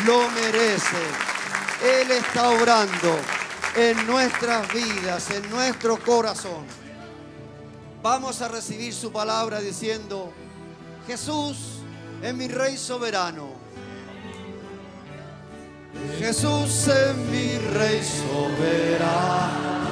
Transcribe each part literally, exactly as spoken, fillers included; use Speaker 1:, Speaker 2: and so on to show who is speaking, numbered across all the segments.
Speaker 1: lo merece. Él está obrando en nuestras vidas, en nuestro corazón. Vamos a recibir su palabra diciendo: Jesús es mi Rey soberano. Jesús es mi Rey soberano.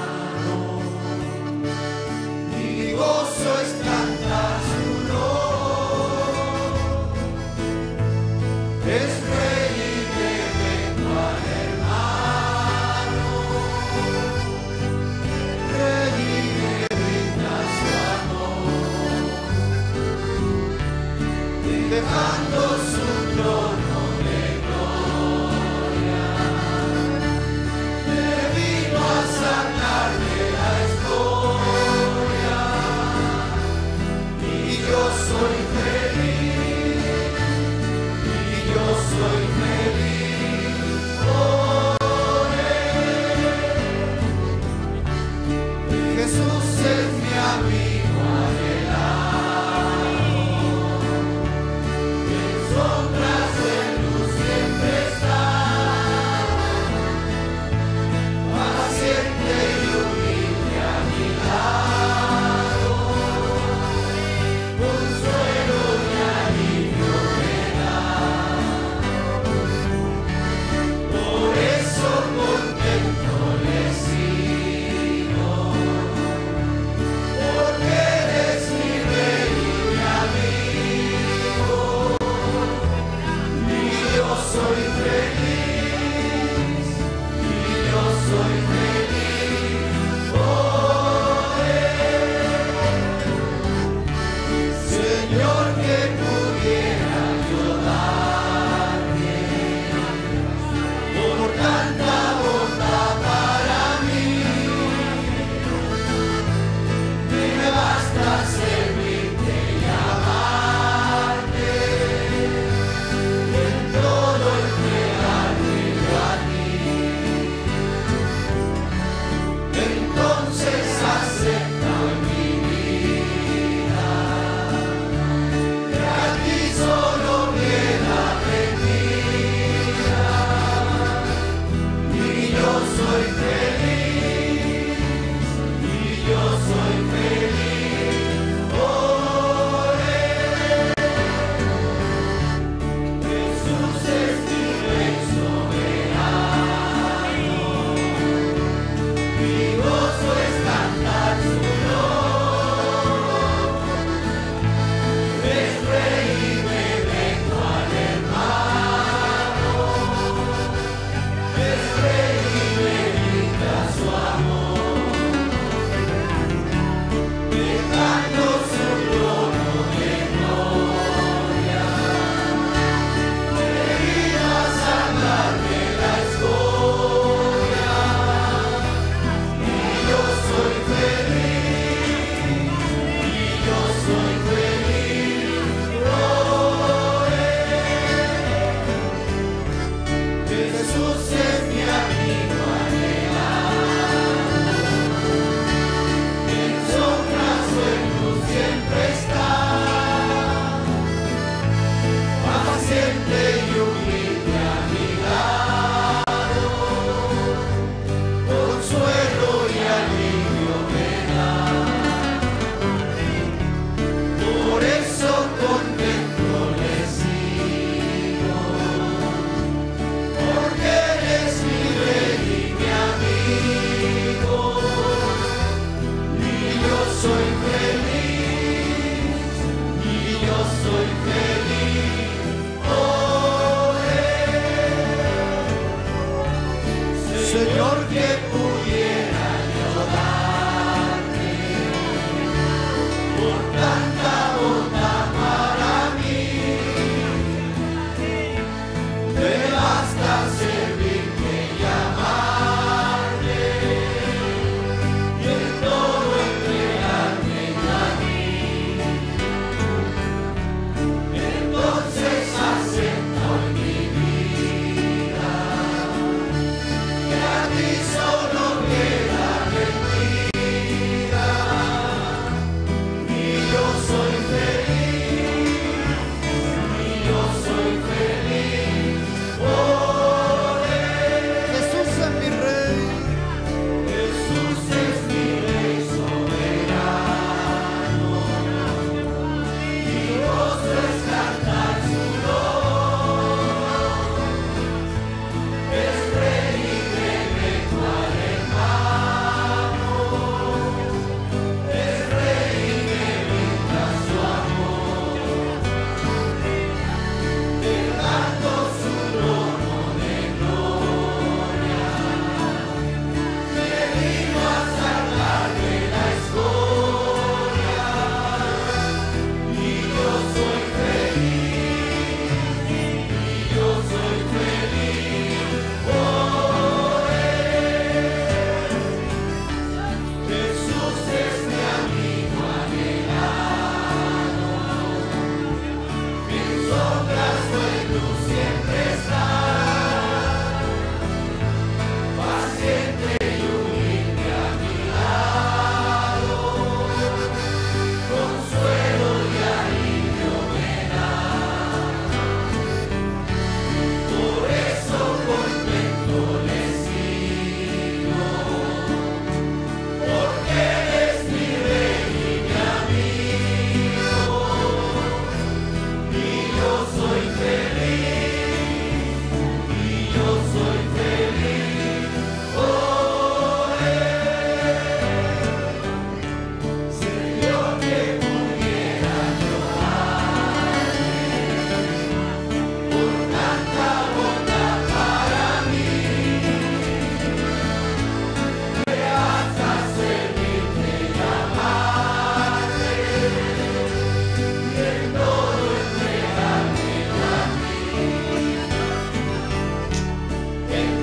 Speaker 1: Mi gozo es cantar su nombre. Es Rey y me vengo al hermano. Rey y me brinda su amor. Dejando su trono. Soy feliz, y yo soy feliz por él. Jesús es mi amigo anhelado, en sombras de luz siempre está, paciente y humilde a mi lado. Todo el que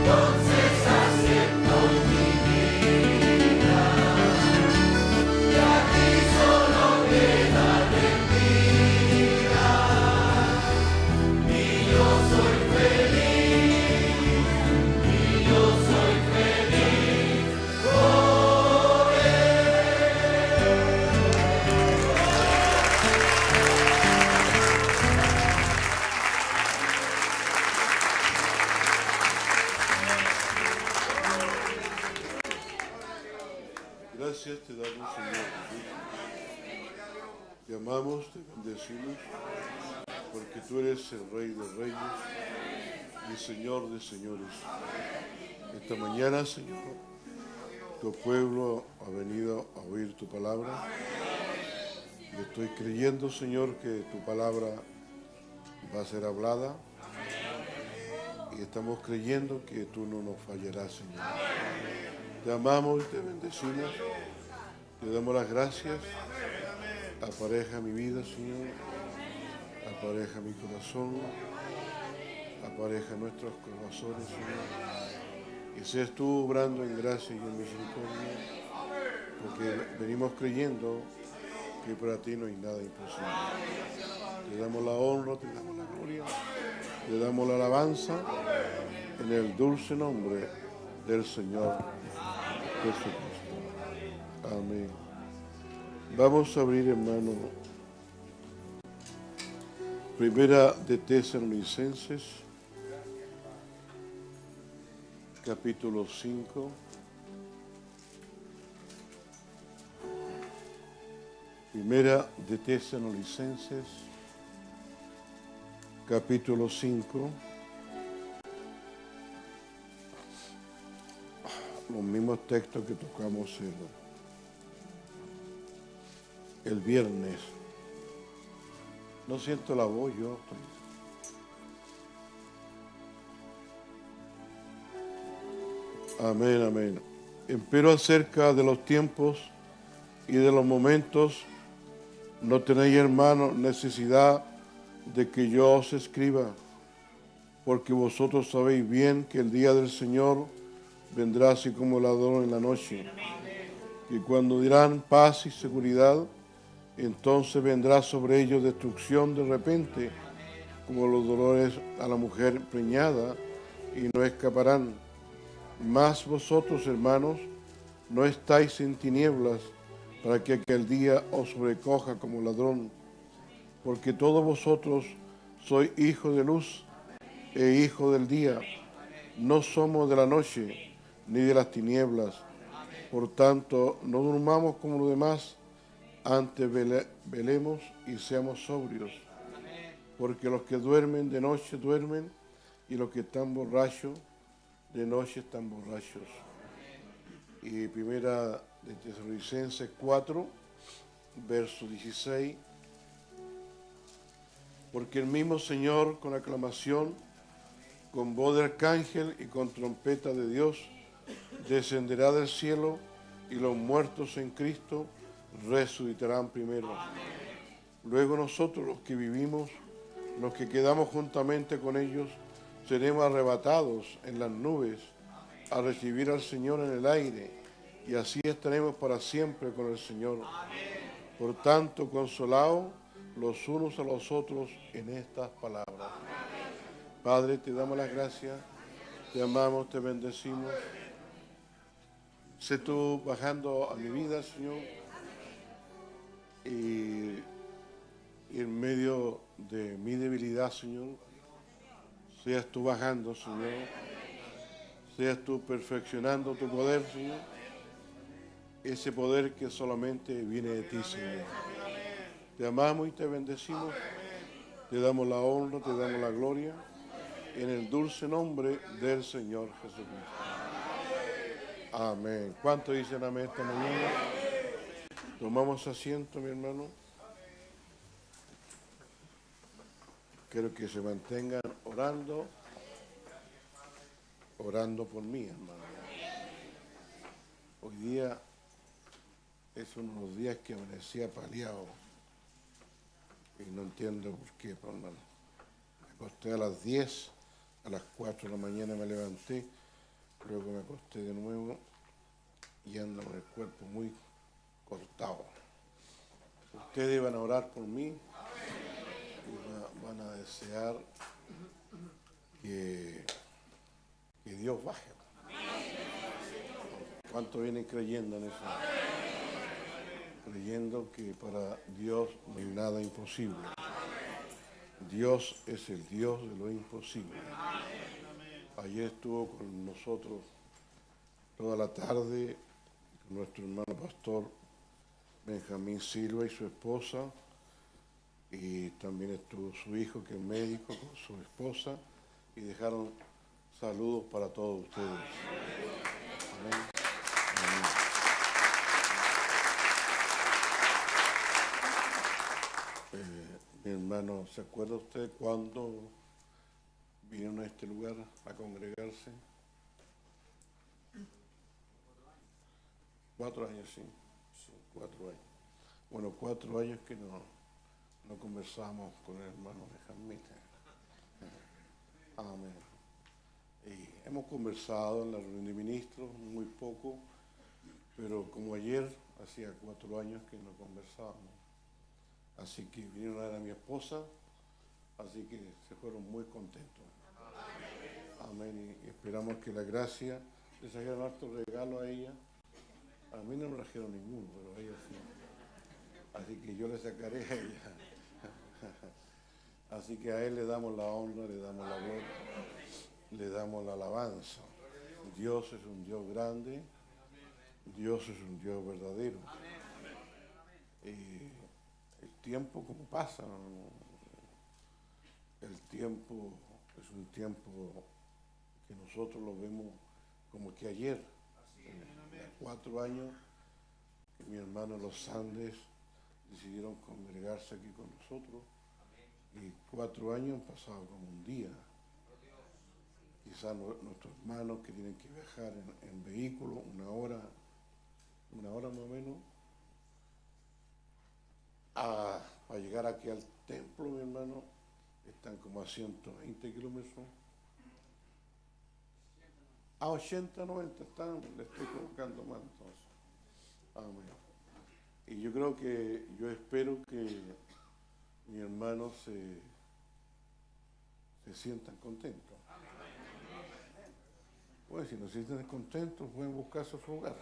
Speaker 2: Gracias te damos, Señor Jesús. Te amamos, te bendecimos, porque tú eres el Rey de Reyes y Señor de Señores. Esta mañana, Señor, tu pueblo ha venido a oír tu palabra. Y estoy creyendo, Señor, que tu palabra va a ser hablada. Y estamos creyendo que tú no nos fallarás, Señor. Te amamos y te bendecimos. Te damos las gracias. Apareja mi vida, Señor. Apareja mi corazón. Apareja nuestros corazones, Señor. Y seas tú obrando en gracia y en misericordia. Porque venimos creyendo que para ti no hay nada imposible. Te damos la honra, te damos la gloria. Te damos la alabanza en el dulce nombre del Señor Jesucristo. Amén. Vamos a abrir, hermano, Primera de Tesalonicenses, capítulo cinco. Primera de Tesalonicenses, capítulo cinco. Los mismos textos que tocamos el, el viernes. No siento la voz, yo estoy. Amén, amén. Empero acerca de los tiempos y de los momentos, no tenéis, hermanos, necesidad de que yo os escriba, porque vosotros sabéis bien que el día del Señor vendrá así como ladrón en la noche, y cuando dirán paz y seguridad, entonces vendrá sobre ellos destrucción de repente, como los dolores a la mujer preñada, y no escaparán. Mas vosotros, hermanos, no estáis en tinieblas, para que aquel día os sobrecoja como ladrón, porque todos vosotros sois hijos de luz e hijos del día. No somos de la noche, ni de las tinieblas. Por tanto, no durmamos como los demás, antes vele, velemos y seamos sobrios. Porque los que duermen de noche duermen, y los que están borrachos de noche están borrachos. Y primera de Tesalonicenses cuatro, verso dieciséis. Porque el mismo Señor, con aclamación, con voz de arcángel y con trompeta de Dios, descenderá del cielo, y los muertos en Cristo resucitarán primero. Luego nosotros, los que vivimos, los que quedamos juntamente con ellos, seremos arrebatados en las nubes a recibir al Señor en el aire, y así estaremos para siempre con el Señor. Por tanto, consolaos los unos a los otros en estas palabras. Padre, te damos las gracias, te amamos, te bendecimos. Sé tú bajando a mi vida, Señor, y, y en medio de mi debilidad, Señor, seas tú bajando, Señor, seas tú perfeccionando tu poder, Señor, ese poder que solamente viene de ti, Señor. Te amamos y te bendecimos, te damos la honra, te damos la gloria, en el dulce nombre del Señor Jesucristo. Amén. ¿Cuántos dicen amén esta mañana? Tomamos asiento, mi hermano. Quiero que se mantengan orando, orando por mí, hermano. Hoy día es uno de los días que amanecía paliado. Y no entiendo por qué, hermano. Me acosté a las diez, a las cuatro de la mañana me levanté Luego me acosté de nuevo y ando con el cuerpo muy cortado. Ustedes van a orar por mí y van a desear que, que Dios baje. ¿Cuántos vienen creyendo en eso? Creyendo que para Dios no hay nada imposible. Dios es el Dios de lo imposible. Ayer estuvo con nosotros toda la tarde nuestro hermano pastor Benjamín Silva y su esposa, y también estuvo su hijo que es médico con su esposa, y dejaron saludos para todos ustedes. Amén. Amén. Eh, mi hermano, ¿se acuerda usted cuándo vinieron a este lugar a congregarse? Cuatro años, sí. sí, cuatro años. Bueno, cuatro años que no, no conversamos con el hermano Benjamín. Amén. Y hemos conversado en la reunión de ministros, muy poco, pero como ayer, hacía cuatro años que no conversábamos. Así que vinieron a ver a mi esposa, así que se fueron muy contentos. Amén. Y esperamos que la gracia, les trajeron harto regalo a ella. A mí no me trajeron ninguno, pero a ella sí. Así que yo le sacaré a ella. Así que a él le damos la honra, le damos la gloria, le damos la alabanza. Dios es un Dios grande, Dios es un Dios verdadero. Y el tiempo como pasa, el tiempo es un tiempo que nosotros lo vemos como que ayer, eh, cuatro años que mi hermano Los Andes decidieron congregarse aquí con nosotros, y cuatro años han pasado como un día. Quizás nuestros hermanos que tienen que viajar en, en vehículo una hora, una hora más o menos, a, a llegar aquí al templo, mi hermano, están como a ciento veinte kilómetros. A ochenta, noventa están, le estoy colocando más entonces. Amén. Y yo creo que, yo espero que mis hermanos se, se sientan contentos. Pues si no se sienten contentos, pueden buscar su hogar.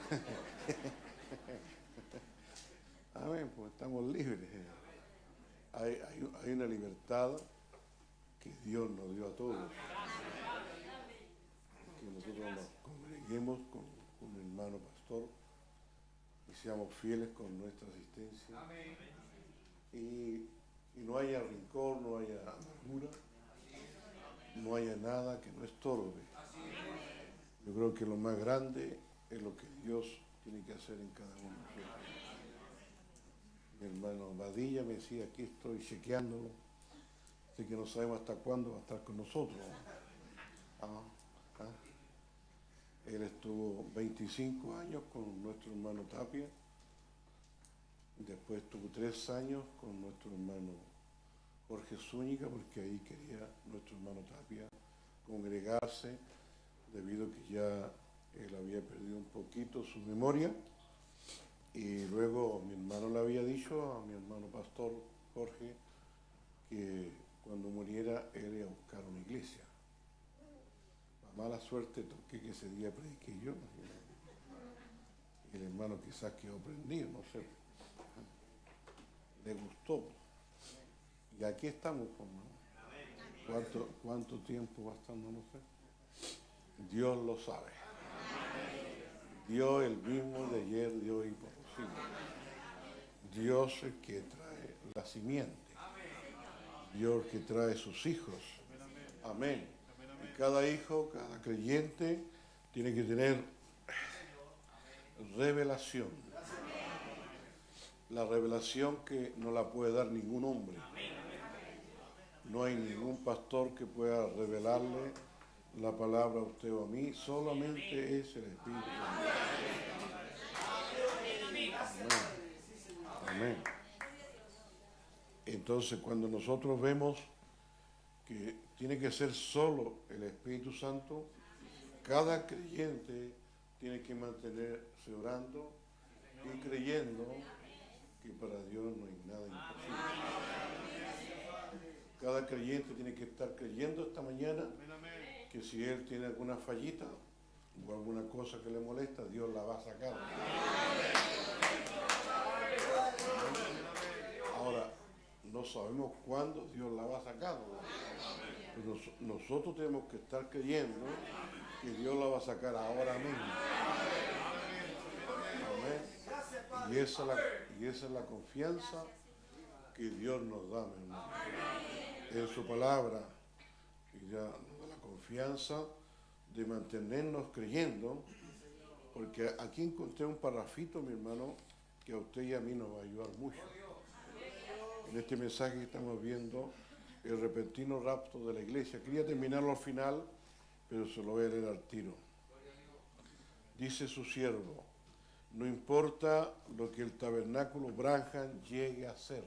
Speaker 2: Amén, pues estamos libres. Hay, hay, hay una libertad que Dios nos dio a todos. Que nosotros nos congreguemos con, con el hermano pastor y seamos fieles con nuestra asistencia. Y, y no haya rencor, no haya amargura, no haya nada que no estorbe. Yo creo que lo más grande es lo que Dios tiene que hacer en cada uno de nosotros. Mi hermano Badilla me decía, aquí estoy chequeándolo, así que no sabemos hasta cuándo va a estar con nosotros. Ah, ah. Él estuvo veinticinco años con nuestro hermano Tapia, después estuvo tres años con nuestro hermano Jorge Zúñiga, porque ahí quería nuestro hermano Tapia congregarse, debido a que ya él había perdido un poquito su memoria. Y luego mi hermano le había dicho a mi hermano pastor Jorge que cuando muriera él iba a buscar una iglesia. La mala suerte toqué que ese día prediqué yo. Y el hermano quizás quedó prendido, no sé. Le gustó. Y aquí estamos, pues, ¿no? ¿Cuánto, cuánto tiempo va estando? No sé. Dios lo sabe. Dios el mismo de ayer, Dios y por los siglos. Dios el que trae la simiente. Dios el que trae sus hijos. Amén. Y cada hijo, cada creyente tiene que tener revelación. La revelación que no la puede dar ningún hombre. No hay ningún pastor que pueda revelarle la palabra a usted o a mí, solamente es el Espíritu Santo. Amén. Amén. Entonces, cuando nosotros vemos que tiene que ser solo el Espíritu Santo, cada creyente tiene que mantenerse orando y creyendo que para Dios no hay nada imposible. Cada creyente tiene que estar creyendo esta mañana que si él tiene alguna fallita o alguna cosa que le molesta, Dios la va a sacar. Ahora, no sabemos cuándo Dios la va a sacar, pero nosotros tenemos que estar creyendo que Dios la va a sacar ahora mismo. Amén. Y esa es la, y esa es la confianza que Dios nos da, mi hermano. En su palabra, y ya nos da la confianza de mantenernos creyendo, porque aquí encontré un parrafito, mi hermano, que a usted y a mí nos va a ayudar mucho. En este mensaje que estamos viendo, el repentino rapto de la iglesia. Quería terminarlo al final, pero se lo voy a leer al tiro. Dice su siervo: no importa lo que el tabernáculo Branham llegue a ser,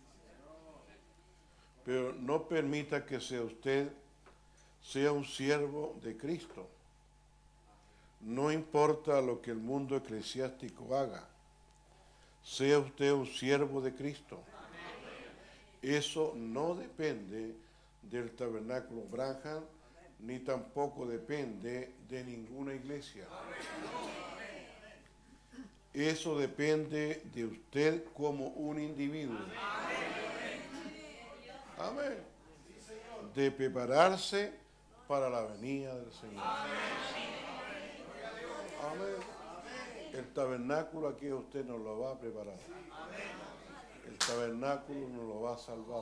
Speaker 2: pero no permita que sea usted sea un siervo de Cristo. No importa lo que el mundo eclesiástico haga, sea usted un siervo de Cristo. Eso no depende del tabernáculo Branham, ni tampoco depende de ninguna iglesia. Eso depende de usted como un individuo. Amén. De prepararse para la venida del Señor. Amén. El tabernáculo aquí usted nos lo va a preparar. El tabernáculo nos lo va a salvar.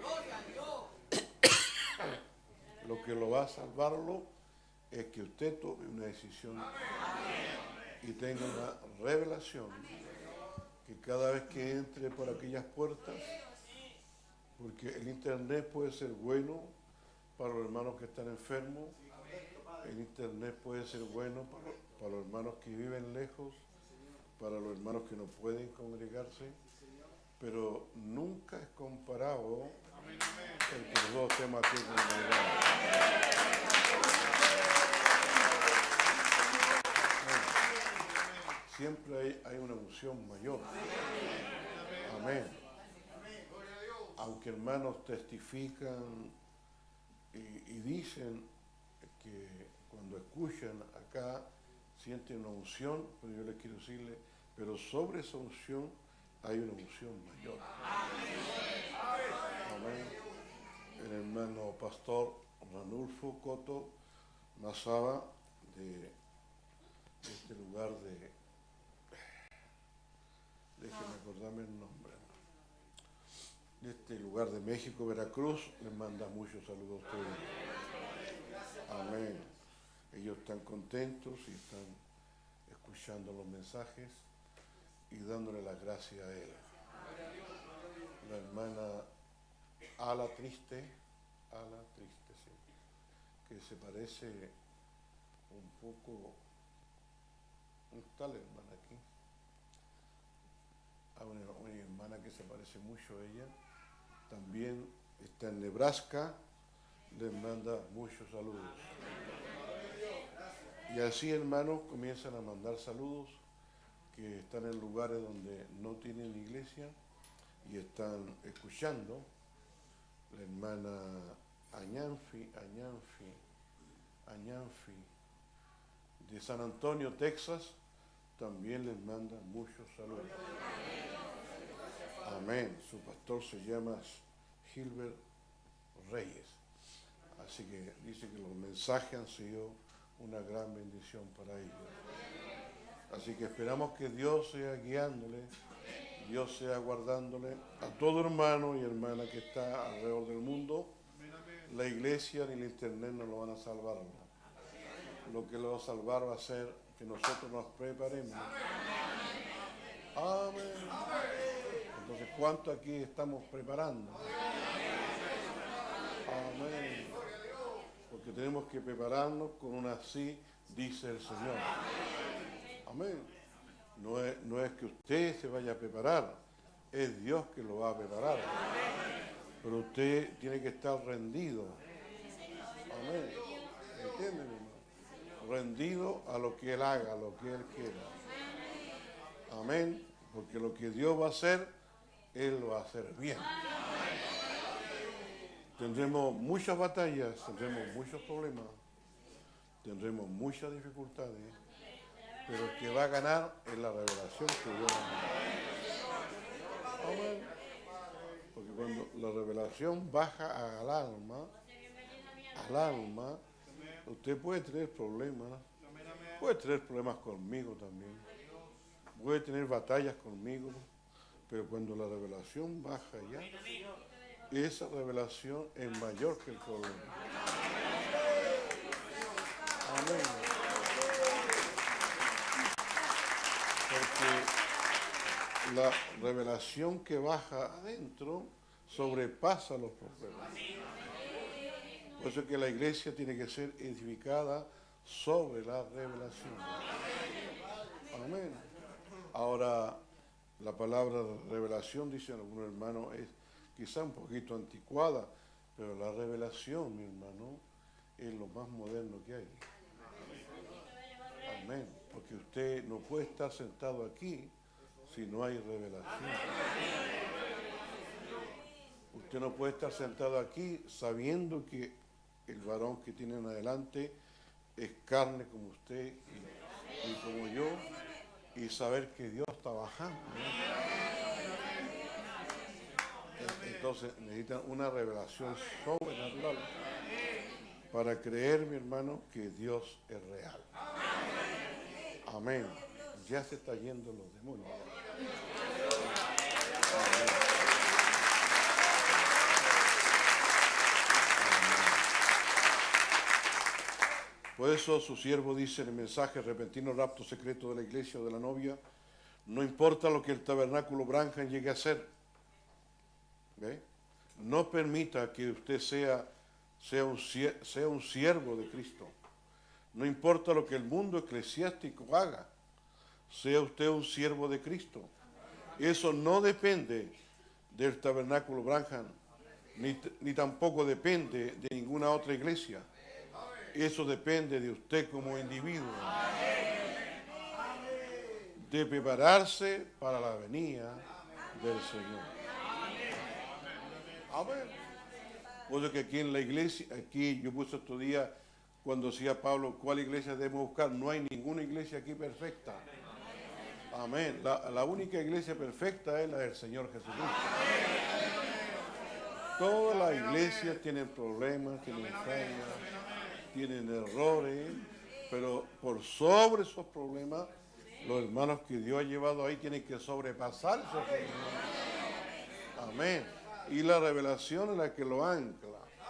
Speaker 2: Lo que lo va a salvarlo es que usted tome una decisión y tenga una revelación que cada vez que entre por aquellas puertas, porque el internet puede ser bueno para los hermanos que están enfermos, el internet puede ser bueno para, para los hermanos que viven lejos, para los hermanos que no pueden congregarse, pero nunca es comparado el que los dos estemos aquí congregados. Siempre hay, hay una unción mayor. Amén. Aunque hermanos testifican y, y dicen que cuando escuchan acá sienten una unción, pero yo les quiero decirle, pero sobre esa unción hay una unción mayor. Amén. El hermano pastor Ranulfo Coto Mazaba, de, de este lugar de, déjenme acordarme el nombre, de este lugar de México, Veracruz, les manda muchos saludos a ustedes. Amén. Ellos están contentos y están escuchando los mensajes y dándole las gracias a él. La hermana Ala Triste, Ala Triste, sí, que se parece un poco, ¿dónde está la hermana aquí? A una, una hermana que se parece mucho a ella, también está en Nebraska, les manda muchos saludos. Y así, hermanos, comienzan a mandar saludos que están en lugares donde no tienen iglesia y están escuchando. La hermana Añanfi, Añanfi, Añanfi, de San Antonio, Texas, también les manda muchos saludos. Amén. Su pastor se llama Gilbert Reyes. Así que dice que los mensajes han sido una gran bendición para ellos. Así que esperamos que Dios sea guiándole, Dios sea guardándole a todo hermano y hermana que está alrededor del mundo. La iglesia ni el internet no lo van a salvar. Lo que lo va a salvar va a ser que nosotros nos preparemos. Amén. Entonces, ¿cuánto aquí estamos preparando? Amén. Porque tenemos que prepararnos con una así, dice el Señor. Amén. No es, no es que usted se vaya a preparar, es Dios que lo va a preparar. Pero usted tiene que estar rendido. Amén. ¿Entienden, hermano? rendido a lo que Él haga, a lo que Él quiera. Amén. Porque lo que Dios va a hacer, Él lo va a hacer bien. Tendremos muchas batallas, tendremos muchos problemas, tendremos muchas dificultades, pero el que va a ganar es la revelación que Dios va a dar. Amén. Porque cuando la revelación baja al alma, al alma, usted puede tener problemas, puede tener problemas conmigo también, puede tener batallas conmigo, pero cuando la revelación baja ya, esa revelación es mayor que el problema. Amén. Porque la revelación que baja adentro sobrepasa los problemas. Por eso es que la iglesia tiene que ser edificada sobre la revelación. Amén. Ahora, la palabra revelación, dicen algunos hermanos, es quizá un poquito anticuada, pero la revelación, mi hermano, es lo más moderno que hay. Amén. Porque usted no puede estar sentado aquí si no hay revelación. Usted no puede estar sentado aquí sabiendo que el varón que tienen adelante es carne como usted y, y como yo, y saber que Dios está bajando. Entonces necesitan una revelación sobrenatural para creer, mi hermano, que Dios es real. Amén. Ya se está yendo los demonios. Amén. Por eso su siervo dice en el mensaje: repentino rapto secreto de la iglesia o de la novia, no importa lo que el tabernáculo Branham llegue a hacer. ¿Ve? No permita que usted sea, sea, un, sea un siervo de Cristo. No importa lo que el mundo eclesiástico haga, sea usted un siervo de Cristo. Eso no depende del tabernáculo Branham, ni, ni tampoco depende de ninguna otra iglesia. Eso depende de usted como individuo. De prepararse para la venida del Señor. Amén. Por eso que aquí en la iglesia, aquí yo puse estos días, cuando decía Pablo, ¿cuál iglesia debemos buscar? No hay ninguna iglesia aquí perfecta. Amén. La, la única iglesia perfecta es la del Señor Jesucristo. Todas las iglesias tienen problemas, tienen fallas, tienen errores, pero por sobre esos problemas, los hermanos que Dios ha llevado ahí tienen que sobrepasar esos problemas. Amén. Y la revelación es la que lo ancla.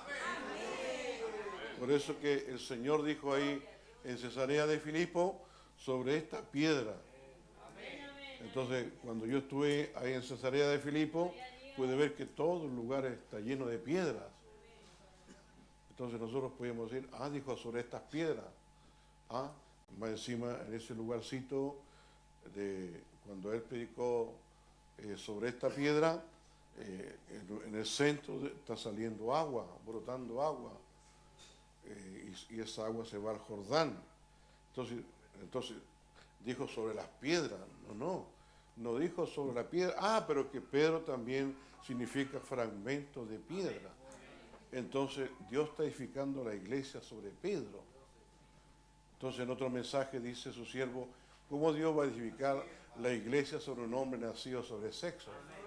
Speaker 2: Por eso que el Señor dijo ahí en Cesarea de Filipo, sobre esta piedra. Entonces, cuando yo estuve ahí en Cesarea de Filipo, pude ver que todo el lugar está lleno de piedras. Entonces nosotros podíamos decir, ah, dijo sobre estas piedras. Ah, más encima en ese lugarcito, de cuando él predicó eh, sobre esta piedra, eh, en, en el centro de, está saliendo agua, brotando agua. Eh, y, y esa agua se va al Jordán. Entonces, entonces dijo sobre las piedras. No, no, no dijo sobre la piedra. Ah, pero que Pedro también significa fragmento de piedra. Entonces Dios está edificando la iglesia sobre Pedro. Entonces en otro mensaje dice su siervo, ¿cómo Dios va a edificar la iglesia sobre un hombre nacido sobre sexo?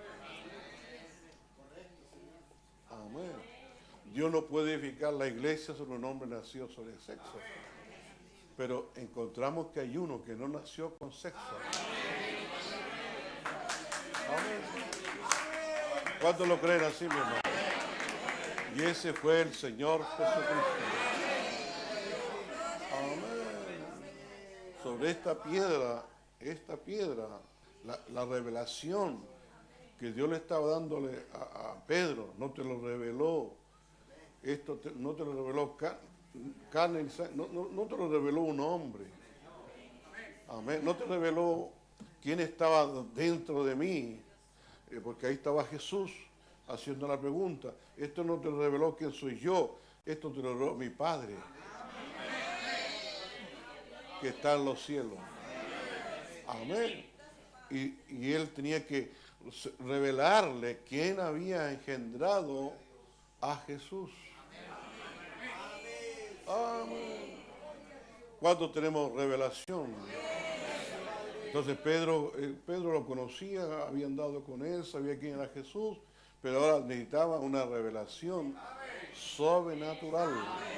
Speaker 2: Amén. Dios no puede edificar la iglesia sobre un hombre nacido sobre sexo. Pero encontramos que hay uno que no nació con sexo. Amén. ¿Cuántos lo creen así, mi hermano? Y ese fue el Señor Jesucristo. Amén. Sobre esta piedra, esta piedra, la, la revelación que Dios le estaba dándole a, a Pedro, no te lo reveló, esto te, no te lo reveló car, carne y sangre, no, no, no te lo reveló un hombre. Amén. No te reveló quién estaba dentro de mí, eh, porque ahí estaba Jesús haciendo la pregunta. Esto no te lo reveló quién soy yo, esto te lo reveló mi Padre. que está en los cielos. Amén. Y, y él tenía que revelarle quién había engendrado a Jesús. Amén. ¿Cuánto tenemos revelación? Entonces Pedro, eh, Pedro lo conocía, había andado con él, sabía quién era Jesús, pero ahora necesitaba una revelación sobrenatural.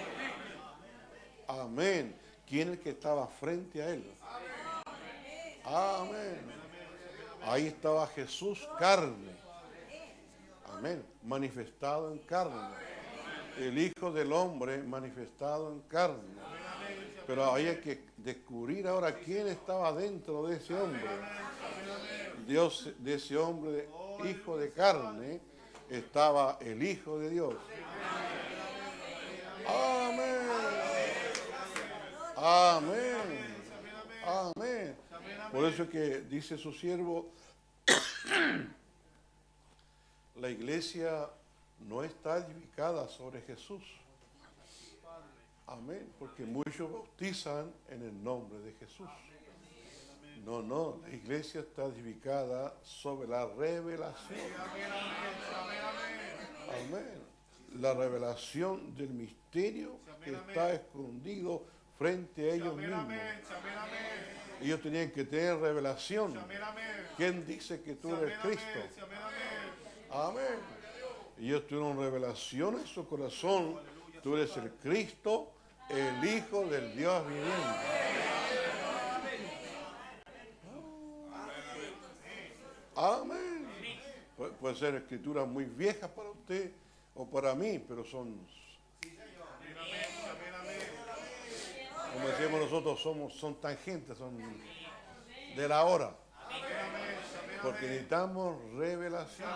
Speaker 2: Amén. ¿Quién es el que estaba frente a él? Amén. Ahí estaba Jesús carne. Amén. Manifestado en carne. El Hijo del Hombre manifestado en carne. Pero había que descubrir ahora quién estaba dentro de ese hombre. Dios, de ese hombre, hijo de carne, estaba el Hijo de Dios. Amén. Amén. Amén. Por eso es que dice su siervo, la iglesia no está edificada sobre Jesús. Amén. Porque muchos bautizan en el nombre de Jesús. No, no. La iglesia está edificada sobre la revelación. Amén. La revelación del misterio que está escondido frente a ellos mismos. Ellos tenían que tener revelación. ¿Quién dice que tú eres Cristo? Amén. Ellos tuvieron revelación en su corazón. Tú eres el Cristo, el Hijo del Dios viviente. Amén. Pu- puede ser escrituras muy viejas para usted o para mí, pero son, como decimos nosotros, somos, son tangentes, son de la hora. Porque necesitamos revelación.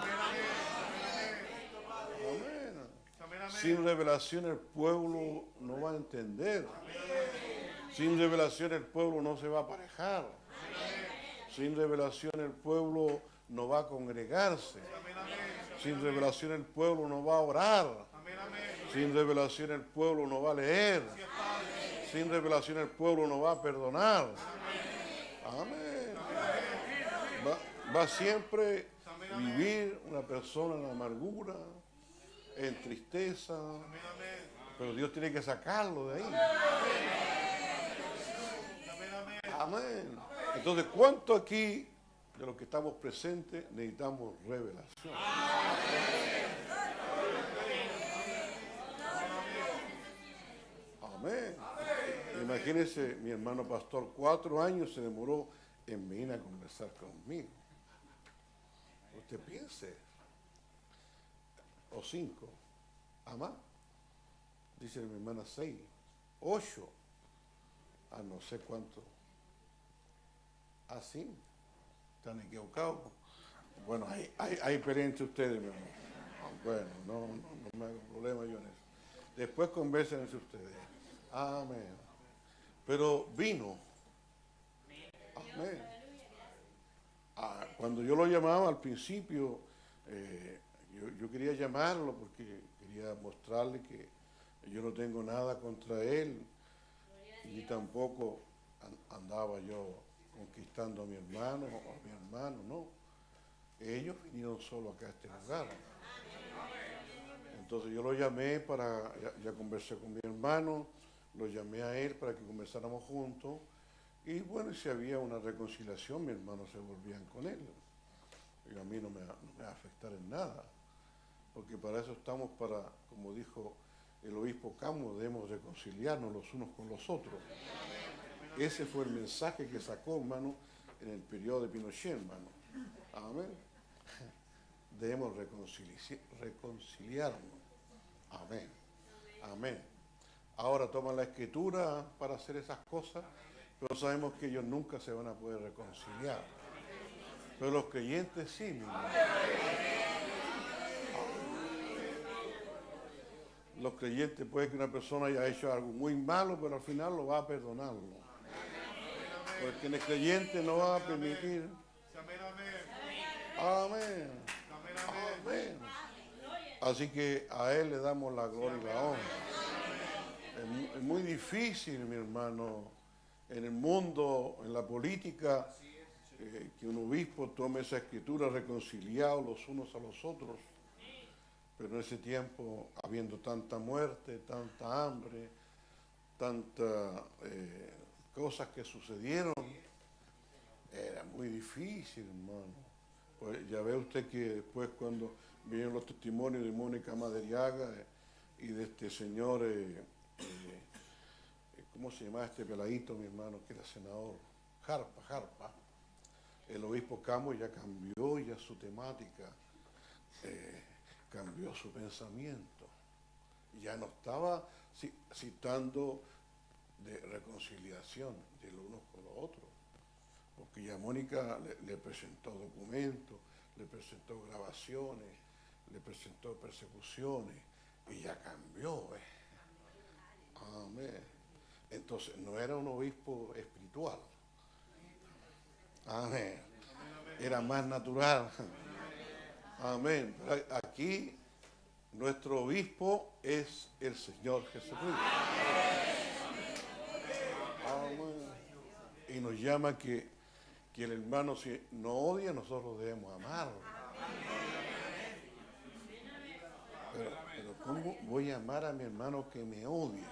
Speaker 2: Amén. Sin revelación el pueblo no va a entender. Sin revelación el pueblo no se va a aparejar. Sin revelación el pueblo no va a congregarse. Sin revelación el pueblo no va a orar. Sin revelación el pueblo no va a leer. Sin revelación el pueblo no va a perdonar. Amén. Va, va siempre a vivir una persona en amargura, en tristeza, pero Dios tiene que sacarlo de ahí. Amén. Entonces, ¿cuánto aquí de los que estamos presentes necesitamos revelación? Amén. Imagínense, mi hermano pastor, cuatro años se demoró en venir a conversar conmigo. Usted piense. O cinco. ¿Ama? Dice mi hermana seis. Ocho. A no sé cuánto. Así. Están equivocados. Bueno, hay, hay, hay pelea entre ustedes, mi hermano. Bueno, no, no, no me hago problema yo en eso. Después conversen entre ustedes. Amén. Pero vino. Amén. Ah, cuando yo lo llamaba al principio, eh, yo, yo quería llamarlo porque quería mostrarle que yo no tengo nada contra él y tampoco andaba yo conquistando a mi hermano o a mi hermano, no. Ellos vinieron solo acá a este lugar. Entonces yo lo llamé para, ya, ya conversé con mi hermano, lo llamé a él para que conversáramos juntos. Y bueno, si había una reconciliación, mis hermanos se volvían con él. Y a mí no me, no me va a afectar en nada. Porque para eso estamos para, como dijo el obispo Camo, debemos reconciliarnos los unos con los otros. Ese fue el mensaje que sacó, hermano, en el periodo de Pinochet, hermano. Amén. Debemos reconcili- reconciliarnos. Amén. Amén. Ahora toman la escritura para hacer esas cosas, pero sabemos que ellos nunca se van a poder reconciliar. Pero los creyentes sí, mi hermano. Los creyentes, puede que una persona haya hecho algo muy malo, pero al final lo va a perdonarlo. Porque el creyente no va a permitir. Amén. Amén. Así que a Él le damos la gloria y la honra. Es muy, es muy difícil, mi hermano, en el mundo, en la política, eh, que un obispo tome esa escritura reconciliados los unos a los otros. Pero en ese tiempo, habiendo tanta muerte, tanta hambre, tantas eh, cosas que sucedieron, era muy difícil, hermano. Pues ya ve usted que después cuando vinieron los testimonios de Mónica Madariaga eh, y de este señor, eh, eh, ¿cómo se llama este peladito, mi hermano, que era senador? Jarpa, Jarpa. El obispo Camo ya cambió ya su temática, eh, cambió su pensamiento. Ya no estaba citando de reconciliación de los unos con los otros, porque ya Mónica le, le presentó documentos, le presentó grabaciones, le presentó persecuciones y ya cambió. ¿eh? Amén. Entonces no era un obispo espiritual. Amén. Era más natural. Amén. Aquí nuestro obispo es el Señor Jesucristo. Amén. Y nos llama que, que el hermano, si no odia, nosotros debemos amarlo. Pero, pero ¿cómo voy a amar a mi hermano que me odia?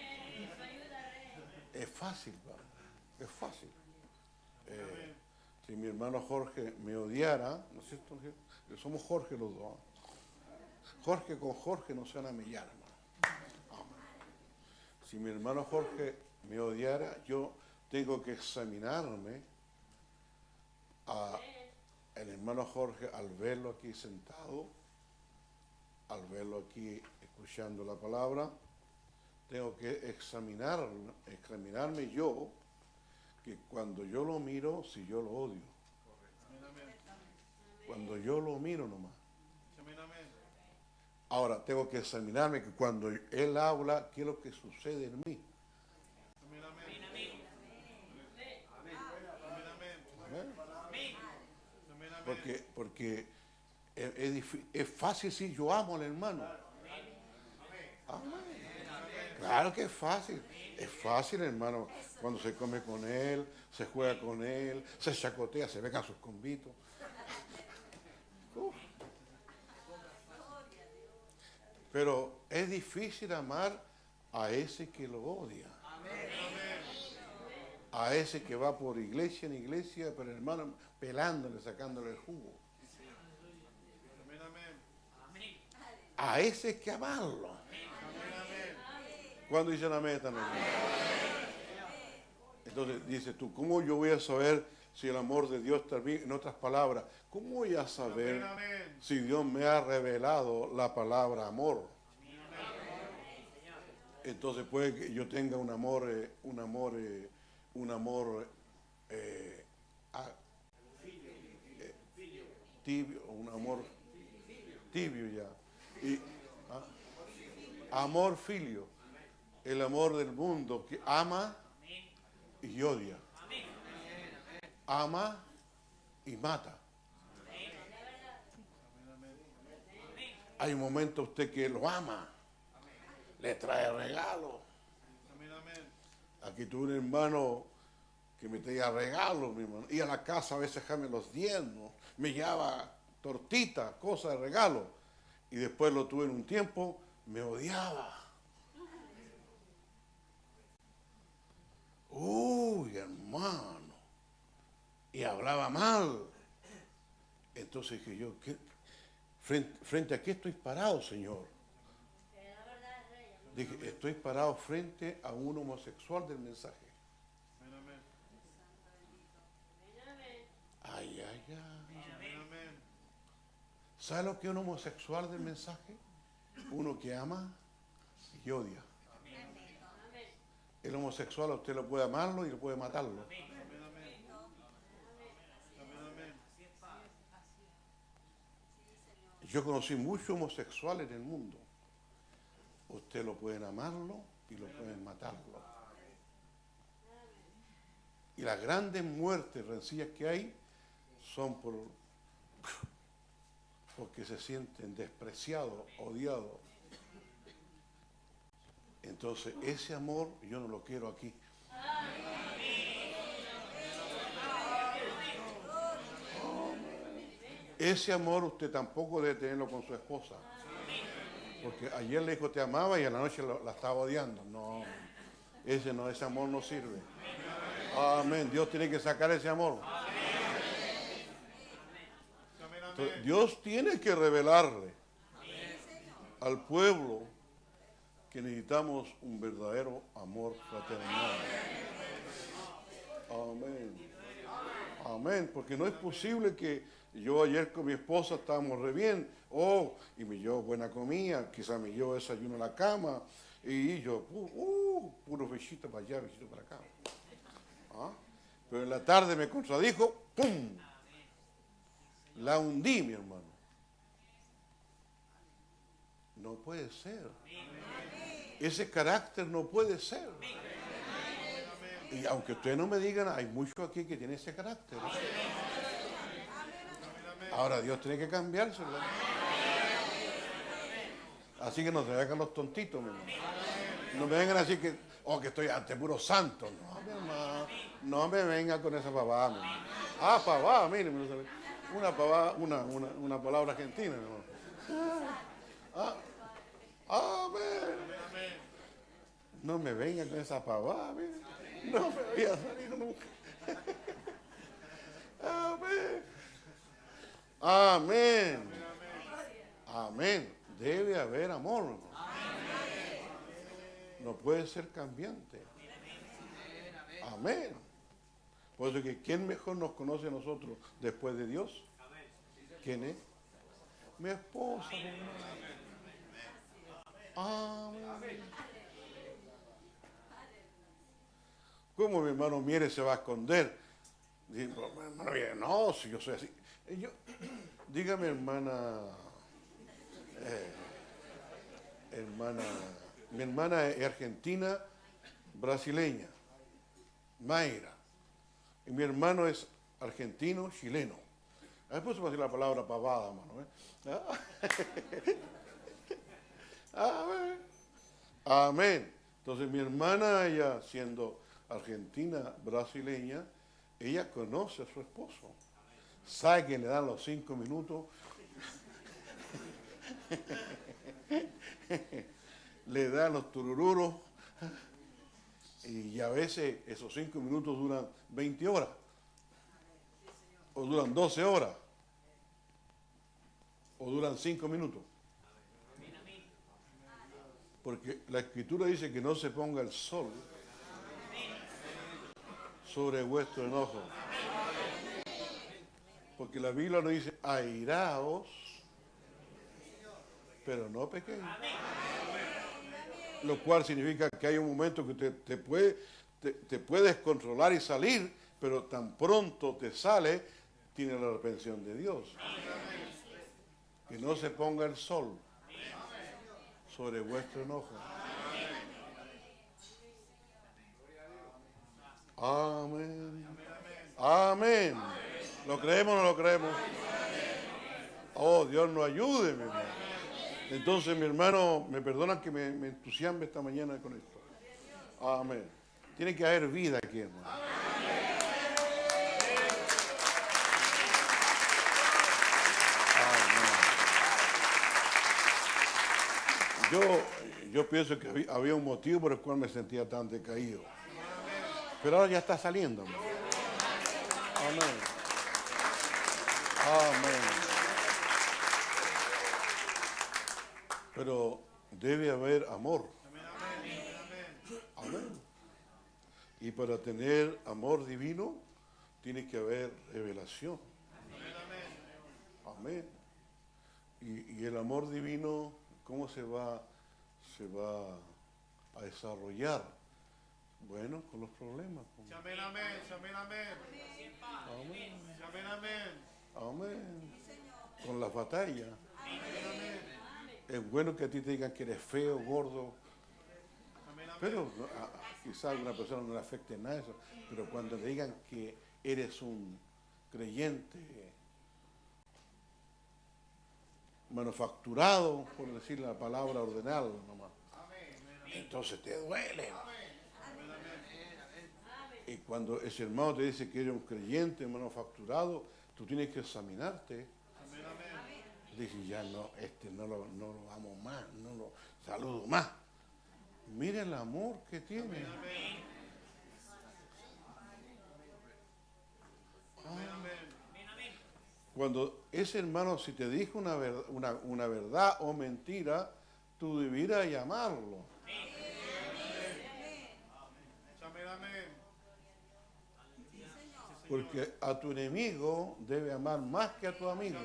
Speaker 2: Es fácil, ¿verdad? Es fácil. Eh, si mi hermano Jorge me odiara, ¿no es cierto? Somos Jorge los dos. Jorge con Jorge no se van a mellar, hermano. Si mi hermano Jorge me odiara, yo tengo que examinarme a el hermano Jorge al verlo aquí sentado, al verlo aquí escuchando la palabra. Tengo que examinar, examinarme yo, que cuando yo lo miro, si yo lo odio. Cuando yo lo miro nomás. Ahora, tengo que examinarme que cuando él habla, ¿qué es lo que sucede en mí? Amén. Porque, porque es, es, es fácil si yo amo al hermano. Amén. Claro que es fácil. Es fácil, hermano, cuando se come con él, se juega con él, se chacotea, se vengan sus convitos. Uf. Pero es difícil amar a ese que lo odia. A ese que va por iglesia en iglesia, pero hermano, pelándole, sacándole el jugo. A ese hay que amarlo. ¿Cuándo dicen amén también? Entonces dices tú, ¿cómo yo voy a saber si el amor de Dios también, en otras palabras, cómo voy a saber si Dios me ha revelado la palabra amor? Entonces puede que yo tenga un amor, eh, un amor, eh, un amor eh, ah, eh, tibio, un amor tibio ya. Y, ah, amor filio, el amor del mundo que ama y odia. Ama y mata. Hay un momento usted que lo ama, le trae regalos. Aquí tuve un hermano que me traía regalos, mi hermano. Y a la casa a veces dejarme los diezmos, me llevaba tortitas, cosas de regalo. Y después lo tuve en un tiempo, me odiaba. Uy, hermano. Y hablaba mal. Entonces dije yo, ¿qué? Frente, frente a qué estoy parado, Señor. Dije, estoy parado frente a un homosexual del mensaje. Ay, ay, ay. ¿Sabe lo que es un homosexual del mensaje? Uno que ama y odia. El homosexual a usted lo puede amarlo y lo puede matarlo. Yo conocí muchos homosexuales en el mundo. Usted lo pueden amarlo y lo pueden matarlo. Y las grandes muertes, rencillas que hay, son por porque se sienten despreciados, odiados. Entonces, ese amor yo no lo quiero aquí. ese amor usted tampoco debe tenerlo con su esposa. Porque ayer le dijo te amaba y a la noche la, la estaba odiando. No, ese no, ese amor no sirve. Amén. Dios tiene que sacar ese amor. Entonces, Dios tiene que revelarle al pueblo que necesitamos un verdadero amor fraternal. Amén. Amén. Porque no es posible que yo ayer con mi esposa estábamos re bien, oh, y me llevó buena comida, quizás me llevó desayuno a la cama, y yo, uh, uh, puro besito para allá, besito para acá. ¿Ah? Pero en la tarde me contradijo, ¡pum! La hundí, mi hermano. No puede ser. Ese carácter no puede ser. Y aunque ustedes no me digan, hay muchos aquí que tienen ese carácter. Ahora Dios tiene que cambiárselo. Así que no se hagan los tontitos, mi hermano. No me vengan así que, oh, que estoy ante puro santo. No, mi hermano. No me venga con esa pavada, mi hermano. Ah, pavada, mire, una pavada, una, una, una palabra argentina, mi hermano. Ah, amén. No me venga con esa pavada, mire. No me voy a salir nunca. Amén. Amén. Amén. Debe haber amor, hermano. No puede ser cambiante. Amén. Por eso que ¿quién mejor nos conoce a nosotros después de Dios? ¿Quién es? Mi esposa. Amén. ¿Cómo mi hermano Mieres se va a esconder? Dice, hermano, no, si yo soy así. Y yo, dígame, hermana, eh, hermana, mi hermana es argentina, brasileña, Mayra. Y mi hermano es argentino, chileno. Después se va a decir la palabra pavada, hermano. ¿eh? Amén. Amén. Entonces mi hermana, ella siendo argentina, brasileña, ella conoce a su esposo. Sabe que le dan los cinco minutos. Le dan los turururos. Y a veces esos cinco minutos duran veinte horas. O duran doce horas. O duran cinco minutos. Porque la Escritura dice que no se ponga el sol sobre vuestro enojo. Porque la Biblia nos dice, airaos, pero no pequéis. Lo cual significa que hay un momento que te, te, puede, te, te puedes controlar y salir, pero tan pronto te sale, tiene la reprensión de Dios. Que no se ponga el sol sobre vuestro enojo. Amén. Amén. ¿Lo creemos o no lo creemos? Oh, Dios nos ayude, mi hermano. Entonces, mi hermano, me perdonan que me, me entusiasme esta mañana con esto. Amén. Tiene que haber vida aquí, hermano. Amén. Yo, yo pienso que había, había un motivo por el cual me sentía tan decaído. Pero ahora ya está saliendo, hermano. Amén. Amén. Pero debe haber amor. Amén. Y para tener amor divino, tiene que haber revelación. Amén. Y, y el amor divino, ¿cómo se va, se va a desarrollar? Bueno, con los problemas.
Speaker 3: Amén, amén, amén, amén.
Speaker 2: Amén.
Speaker 3: Amén, amén.
Speaker 2: Amén. Con las batallas. Es bueno que a ti te digan que eres feo, gordo. Pero quizás a alguna persona no le afecte nada eso. Pero cuando le digan que eres un creyente manufacturado, por decir la palabra ordenada nomás, entonces te duele. Y cuando ese hermano te dice que eres un creyente manufacturado, tú tienes que examinarte. Dije, ya no, este no lo, no lo amo más, no lo saludo más. Mire el amor que tiene. Ah. Cuando ese hermano, si te dijo una, ver, una, una verdad o mentira, tú debieras llamarlo. Porque a tu enemigo debe amar más que a tu amigo.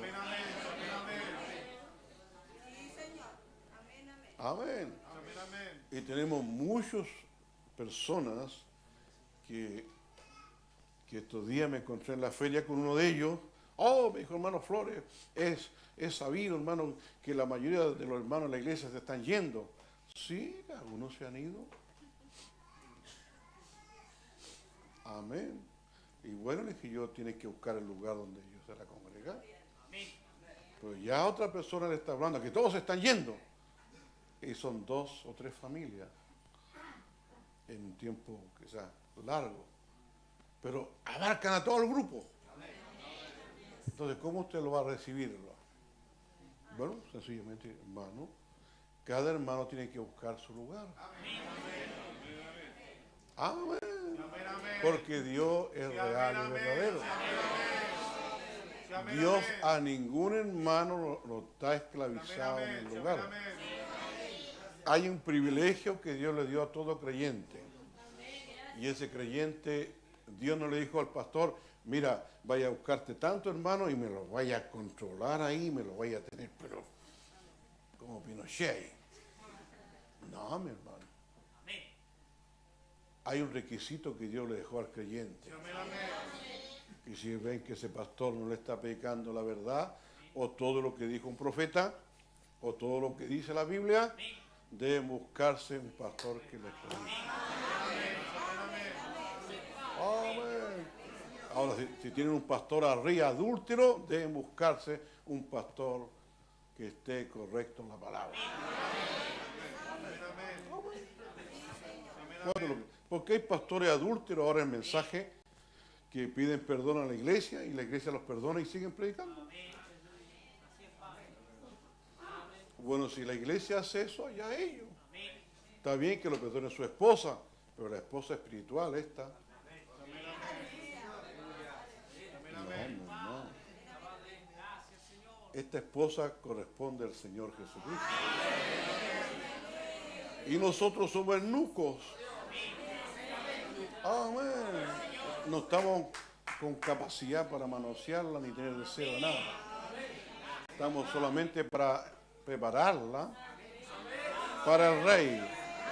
Speaker 2: Amén. Y tenemos muchas personas que, que estos días me encontré en la feria con uno de ellos. Oh, me dijo, hermano Flores, es, es sabido, hermano, que la mayoría de los hermanos de la iglesia se están yendo. Sí, algunos se han ido. Amén. Y bueno, le dije yo, tienes que buscar el lugar donde ellos se van a congregar. Pero ya otra persona le está hablando, que todos se están yendo. Y son dos o tres familias en un tiempo quizás largo. Pero abarcan a todo el grupo. Entonces, ¿cómo usted lo va a recibir? Bueno, sencillamente, hermano, cada hermano tiene que buscar su lugar. Amén. Porque Dios es real y verdadero. Dios a ningún hermano lo, lo está esclavizado en el lugar. Hay un privilegio que Dios le dio a todo creyente. Y ese creyente, Dios no le dijo al pastor, mira, vaya a buscarte tanto hermano y me lo vaya a controlar ahí, me lo vaya a tener, pero como Pinochet. No, mi hermano. Hay un requisito que Dios le dejó al creyente. Y si ven que ese pastor no le está predicando la verdad, o todo lo que dijo un profeta, o todo lo que dice la Biblia, debe buscarse un pastor que le predique. Amén. Ahora, si, si tienen un pastor arriba adúltero, deben buscarse un pastor que esté correcto en la palabra. Amén. Porque hay pastores adúlteros ahora en mensaje que piden perdón a la iglesia y la iglesia los perdona y siguen predicando. Bueno, si la iglesia hace eso, allá ellos. Está bien que lo perdone su esposa, pero la esposa espiritual esta. No, no, no. Esta esposa corresponde al Señor Jesucristo. Y nosotros somos eunucos. Amén. No estamos con capacidad para manosearla ni tener deseo de nada. Estamos solamente para prepararla para el Rey.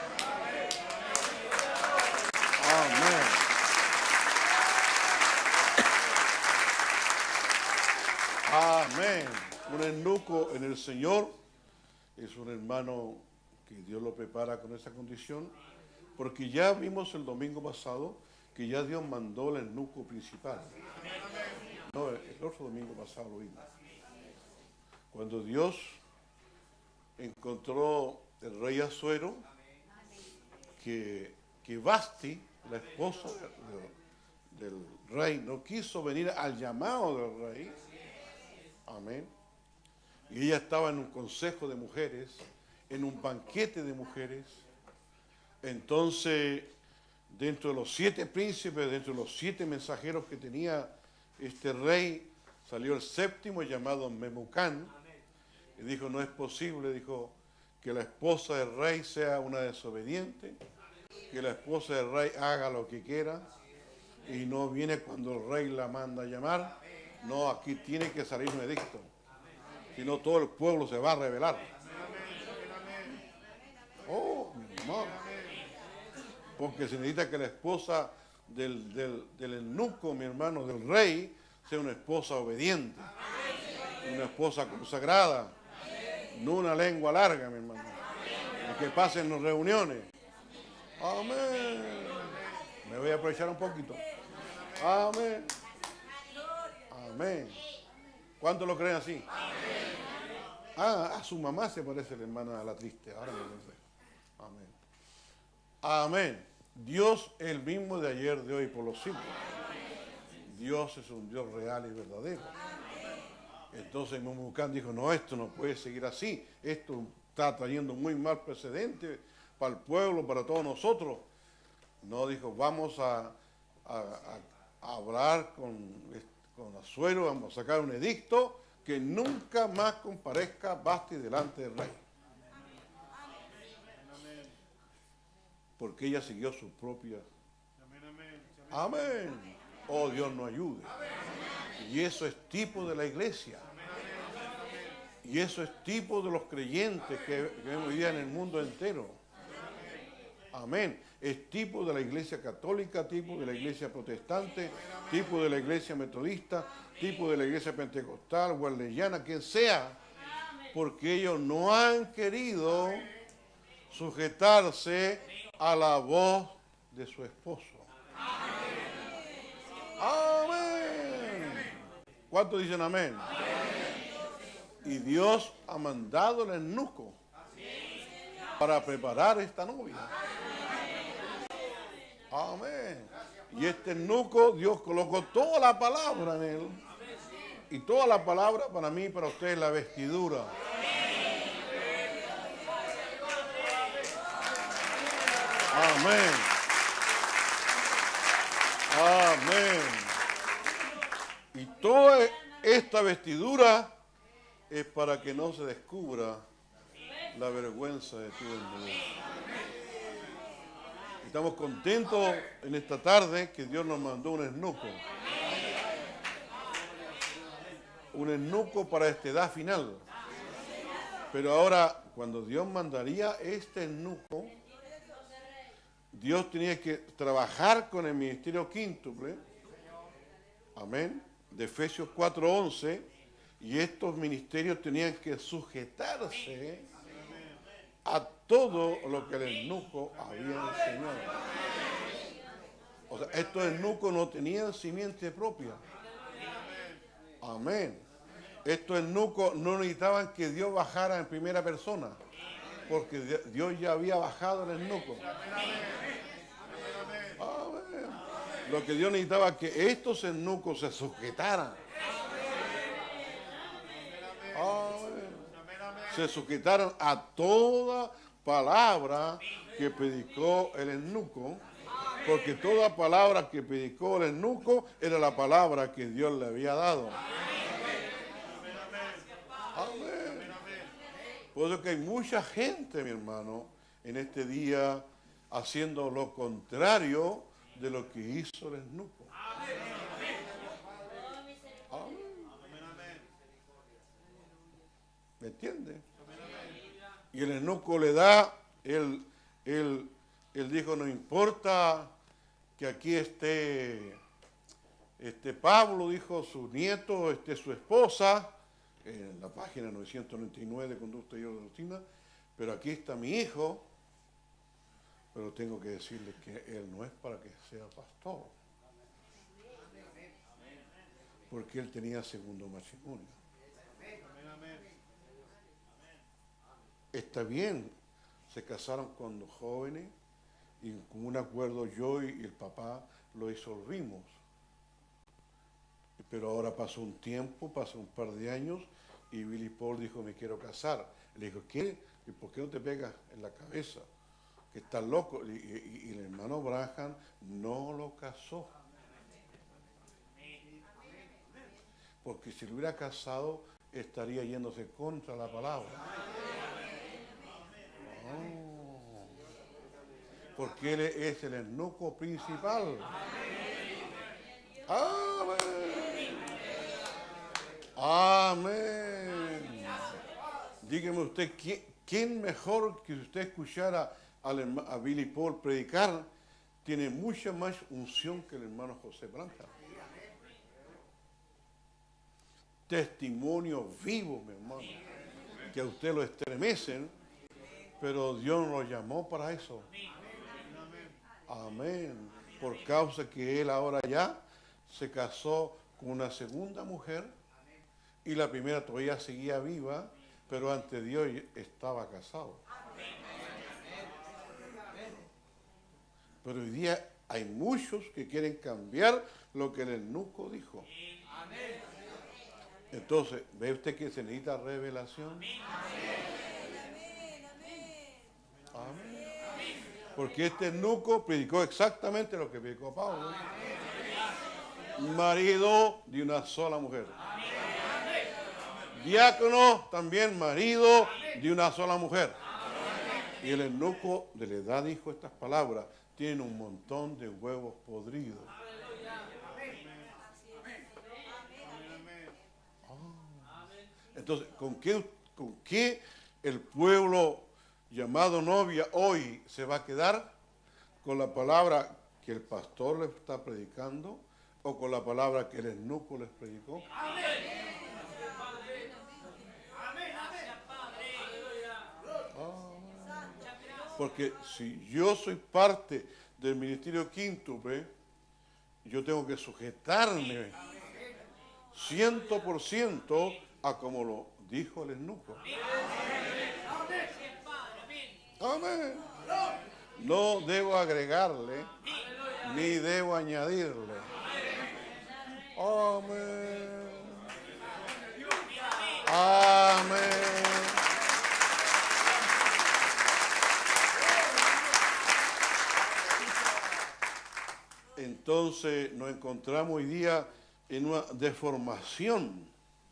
Speaker 2: Amén. Amén. Un eunuco en el Señor es un hermano que Dios lo prepara con esa condición, porque ya vimos el domingo pasado que ya Dios mandó el eunuco principal. No, el otro domingo pasado lo vimos. Cuando Dios encontró el rey Asuero, que, que Vasti, la esposa de, del rey, no quiso venir al llamado del rey. Amén. Y ella estaba en un consejo de mujeres, en un banquete de mujeres. Entonces, dentro de los siete príncipes, dentro de los siete mensajeros que tenía este rey, salió el séptimo llamado Memucán. Y dijo, no es posible, dijo, que la esposa del rey sea una desobediente, que la esposa del rey haga lo que quiera y no viene cuando el rey la manda a llamar. No, aquí tiene que salir un edicto, si no todo el pueblo se va a rebelar. Oh, mi hermano. Porque se necesita que la esposa del, del, del eunuco, mi hermano, del rey, sea una esposa obediente, una esposa consagrada, no una lengua larga, mi hermano, que pase en las reuniones. Amén. Me voy a aprovechar un poquito. Amén. Amén. ¿Cuántos lo creen así? Ah, a su mamá se parece la hermana de la triste. Ahora me parece. Amén. Amén. Dios es el mismo de ayer, de hoy, por los siglos. Dios es un Dios real y verdadero. Entonces Memucán dijo, no, esto no puede seguir así. Esto está trayendo muy mal precedente para el pueblo, para todos nosotros. No, dijo, vamos a, a, a, a hablar con, con Asuero, vamos a sacar un edicto que nunca más comparezca Vasti delante del rey. Porque ella siguió su propia... Amén. Oh, Dios nos ayude. Y eso es tipo de la iglesia. Y eso es tipo de los creyentes que, que vemos hoy día en el mundo entero. Amén. Es tipo de la iglesia católica, tipo de la iglesia protestante, tipo de la iglesia metodista, tipo de la iglesia pentecostal, wesleyana, quien sea. Porque ellos no han querido sujetarse a la voz de su esposo. Amén. ¿Cuántos dicen amén? Y Dios ha mandado el eunuco para preparar esta novia. Amén. Y este eunuco, Dios colocó toda la palabra en él. Y toda la palabra para mí y para ustedes, la vestidura. Amén. Amén. Y toda esta vestidura es para que no se descubra la vergüenza de tu desnudez. Estamos contentos en esta tarde que Dios nos mandó un eunuco. Un eunuco para esta edad final. Pero ahora, cuando Dios mandaría este eunuco, Dios tenía que trabajar con el ministerio quíntuple, amén, de Efesios cuatro once, y estos ministerios tenían que sujetarse a todo lo que el eunuco había enseñado. O sea, estos eunucos no tenían simiente propia. Amén. Estos eunucos no necesitaban que Dios bajara en primera persona, porque Dios ya había bajado el eunuco. Amén. Lo que Dios necesitaba es que estos eunucos se sujetaran. Amén. Se sujetaron a toda palabra que predicó el eunuco, porque toda palabra que predicó el eunuco era la palabra que Dios le había dado. Amén. Por eso que hay mucha gente, mi hermano, en este día haciendo lo contrario de lo que hizo el eunuco. Amén. ¿Me entiende? Y el eunuco le da, él, él, él dijo, no importa que aquí esté, esté Pablo, dijo, su nieto, esté su esposa, en la página novecientos noventa y nueve de Conducta y Doctrina, pero aquí está mi hijo, pero tengo que decirle que él no es para que sea pastor, porque él tenía segundo matrimonio. Está bien, se casaron cuando jóvenes y con un acuerdo yo y el papá lo disolvimos. Pero ahora pasó un tiempo, pasó un par de años y Billy Paul dijo, me quiero casar. Le dijo, ¿qué? ¿Y por qué no te pegas en la cabeza? Que estás loco. Y, y, y el hermano Branham no lo casó. Porque si lo hubiera casado, estaría yéndose contra la palabra. Oh. Porque él es el eunuco principal. Amén. Amén. Dígame usted, ¿quién, quién mejor que usted escuchara al, a Billy Paul predicar? Tiene mucha más unción que el hermano José Branham. Testimonio vivo, mi hermano, que a usted lo estremecen, pero Dios lo llamó para eso. Amén. Por causa que él ahora ya se casó con una segunda mujer y la primera todavía seguía viva, pero ante Dios estaba casado. Pero hoy día hay muchos que quieren cambiar lo que el eunuco dijo. Entonces, ¿ve usted que se necesita revelación? Amén. Porque este eunuco predicó exactamente lo que predicó Pablo. Marido de una sola mujer. Diácono también marido de una sola mujer. Y el eunuco de la edad dijo estas palabras. Tiene un montón de huevos podridos. Entonces, ¿con qué, ¿con qué el pueblo llamado novia hoy se va a quedar? ¿Con la palabra que el pastor les está predicando o con la palabra que el eunuco les predicó? Porque si yo soy parte del ministerio quíntuple, yo tengo que sujetarme ciento por ciento a como lo dijo el eunuco. Amén. No debo agregarle ni debo añadirle. Amén. Amén. Entonces nos encontramos hoy día en una deformación,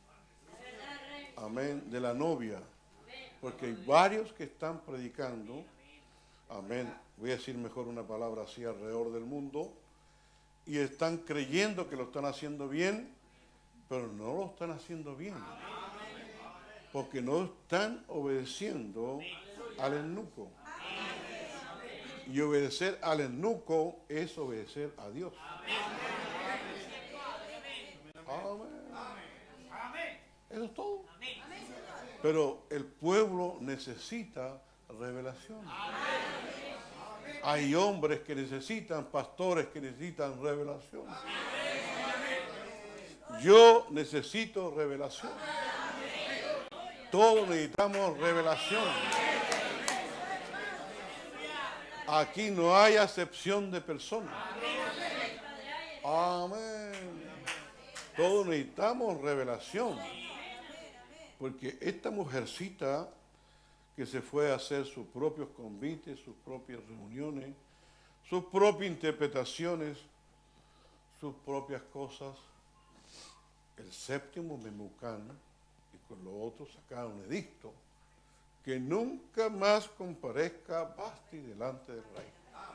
Speaker 2: amén, de la novia, porque hay varios que están predicando, amén, voy a decir mejor una palabra así alrededor del mundo, y están creyendo que lo están haciendo bien, pero no lo están haciendo bien, porque no están obedeciendo al eunuco. Y obedecer al eunuco es obedecer a Dios. Amén. Eso es todo. Pero el pueblo necesita revelación. Hay hombres que necesitan, pastores que necesitan revelación. Yo necesito revelación. Todos necesitamos revelación. Aquí no hay acepción de personas. Amén. Todos necesitamos revelación. Porque esta mujercita que se fue a hacer sus propios convites, sus propias reuniones, sus propias interpretaciones, sus propias cosas, el séptimo Memucán y con los otros sacaron un edicto que nunca más comparezca Vasti delante del rey.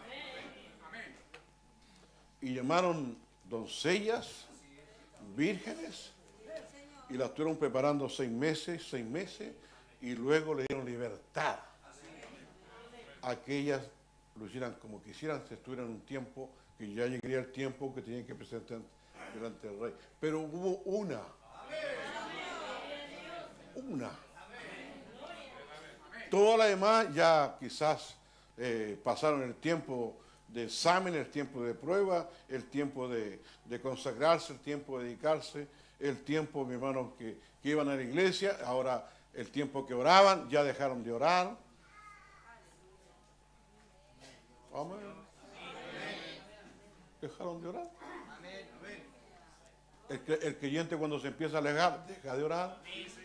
Speaker 2: Y llamaron doncellas, vírgenes, y las estuvieron preparando seis meses, seis meses, y luego le dieron libertad. Aquellas lo hicieran como quisieran, se estuvieran un tiempo, que ya llegaría el tiempo que tenían que presentar delante del rey. Pero hubo una, una. Todas las demás ya quizás eh, pasaron el tiempo de examen, el tiempo de prueba, el tiempo de, de consagrarse, el tiempo de dedicarse, el tiempo, mi hermano, que, que iban a la iglesia, ahora el tiempo que oraban, ya dejaron de orar. Amén. Dejaron de orar. El, el creyente cuando se empieza a alejar, deja de orar.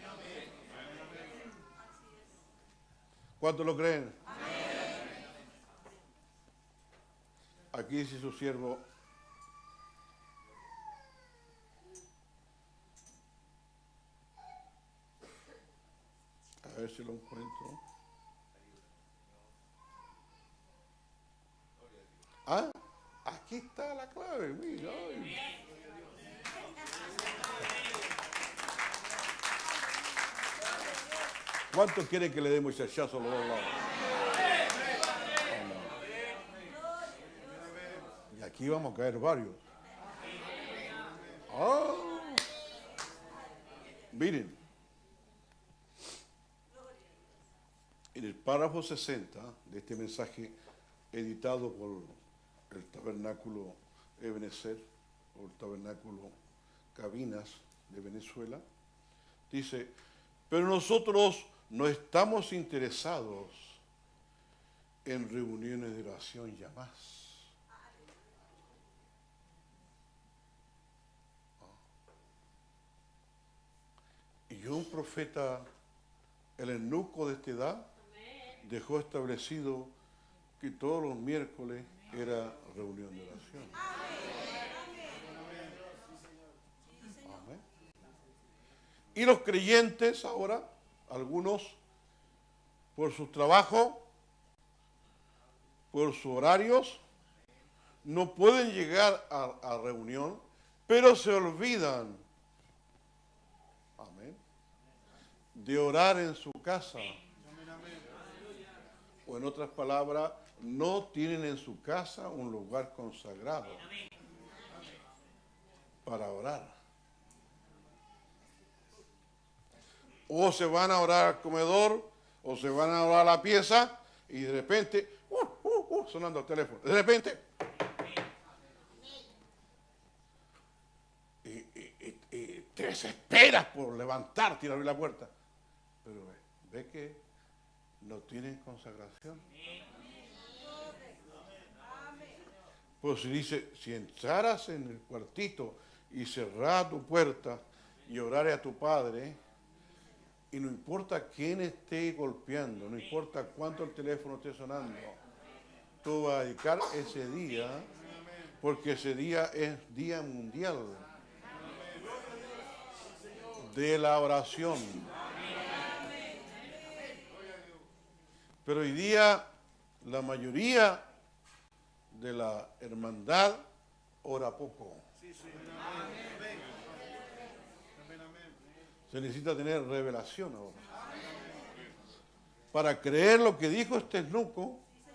Speaker 2: ¿Cuántos lo creen? Aquí dice su siervo, a ver si lo encuentro. Ah, aquí está la clave, mira. ¿Cuántos quieren que le demos ese hachazo a los dos lados? Y aquí vamos a caer varios. Oh. Miren, en el párrafo sesenta de este mensaje editado por el Tabernáculo Ebenezer, o el Tabernáculo Cabinas de Venezuela, dice, pero nosotros no estamos interesados en reuniones de oración ya más. profeta, el eunuco de esta edad, dejó establecido que todos los miércoles era reunión de oración. Amén. Y los creyentes ahora, algunos, por su trabajo, por sus horarios, no pueden llegar a, a reunión, pero se olvidan, amén, de orar en su casa. O en otras palabras, no tienen en su casa un lugar consagrado para orar. O se van a orar al comedor, o se van a orar a la pieza, y de repente, uh, uh, uh, sonando el teléfono, de repente, y, y, y, y te desesperas por levantarte y abrir la puerta. Pero ve, ve que no tienen consagración. Pues si dice, si entraras en el cuartito y cerraras tu puerta y orares a tu Padre, y no importa quién esté golpeando, no importa cuánto el teléfono esté sonando, tú vas a dedicar ese día, porque ese día es Día Mundial de la Oración. Pero hoy día la mayoría de la hermandad ora poco. Se necesita tener revelación ahora. Para creer lo que dijo este eunuco,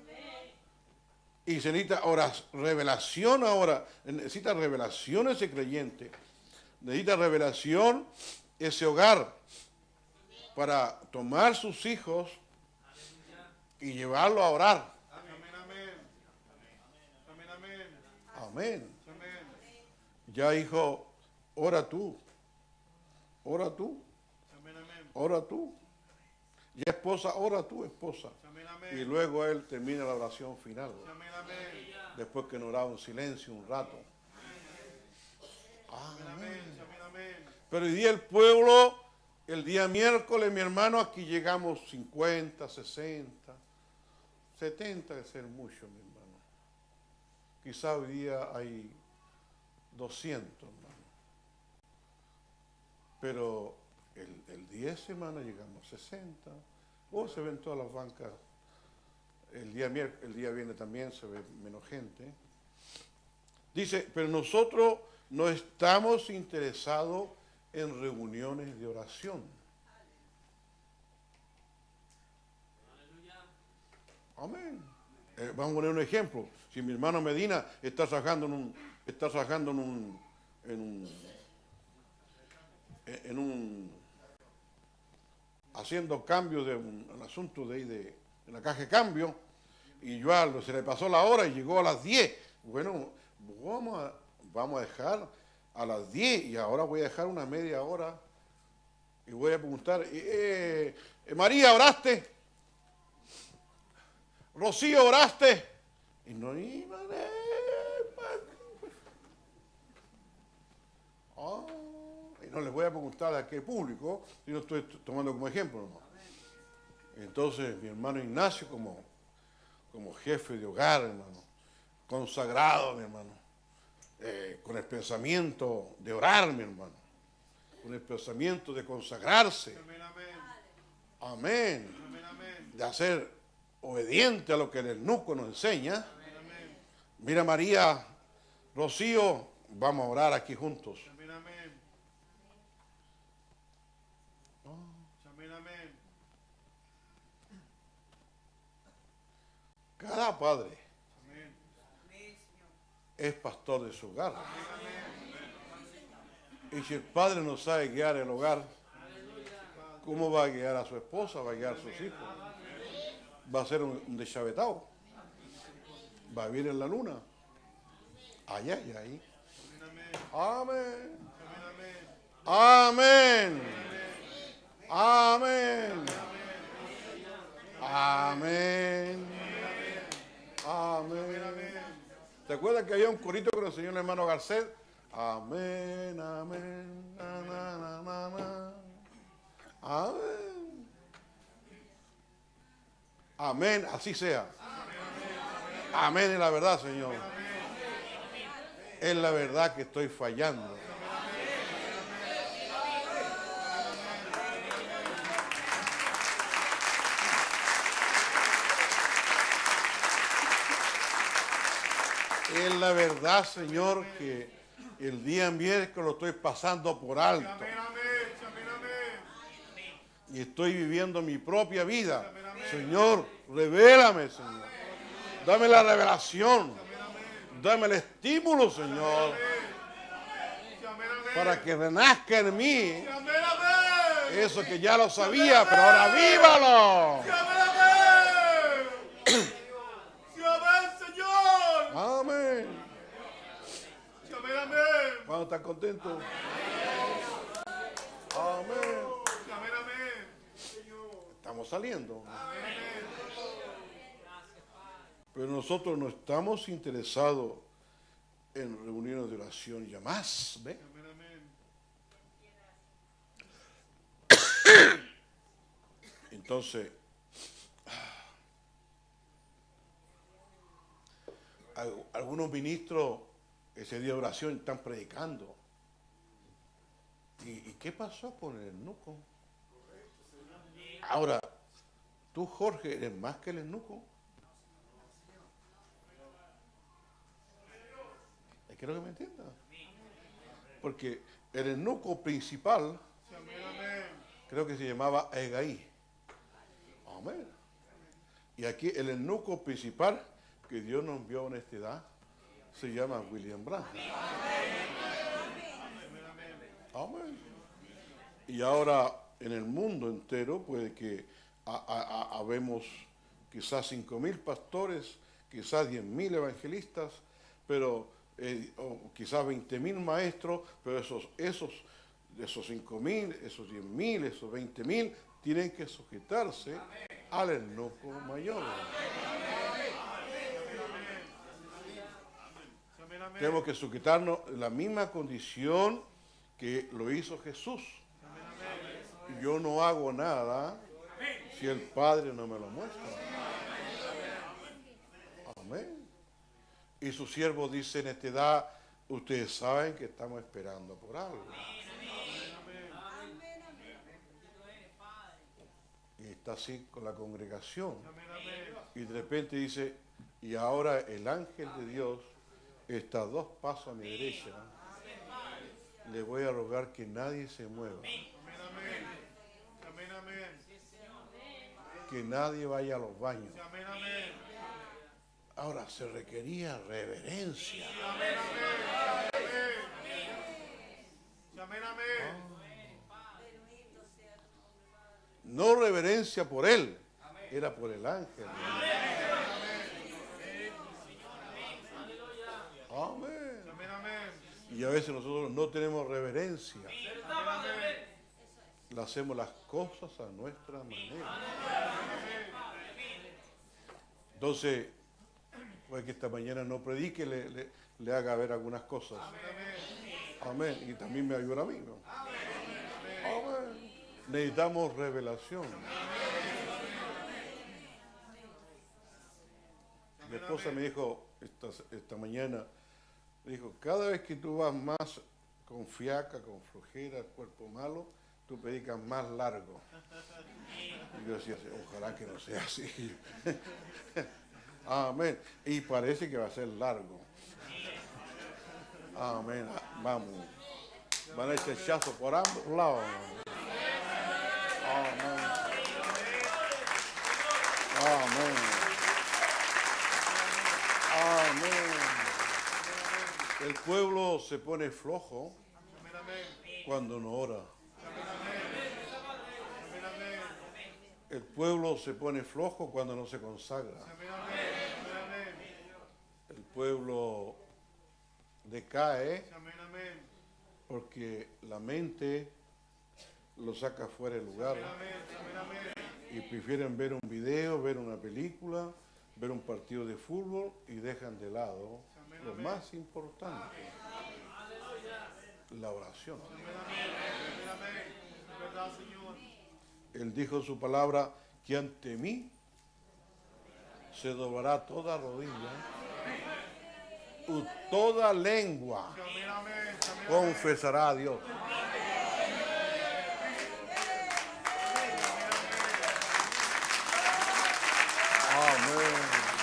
Speaker 2: y se necesita ahora revelación ahora, necesita revelación ese creyente, necesita revelación ese hogar para tomar sus hijos y llevarlo a orar. Amén. Ya hijo, ora tú. Ora tú. Ora tú. Ya esposa, ora tú, esposa. Y luego él termina la oración final. Después que no oraba en silencio un rato. Amén. Pero hoy día el pueblo, el día miércoles, mi hermano, aquí llegamos cincuenta, sesenta, setenta, de ser mucho, mi hermano. Quizá hoy día hay doscientos, hermano. Pero el, el día de semana llegamos a sesenta. O se ven todas las bancas. El día, el día viene también, se ve menos gente. Dice, pero nosotros no estamos interesados en reuniones de oración. Amén. Eh, vamos a poner un ejemplo. Si mi hermano Medina está trabajando en un, está trabajando en un, en un, en un haciendo cambios de un, un asunto de, de, de la caja de cambio, y yo a, se le pasó la hora y llegó a las diez. Bueno, vamos a, vamos a dejar a las diez y ahora voy a dejar una media hora y voy a preguntar, eh, eh, María, ¿oraste? Rocío, ¿oraste? Y no iba a... Oh, y no les voy a preguntar a qué público, si no estoy tomando como ejemplo, ¿no? Entonces mi hermano Ignacio como, como jefe de hogar, hermano, consagrado, mi hermano, eh, con el pensamiento de orar, mi hermano, con el pensamiento de consagrarse, amén, amén, amén, amén. De hacer obediente a lo que el eunuco nos enseña. Amén, amén. Mira, María, Rocío, vamos a orar aquí juntos. Amén, amén. Oh. Amén, amén. Cada padre amén. Es pastor de su hogar. Amén. Y si el padre no sabe guiar el hogar, ¿cómo va a guiar a su esposa? ¿Va a guiar a sus hijos? Va a ser un, un deschavetado. Va a vivir en la luna. Allá y ahí. Amén. Amén. Amén. Amén. Amén. ¿Te acuerdas que había un corito que nos enseñó el hermano Garcet? Amén, amén, amén, amén. Amén. Amén, así sea. Amén, es la verdad, Señor. Es la verdad que estoy fallando. Es la verdad, Señor, que el día miércoles lo estoy pasando por alto. Y estoy viviendo mi propia vida. Señor, revélame, Señor. Dame la revelación. Dame el estímulo, Señor. Para que renazca en mí eso que ya lo sabía, pero ahora vívalo. Amén. ¿Cuándo están contentos? Amén. Estamos saliendo. Pero nosotros no estamos interesados en reuniones de oración ya más. ¿Ve? Entonces, algunos ministros ese día de oración están predicando. ¿Y, y qué pasó con el eunuco? Ahora, tú, Jorge, eres más que el eunuco. Quiero que me entiendan. Porque el eunuco principal, creo que se llamaba Hegai. Amén. Y aquí el eunuco principal que Dios nos envió a honestidad se llama William Branham. Amén. Y ahora en el mundo entero puede que habemos quizás cinco mil pastores, quizás diez mil evangelistas, pero eh, o quizás veinte mil maestros, pero esos, esos, esos cinco mil, esos diez mil, esos veinte mil tienen que sujetarse al eunuco mayor. Tenemos que sujetarnos en la misma condición que lo hizo Jesús. Yo no hago nada si el Padre no me lo muestra. Amén. Y su siervo dice en esta edad, ustedes saben que estamos esperando por algo. Y está así con la congregación. Y de repente dice, y ahora el ángel de Dios está a dos pasos a mi derecha. Le voy a rogar que nadie se mueva. Que nadie vaya a los baños. Ahora se requería reverencia. No reverencia por él, era por el ángel. Amén. Y a veces nosotros no tenemos reverencia. Le hacemos las cosas a nuestra manera. Entonces, pues que esta mañana no predique, le, le, le haga ver algunas cosas. Amén. Y también me ayuda a mí, ¿no? Amén. Necesitamos revelación. Mi esposa me dijo esta, esta mañana, me dijo, cada vez que tú vas más con fiaca, con flojera, cuerpo malo, tú predicas más largo. Y yo decía, ojalá que no sea así. Amén. Y parece que va a ser largo. Amén. Vamos. Van a echar chazo por ambos lados. Amén. Amén. Amén. El pueblo se pone flojo cuando no ora. El pueblo se pone flojo cuando no se consagra. El pueblo decae porque la mente lo saca fuera del lugar y prefieren ver un video, ver una película, ver un partido de fútbol y dejan de lado lo más importante, la oración. Él dijo en su palabra que ante mí se doblará toda rodilla, y toda lengua confesará a Dios. Amén.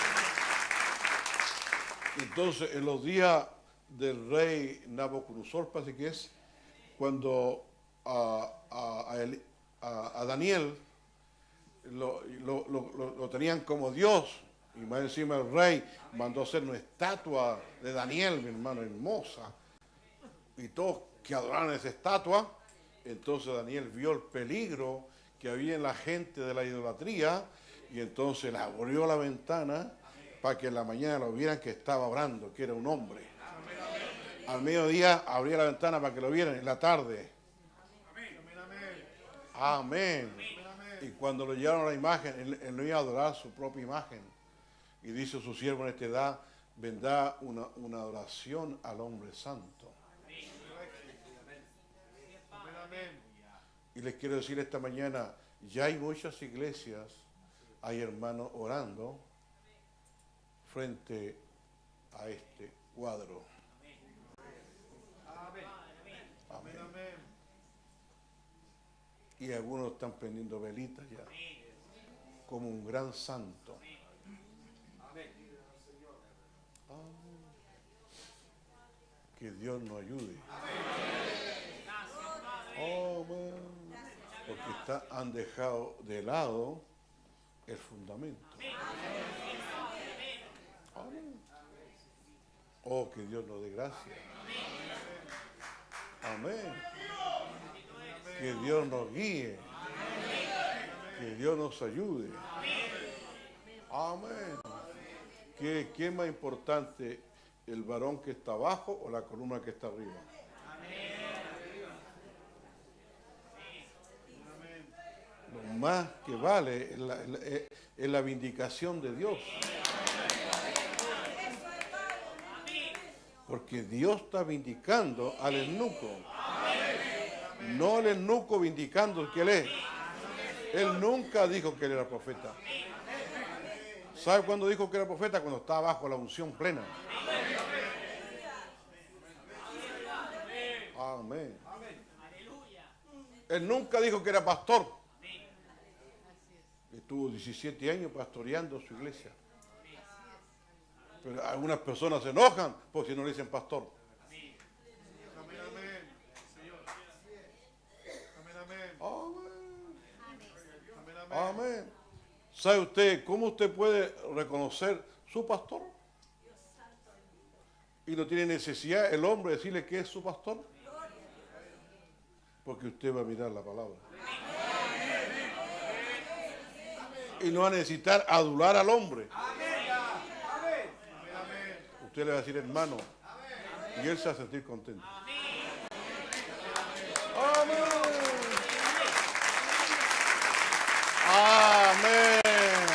Speaker 2: Entonces, en los días del rey Nabucodonosor, parece que es, cuando a, a, a, a Daniel lo, lo, lo, lo tenían como Dios, y más encima el rey mandó hacer una estatua de Daniel, mi hermano, hermosa, y todos que adoraron esa estatua. Entonces Daniel vio el peligro que había en la gente de la idolatría, y entonces le abrió la ventana para que en la mañana lo vieran que estaba orando, que era un hombre. Al mediodía abría la ventana para que lo vieran, en la tarde. Amén. Y cuando lo llevaron a la imagen, él, él no iba a adorar su propia imagen. Y dice su siervo en esta edad, vendrá una, una adoración al hombre santo. Y les quiero decir esta mañana, ya hay muchas iglesias, hay hermanos orando frente a este cuadro. Amén. Y algunos están prendiendo velitas ya, como un gran santo. Amén. Que Dios nos ayude. Amén. Porque está, han dejado de lado el fundamento. Amén. Oh, que Dios nos dé gracia. Amén. Que Dios nos guíe. Que Dios nos ayude. Amén. ¿Qué, qué es más importante, el varón que está abajo o la columna que está arriba? Lo más que vale es la, es la vindicación de Dios. Porque Dios está vindicando al eunuco. No el eunuco vindicando que él es. Él nunca dijo que él era profeta. ¿Sabe cuándo dijo que era profeta? Cuando estaba bajo la unción plena. Amén. Él nunca dijo que era pastor. Estuvo diecisiete años pastoreando su iglesia. Pero algunas personas se enojan porque no le dicen pastor. Amén. Amén. ¿Sabe usted cómo usted puede reconocer su pastor? Y no tiene necesidad el hombre de decirle que es su pastor. Porque usted va a mirar la palabra. Y no va a necesitar adular al hombre. Usted le va a decir hermano. Y él se va a sentir contento. Amén. Amén.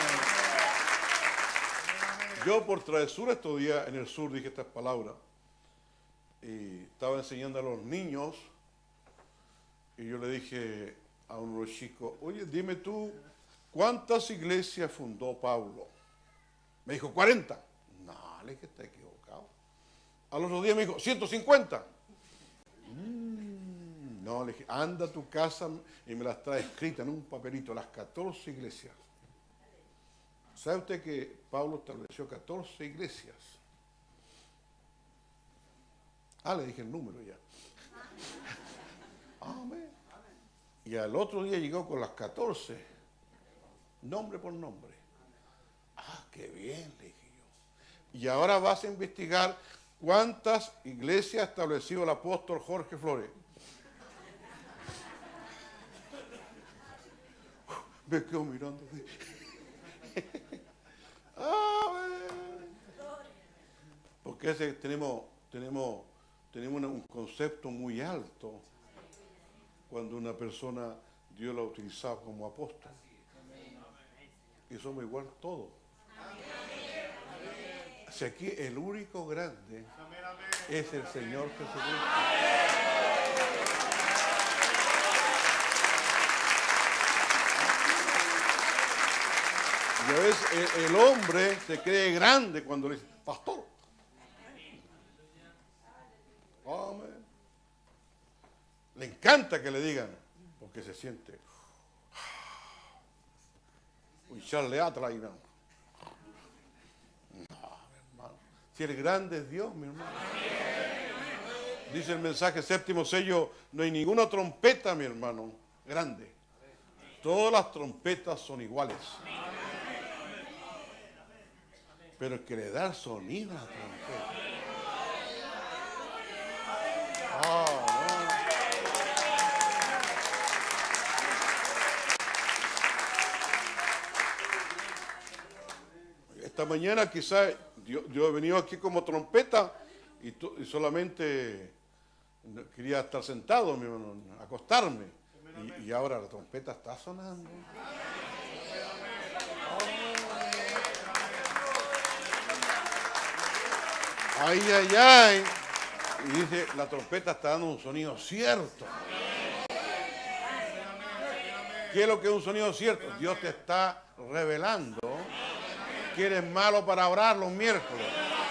Speaker 2: Yo por travesura estos días en el sur dije estas palabras. Y estaba enseñando a los niños. Y yo le dije a uno de los chicos, oye, dime tú, ¿cuántas iglesias fundó Pablo? Me dijo, cuarenta. No, le dije, está equivocado. Al otro día me dijo, ciento cincuenta. Mm, no, le dije, anda a tu casa y me las trae escritas en un papelito, las catorce iglesias. ¿Sabe usted que Pablo estableció catorce iglesias? Ah, le dije el número ya. Amén. Y al otro día llegó con las catorce, nombre por nombre. Ah, qué bien, le dije yo. Y ahora vas a investigar cuántas iglesias ha establecido el apóstol Jorge Flores. Me quedo mirando. Amén. Porque ese, tenemos, tenemos, tenemos un concepto muy alto. Cuando una persona Dios la ha utilizado como apóstol. Y somos igual todos. Si aquí el único grande es el Señor Jesucristo. Y a veces el, el hombre se cree grande cuando le dice, pastor. Amén. Le encanta que le digan, porque se siente. Un charle atrás y no. No, hermano. Si el grande es Dios, mi hermano. Dice el mensaje séptimo sello, no hay ninguna trompeta, mi hermano, grande. Todas las trompetas son iguales. Pero el que le da el sonido a la trompeta. Ah, no. Esta mañana quizás yo, yo he venido aquí como trompeta y, to, y solamente quería estar sentado, mi hermano, acostarme. Y, y ahora la trompeta está sonando. Ay, ay, ay. Y dice, la trompeta está dando un sonido cierto. ¿Qué es lo que es un sonido cierto? Dios te está revelando que eres malo para orar los miércoles.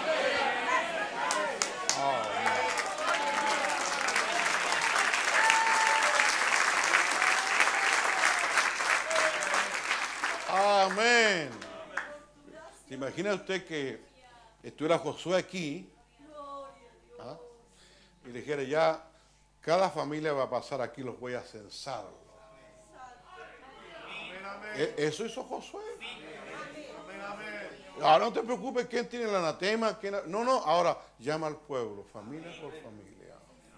Speaker 2: Amén. ¿Se imagina usted que estuviera Josué aquí? ¿Ah? Y le dijera, ya, cada familia va a pasar aquí, los voy a censar. ¿E ¿Eso hizo Josué? Ahora no te preocupes quién tiene el anatema. Quién... No, no, ahora llama al pueblo, familia por familia.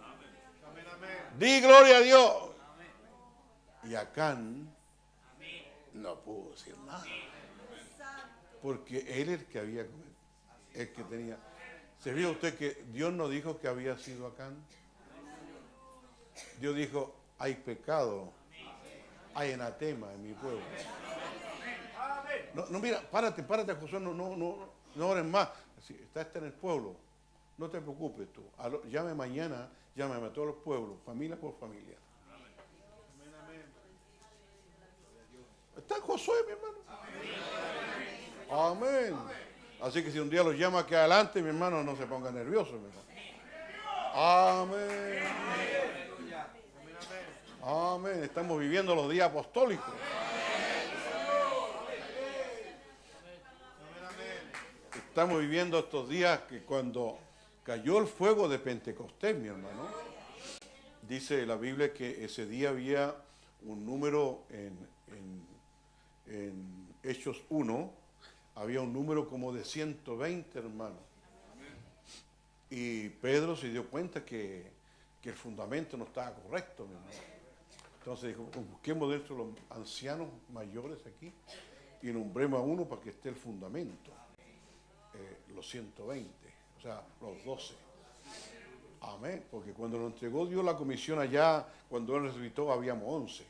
Speaker 2: Di gloria a Dios. Y Acán no pudo decir nada. Porque él es el que había, el que tenía. ¿Se fija usted que Dios no dijo que había sido Acán? Dios dijo, hay pecado, hay anatema en mi pueblo. No, no, mira, párate, párate, Josué, no, no, no, no ores más. Si está este en el pueblo, no te preocupes tú. Lo, llame mañana, llámame a todos los pueblos, familia por familia. Está Josué, mi hermano. Amén. Así que si un día los llama aquí adelante, mi hermano, no se ponga nervioso, mi hermano. Amén. Amén. Estamos viviendo los días apostólicos. Estamos viviendo estos días que cuando cayó el fuego de Pentecostés, mi hermano, dice la Biblia que ese día había un número en, en, en Hechos uno, había un número como de ciento veinte hermanos. Y Pedro se dio cuenta que, que el fundamento no estaba correcto, mi hermano. Entonces dijo, busquemos dentro de los ancianos mayores aquí y nombremos a uno para que esté el fundamento. Eh, los ciento veinte, o sea, los doce. Amén, porque cuando lo entregó Dios la comisión allá, cuando él resucitó, habíamos once.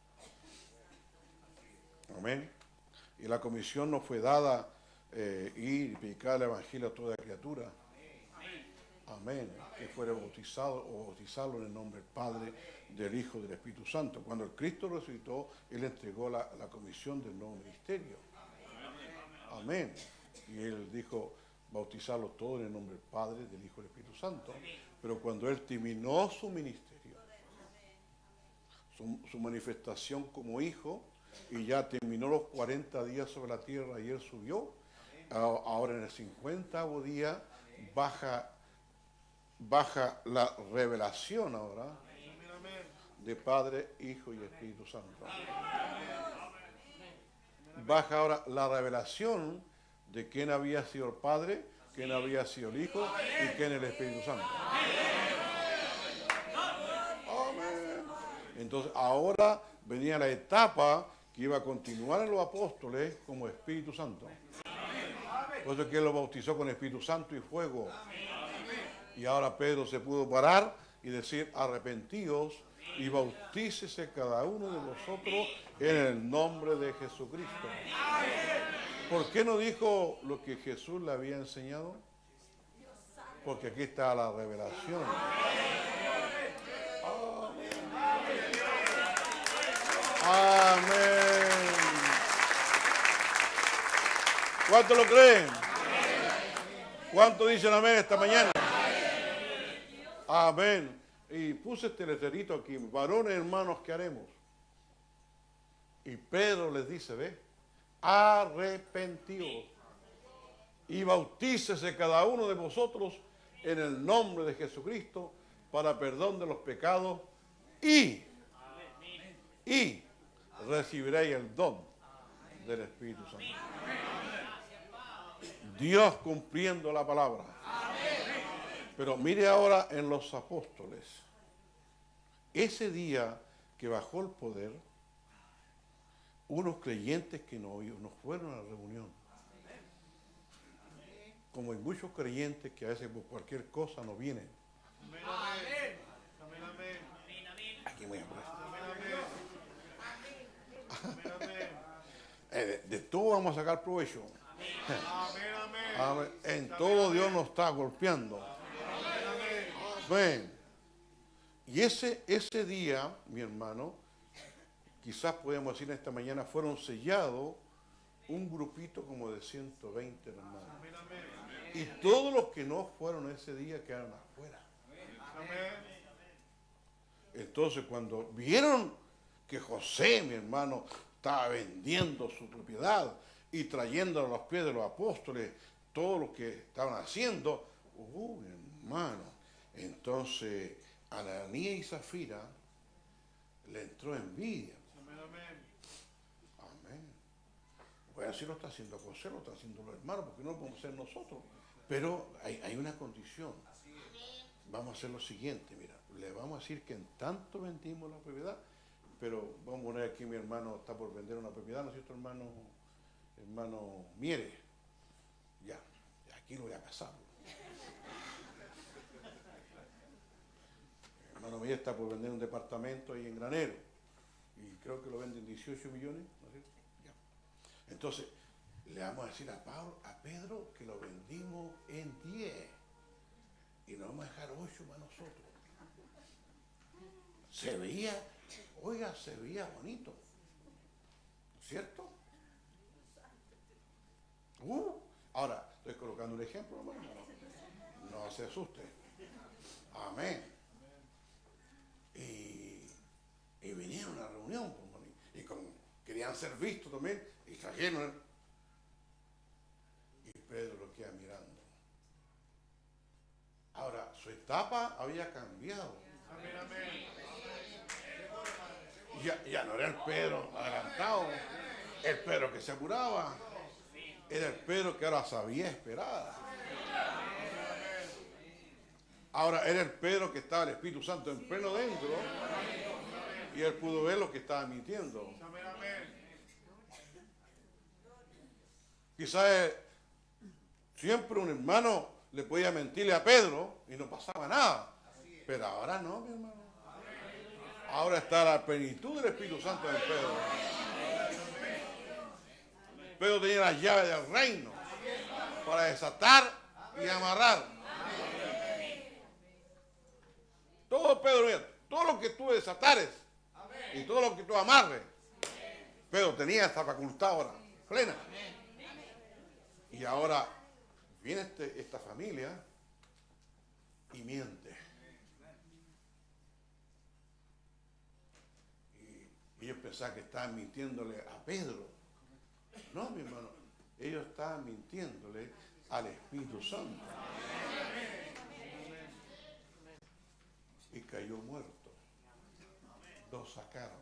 Speaker 2: Amén. Y la comisión nos fue dada eh, ir y predicar el evangelio a toda criatura. Amén. Que fuera bautizado o bautizarlo en el nombre del Padre, del Hijo y del Espíritu Santo. Cuando el Cristo resucitó, él entregó la, la comisión del nuevo ministerio. Amén. Y él dijo, bautizarlo todo en el nombre del Padre, del Hijo y del Espíritu Santo. Pero cuando él terminó su ministerio, su, su manifestación como hijo, y ya terminó los cuarenta días sobre la tierra y él subió, ahora en el cincuentavo día baja, baja la revelación ahora de Padre, Hijo y Espíritu Santo. Baja ahora la revelación de quién había sido el Padre, quién había sido el Hijo y quién el Espíritu Santo. Amén. Entonces ahora venía la etapa que iba a continuar en los apóstoles como Espíritu Santo. Por eso es que él lo bautizó con Espíritu Santo y fuego. Y ahora Pedro se pudo parar y decir, arrepentíos y bautícese cada uno de vosotros en el nombre de Jesucristo. ¿Por qué no dijo lo que Jesús le había enseñado? Porque aquí está la revelación. Amén. ¿Cuánto lo creen? ¿Cuánto dicen amén esta mañana? Amén. Y puse este letrerito aquí, varones hermanos, ¿qué haremos? Y Pedro les dice, ve, arrepentidos y bautícese cada uno de vosotros en el nombre de Jesucristo para perdón de los pecados y, y recibiréis el don del Espíritu Santo. Dios cumpliendo la palabra. Pero mire ahora en los apóstoles. Ese día que bajó el poder, unos creyentes que no, no fueron a la reunión. Como hay muchos creyentes que a veces por cualquier cosa no vienen.
Speaker 3: Amén. Amén, amén.
Speaker 2: Aquí voy a poner.
Speaker 3: Amén, amén.
Speaker 2: Eh, de, de todo vamos a sacar provecho.
Speaker 3: Amén, amén.
Speaker 2: Amén. En todo Dios nos está golpeando. Ven. Y ese, ese día, mi hermano, quizás podemos decir esta mañana, fueron sellados un grupito como de ciento veinte hermanos. Y todos los que no fueron ese día quedaron afuera. Entonces cuando vieron que José, mi hermano, estaba vendiendo su propiedad y trayéndolo a los pies de los apóstoles, todo lo que estaban haciendo, uh, mi hermano, entonces Ananías y Zafira le entró envidia. Amén. Pues así lo está haciendo José, lo está haciendo los hermanos, porque no lo podemos hacer nosotros. Pero hay, hay una condición. Vamos a hacer lo siguiente, mira, le vamos a decir que en tanto vendimos la propiedad, pero vamos a poner aquí, mi hermano está por vender una propiedad, ¿no es cierto, hermano? Hermano Miere. Ya, aquí lo voy a casar. Hermano Miere está por vender un departamento ahí en Granero, y creo que lo venden dieciocho millones, ¿no es cierto? Ya. Entonces, le vamos a decir a Pablo, a Pedro, que lo vendimos en diez. Y nos vamos a dejar ocho para nosotros. Se veía, oiga, se veía bonito. ¿Cierto? Uh, ahora, estoy colocando un ejemplo, hermano. No, no se asuste. Amén. Y, y vinieron a la reunión, y como querían ser vistos también, y trajeron. Y Pedro lo queda mirando. Ahora, su etapa había cambiado.
Speaker 3: Amén, amén.
Speaker 2: Ya, ya no era el Pedro adelantado, el Pedro que se apuraba, era el Pedro que ahora sabía esperar. Ahora era el Pedro que estaba el Espíritu Santo en pleno dentro y él pudo ver lo que estaba mintiendo. Quizás siempre un hermano le podía mentirle a Pedro y no pasaba nada, pero ahora no, mi hermano. Ahora está la plenitud del Espíritu Santo en Pedro. Pedro tenía las llaves del reino para desatar y amarrar. Todo Pedro, mira, todo lo que tú desatares y todo lo que tú amarres, Pedro tenía esta facultad ahora, plena. Y ahora viene este, esta familia y miente. Y ellos pensaban que estaban mintiéndole a Pedro. No, mi hermano, ellos estaban mintiéndole al Espíritu Santo. Y cayó muerto. Lo sacaron.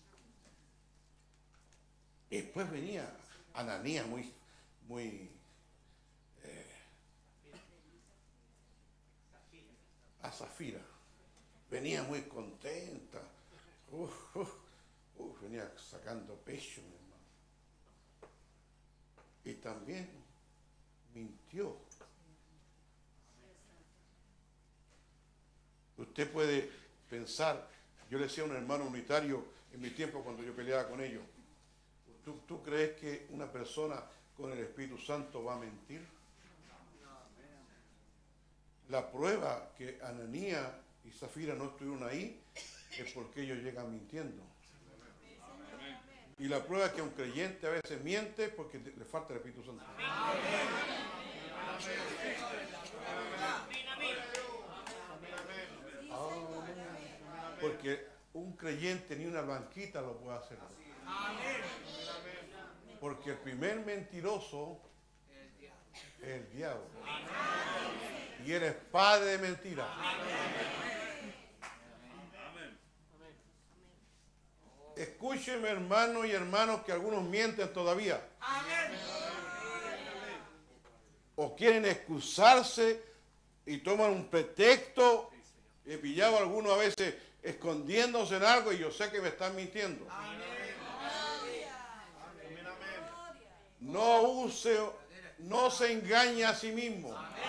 Speaker 2: Y después venía Ananías muy, muy eh, a Zafira. Venía muy contenta. Uf, uf, uf, venía sacando pecho, mi hermano. Y también mintió. Usted puede pensar, yo le decía a un hermano unitario en mi tiempo cuando yo peleaba con ellos, ¿tú, tú crees que una persona con el Espíritu Santo va a mentir? La prueba que Ananías y Zafira no estuvieron ahí es porque ellos llegan mintiendo. Y la prueba es que un creyente a veces miente porque le falta el Espíritu Santo. Porque un creyente ni una banquita lo puede hacer. Porque el primer mentiroso es el diablo. Y él es padre de mentira. Escúcheme, hermanos y hermanos, que algunos mienten todavía. O quieren excusarse y toman un pretexto. He pillado a algunos a veces escondiéndose en algo y yo sé que me están mintiendo. No use, no se engañe a sí mismo.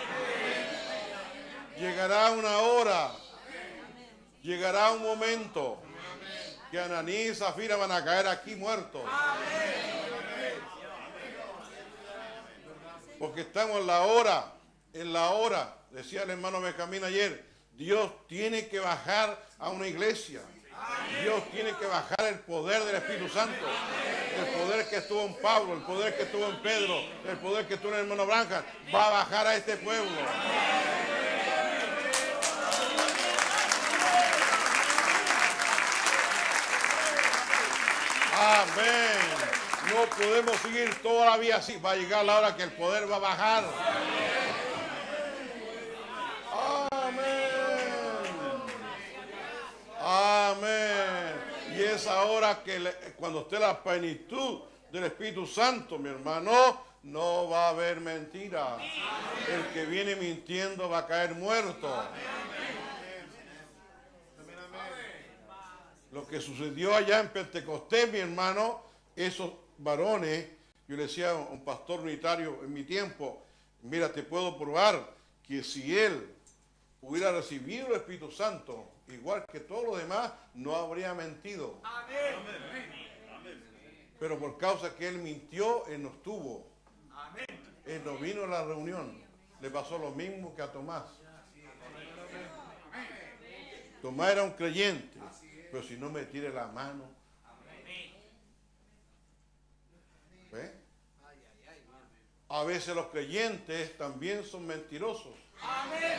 Speaker 2: Llegará una hora, llegará un momento que Ananí y Zafira van a caer aquí muertos. Porque estamos en la hora, en la hora, decía el hermano Benjamín ayer, Dios tiene que bajar a una iglesia. Dios tiene que bajar el poder del Espíritu Santo. El poder que estuvo en Pablo, el poder que estuvo en Pedro, el poder que estuvo en el hermano Branham, va a bajar a este pueblo. Amén. No podemos seguir toda la vida así. Va a llegar la hora que el poder va a bajar. Amén. Y es ahora que le, cuando esté la plenitud del Espíritu Santo, mi hermano, no va a haber mentira. El que viene mintiendo va a caer muerto. Lo que sucedió allá en Pentecostés, mi hermano, esos varones, yo le decía a un pastor unitario en mi tiempo, mira, te puedo probar que si él hubiera recibido el Espíritu Santo, igual que todos los demás, no habría mentido. Amén. Pero por causa que él mintió, él no estuvo. Amén. Él no vino a la reunión. Le pasó lo mismo que a Tomás. Tomás era un creyente, pero si no me tire la mano. ¿Ve? A veces los creyentes también son mentirosos. Amén.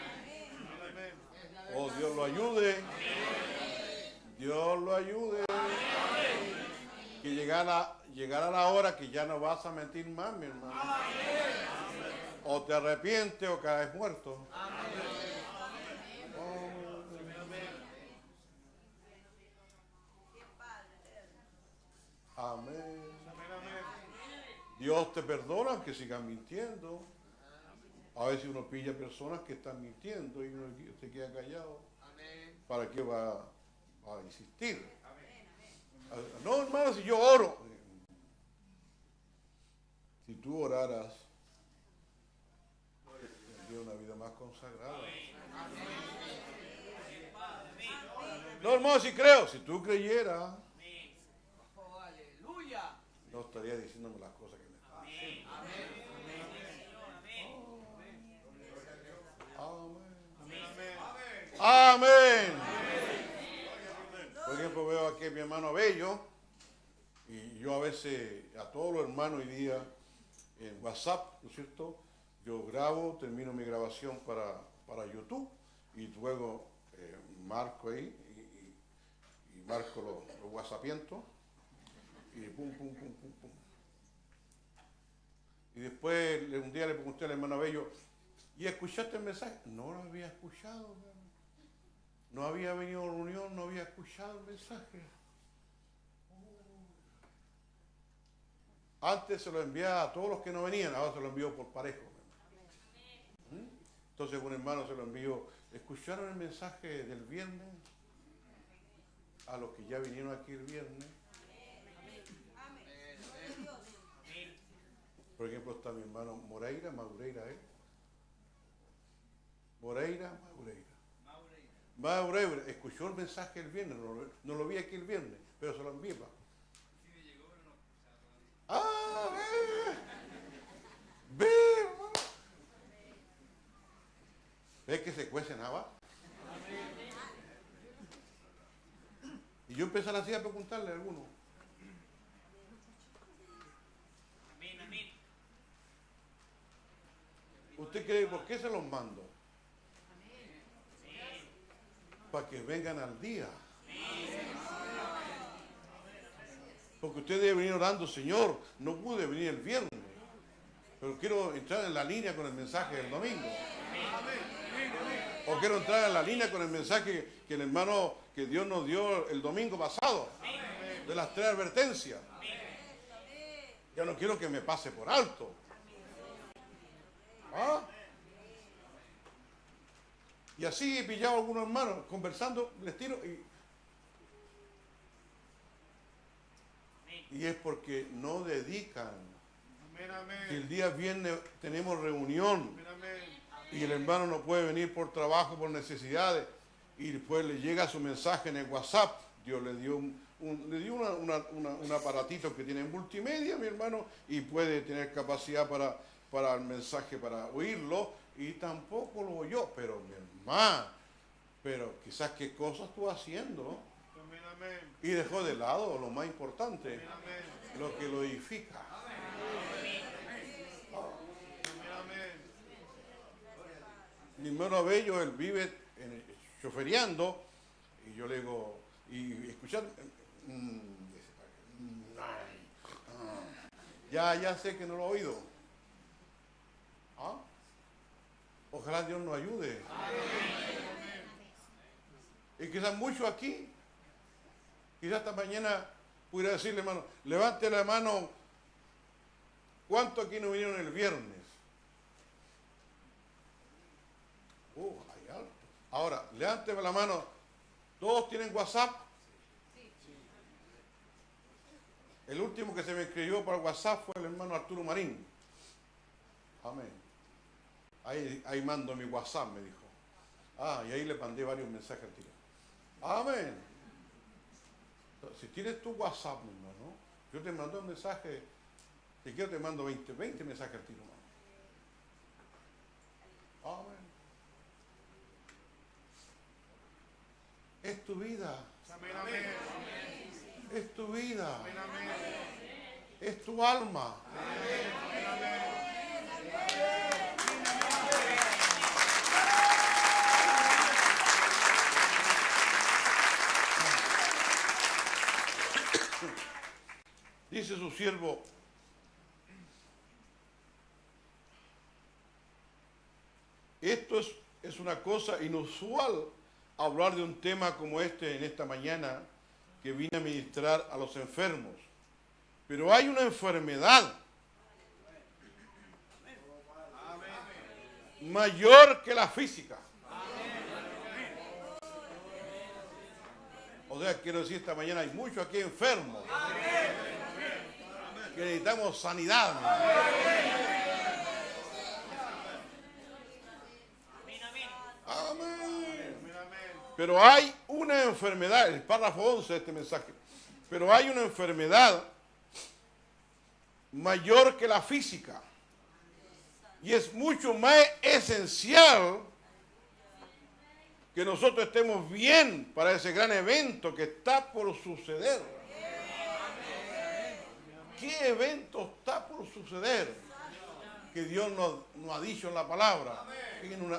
Speaker 2: Oh, Dios lo ayude. Dios lo ayude. Que llegara, llegara la hora que ya no vas a mentir más, mi hermano. O te arrepientes o caes muerto. Oh. Amén. Dios te perdona aunque sigan mintiendo. A veces uno pilla personas que están mintiendo y uno se queda callado. Amén. ¿Para qué va a insistir? Amén. No, hermano, si yo oro. Si tú oraras, tendrías una vida más consagrada. Amén. No, hermano, si creo. Si tú creyeras, no estaría diciéndome las cosas que me pasan. Amén. Amén. Por ejemplo, veo aquí a mi hermano Bello y yo a veces a todos los hermanos hoy día en WhatsApp, ¿no es cierto? Yo grabo, termino mi grabación para, para YouTube y luego eh, marco ahí y, y, y marco los, los WhatsAppientos y pum, pum, pum, pum, pum. Y después un día le pregunté al hermano Bello, ¿y escuchaste el mensaje? No lo había escuchado, hermano. No había venido a la reunión, no había escuchado el mensaje. Antes se lo enviaba a todos los que no venían, ahora se lo envió por parejo. ¿Mm? Entonces un hermano se lo envió. ¿Escucharon el mensaje del viernes? A los que ya vinieron aquí el viernes. Por ejemplo, está mi hermano Moreira, Madureira, ¿eh? Moreira, Madureira. Madureira, escuchó el mensaje el viernes, no, no lo vi aquí el viernes, pero se lo envié. Ah, ve, ve, hermano. ¿Ves que se cuece nada? Y yo empecé así a preguntarle a algunos. cree por qué se los mando? Para que vengan al día. Porque usted debe venir orando, Señor, no pude venir el viernes, pero quiero entrar en la línea con el mensaje del domingo. O quiero entrar en la línea con el mensaje que el hermano, que Dios nos dio el domingo pasado, de las tres advertencias. Ya no quiero que me pase por alto. ¿Ah? Y así he pillado a algunos hermanos conversando, les tiro y... Y es porque no dedican.
Speaker 3: Amén, amén.
Speaker 2: Si el día viernes tenemos reunión
Speaker 3: Amén, amén.
Speaker 2: y el hermano no puede venir por trabajo, por necesidades, y después le llega su mensaje en el WhatsApp, Dios le dio un, un- le dio una- una- una- un aparatito que tiene multimedia, mi hermano, y puede tener capacidad para, para el mensaje, para oírlo, y tampoco lo oyó. Pero mi hermano, pero quizás qué cosas estuvo haciendo,
Speaker 3: Amén, amén.
Speaker 2: y dejó de lado lo más importante,
Speaker 3: Amén, amén.
Speaker 2: lo que lo edifica.
Speaker 3: Amén, amén.
Speaker 2: Mi hermano Abello, él vive en el- chofereando, y yo le digo, y escuchar, mm, mm, ah, ya, ya sé que no lo he oído. ¿Ah? Ojalá Dios nos ayude. Y quizás muchos aquí, quizás esta mañana pudiera decirle, hermano, levante la mano, ¿cuántos aquí no vinieron el viernes? Uh, hay alto. Ahora, levánteme la mano. ¿Todos tienen WhatsApp? El último que se me escribió para WhatsApp fue el hermano Arturo Marín. Amén. Ahí, ahí mando mi WhatsApp, me dijo. Ah, y ahí le mandé varios mensajes al tiro. Amén. Si tienes tu WhatsApp, mi hermano, yo te mando un mensaje. Si quiero te mando veinte, veinte mensajes al tiro, hermano. Amén. Es tu vida,
Speaker 3: Amén, amén.
Speaker 2: es tu vida,
Speaker 3: Amén, amén.
Speaker 2: es tu alma. Dice su siervo, esto es, es una cosa inusual hablar de un tema como este en esta mañana que vine a ministrar a los enfermos. Pero hay una enfermedad mayor que la física. O sea, quiero decir, esta mañana hay muchos aquí enfermos que necesitamos sanidad. Amén. Pero hay una enfermedad, el párrafo once de este mensaje, pero hay una enfermedad mayor que la física y es mucho más esencial que nosotros estemos bien para ese gran evento que está por suceder. ¿Qué evento está por suceder? Que Dios nos, nos ha dicho en la palabra, que en una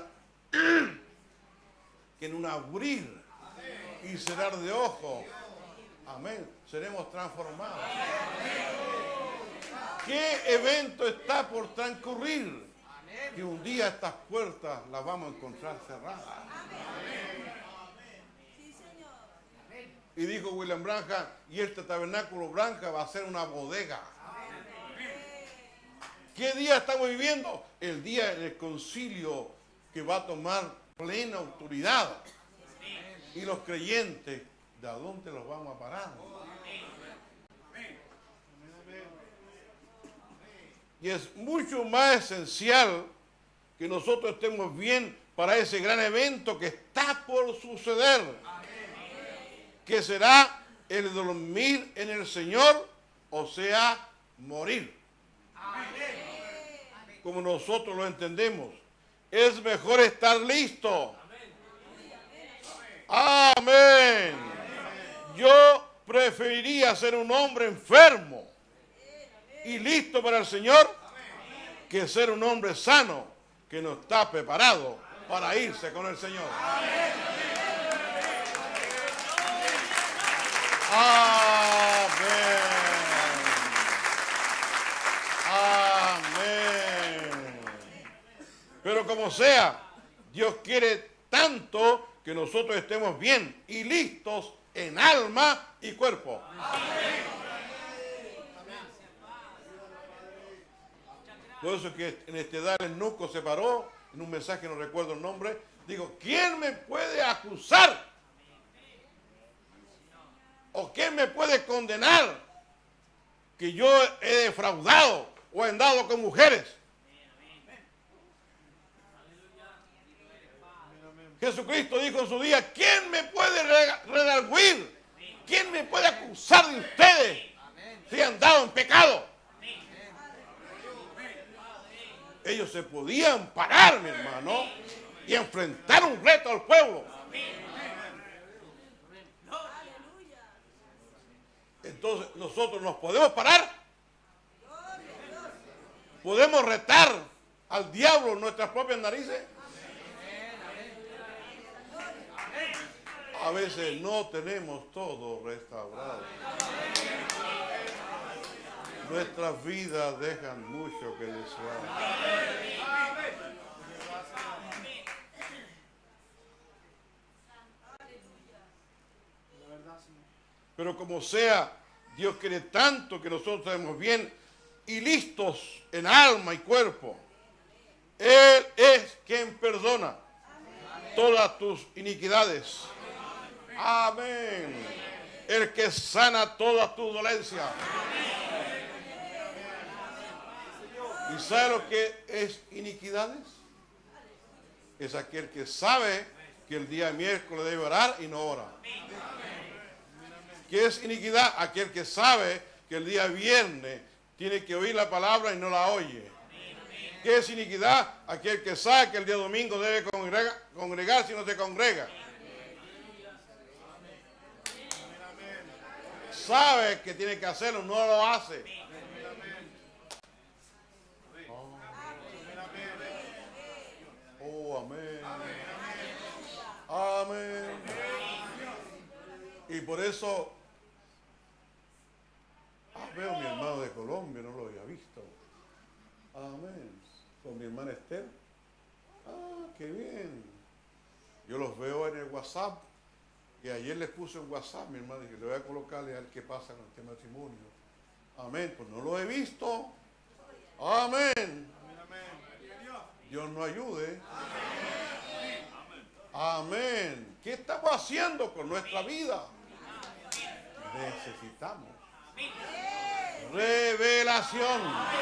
Speaker 2: que en un abrir y cerrar de ojos, amén, seremos transformados. ¿Qué evento está por transcurrir? Que un día estas puertas las vamos a encontrar cerradas. Y dijo William Branham, y este tabernáculo Branham va a ser una bodega. ¿Qué día estamos viviendo? El día en el concilio que va a tomar plena autoridad. Y los creyentes, ¿de dónde los vamos a parar? Y es mucho más esencial que nosotros estemos bien para ese gran evento que está por suceder. Que será el dormir en el Señor, o sea, morir. Como nosotros lo entendemos. Es mejor estar listo. Amén. Yo preferiría ser un hombre enfermo y listo para el Señor que ser un hombre sano que no está preparado para irse con el Señor. Amén. Amén. Pero como sea, Dios quiere tanto que nosotros estemos bien y listos en alma y cuerpo. Por eso es que en este edad el eunuco se paró, en un mensaje no recuerdo el nombre, digo, ¿quién me puede acusar? ¿O quién me puede condenar que yo he defraudado o he andado con mujeres? Jesucristo dijo en su día, ¿quién me puede redarguir? ¿Quién me puede acusar de ustedes si han andado en pecado? Ellos se podían parar, mi hermano, y enfrentar un reto al pueblo. Entonces, nosotros nos podemos parar. Podemos retar al diablo en nuestras propias narices. A veces no tenemos todo restaurado. Nuestras vidas dejan mucho que desear. Pero como sea, Dios quiere tanto que nosotros estemos bien y listos en alma y cuerpo. Él es quien perdona todas tus iniquidades. Amén. El que sana todas tus dolencias. ¿Y sabe lo que es iniquidades? Es aquel que sabe que el día miércoles debe orar y no ora. ¿Qué es iniquidad? Aquel que sabe que el día viernes tiene que oír la palabra y no la oye. ¿Qué es iniquidad? Aquel que sabe que el día domingo debe congregar, congregarse y no se congrega. Sabe que tiene que hacerlo, no lo hace. Oh, amén. Amén. Y por eso, ah, veo a mi hermano de Colombia, no lo había visto. Amén. Con mi hermana Esther. Ah, qué bien. Yo los veo en el WhatsApp. Y ayer les puse en WhatsApp, mi hermano, que le voy a colocarle a ver qué pasa con este matrimonio. Amén. Pues no lo he visto. Amén. Dios nos ayude. Amén. ¿Qué estamos haciendo con nuestra vida? Necesitamos revelación.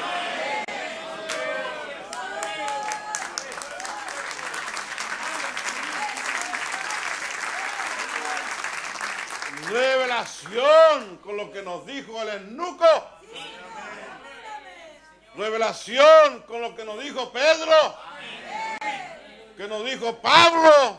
Speaker 2: Revelación con lo que nos dijo el eunuco. Revelación con lo que nos dijo Pedro. Que nos dijo Pablo.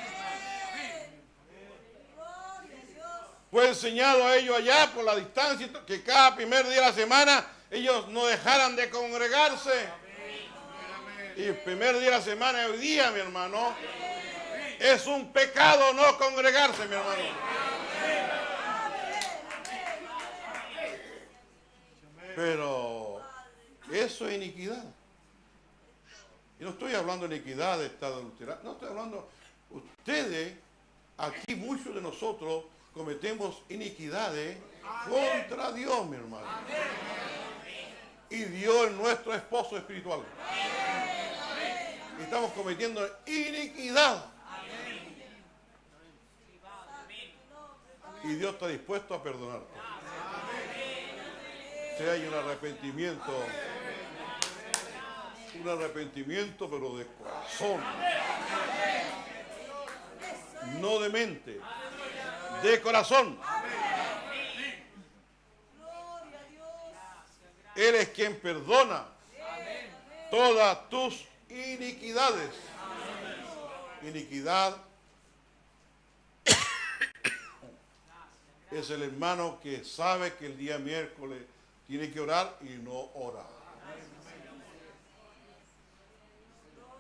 Speaker 2: Fue enseñado a ellos allá por la distancia que cada primer día de la semana ellos no dejaran de congregarse. Y el primer día de la semana hoy día, mi hermano, es un pecado no congregarse, mi hermano. Pero eso es iniquidad. Y no estoy hablando de iniquidad de estado adulterado. No estoy hablando. Ustedes, aquí muchos de nosotros cometemos iniquidades contra Dios, mi hermano. Y Dios es nuestro esposo espiritual. Y estamos cometiendo iniquidad. Y Dios está dispuesto a perdonarte. Si hay un arrepentimiento, un arrepentimiento pero de corazón, no de mente, de corazón. Él es quien perdona todas tus iniquidades. Iniquidad es el hermano que sabe que el día miércoles tiene que orar y no ora.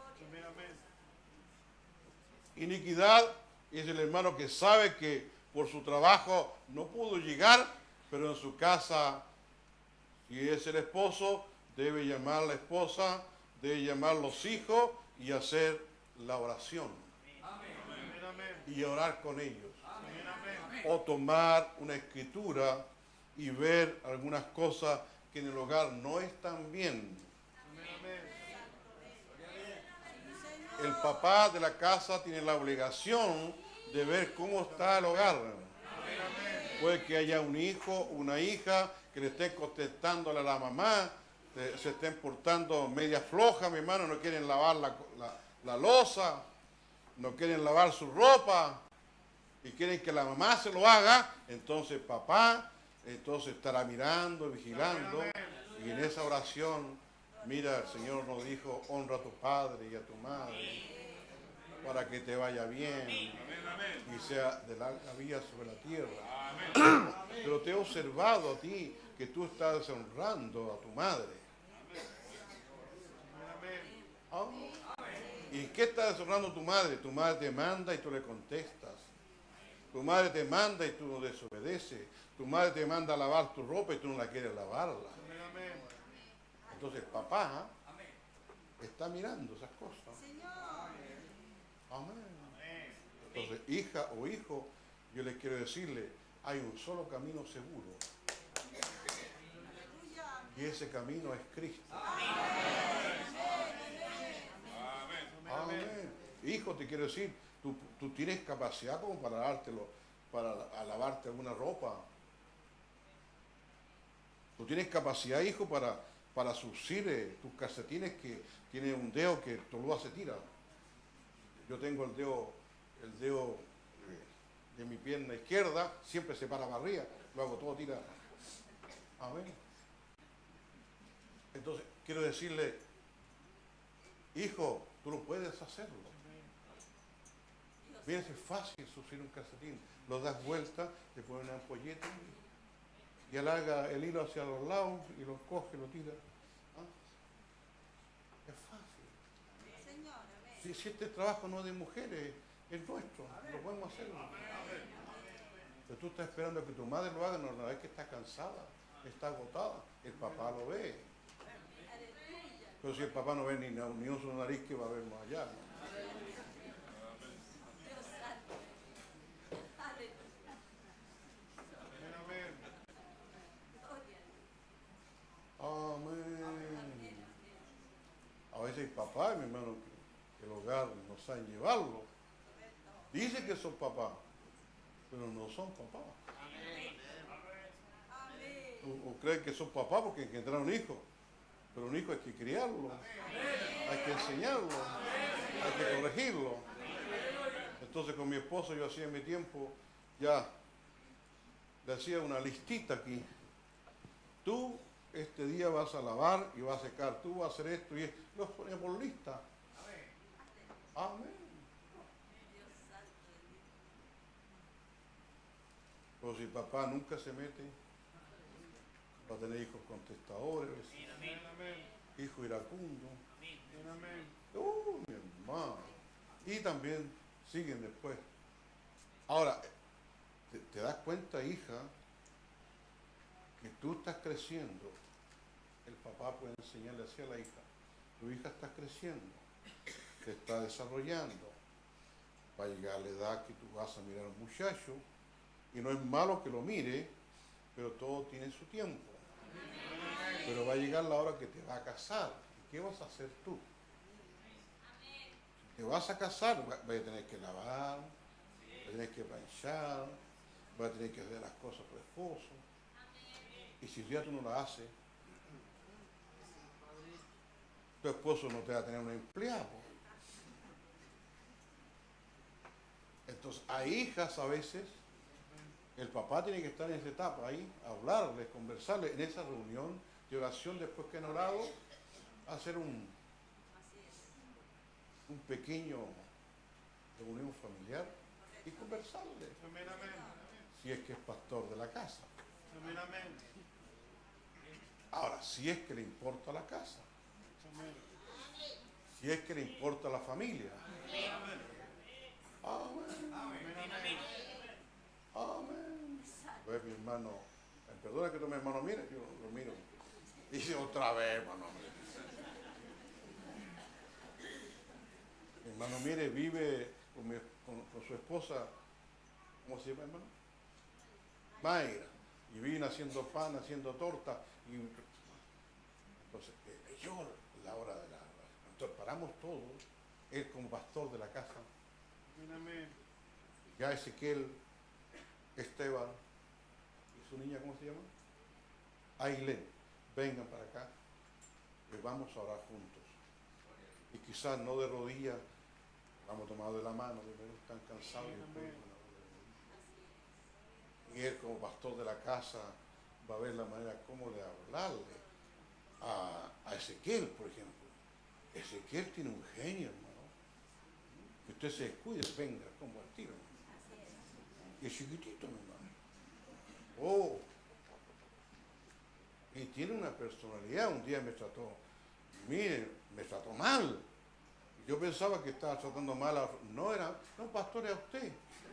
Speaker 2: Iniquidad es el hermano que sabe que por su trabajo no pudo llegar, pero en su casa, si es el esposo, debe llamar a la esposa, debe llamar a los hijos y hacer la oración. Y orar con ellos. O tomar una escritura y ver algunas cosas que en el hogar no están bien. El papá de la casa tiene la obligación de ver cómo está el hogar. Puede que haya un hijo, una hija que le esté contestándole a la mamá, se estén portando media floja, mi hermano, no quieren lavar la, la, la loza, no quieren lavar su ropa y quieren que la mamá se lo haga. Entonces papá entonces estará mirando, vigilando, y en esa oración, mira, el Señor nos dijo, honra a tu padre y a tu madre para que te vaya bien y sea de larga vida sobre la tierra. Pero te he observado a ti que tú estás deshonrando a tu madre. ¿Ah? ¿Y qué está deshonrando tu madre? Tu madre te manda y tú le contestas. Tu madre te manda y tú no desobedeces. Tu madre te manda a lavar tu ropa y tú no la quieres lavarla. Entonces papá está mirando esas cosas. Amén. Entonces, hija o hijo, yo les quiero decirle, hay un solo camino seguro. Y ese camino es Cristo. Amén. Hijo, te quiero decir, tú, tú tienes capacidad como para dártelo, para a lavarte alguna ropa. Tú tienes capacidad, hijo, para, para surcir eh, tus calcetines que tiene un dedo que todo se tira. Yo tengo el dedo, el dedo eh, de mi pierna izquierda, siempre se para para arriba, luego todo tira. Amén. Entonces, quiero decirle, hijo, tú lo puedes hacerlo. Mira, es fácil surcir un calcetín. Lo das vuelta, te pones una ampolleta y alarga el hilo hacia los lados y lo coge, lo tira. ¿Ah? Es fácil. Si, si este trabajo no es de mujeres, es nuestro, lo podemos hacer. Pero tú estás esperando que tu madre lo haga, no, no, es que está cansada, está agotada. El papá lo ve. Pero si el papá no ve ni, ni un solo nariz, que va a ver más allá, ¿no? Amén. A veces el papá, mi hermano, que el hogar no saben llevarlo. Dicen que son papás, pero no son papás. O, o creen que son papás porque engendraron hijos. Pero un hijo hay que criarlo, hay que enseñarlo, hay que corregirlo. Entonces con mi esposo yo hacía en mi tiempo, ya le hacía una listita aquí. Tú este día vas a lavar y vas a secar, tú vas a hacer esto y esto. Los ponía por lista. Amén. Pero si papá nunca se mete, va a tener hijos contestadores, hijos iracundos. Uh, mi hermano. Y también siguen después. Ahora, ¿te, te das cuenta, hija, que tú estás creciendo? El papá puede enseñarle así a la hija. Tu hija está creciendo, se está desarrollando. Va a llegar a la edad que tú vas a mirar a un muchacho, y no es malo que lo mire, pero todo tiene su tiempo. Pero va a llegar la hora que te va a casar. ¿Y qué vas a hacer tú? Si te vas a casar, vas a tener que lavar, vas a tener que planchar, vas a tener que hacer las cosas a tu esposo. Y si ya tú no la haces, tu esposo no te va a tener un empleado. Entonces, hay hijas a veces, el papá tiene que estar en esa etapa ahí, hablarles, conversarles, en esa reunión de oración después que han orado, hacer un, un pequeño reunión familiar y conversarles. Si es que es pastor de la casa. Ahora, si es que le importa la casa, si es que le importa la familia. Amén. Amén. Pues mi hermano, perdona que tú mi hermano mire, yo lo miro. Dice otra vez, hermano. Mi hermano, mire, vive con, mi, con, con su esposa, ¿cómo se llama, hermano? Mayra. Y viven haciendo pan, haciendo torta. Y, entonces, eh, yo, la hora de la... Entonces, paramos todos, él como pastor de la casa.
Speaker 3: Amén.
Speaker 2: Ya Ezequiel, Esteban, y su niña, ¿cómo se llama? Ailén, vengan para acá, que vamos a orar juntos. Y quizás no de rodillas, vamos tomados de la mano, porque están cansados. Y él como pastor de la casa va a ver la manera como de hablarle a, a Ezequiel, por ejemplo. Ezequiel tiene un genio, hermano. Que usted se descuide, venga, como al tiro. Y es chiquitito, mi hermano. Oh. Y tiene una personalidad. Un día me trató, mire, me trató mal. Yo pensaba que estaba tratando mal a... No, era, no, pastor, era usted.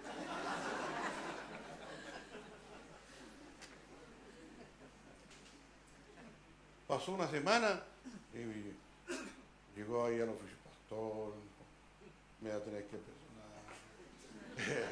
Speaker 2: Pasó una semana y llegó ahí al oficio, pastor, me va a tener que perdonar.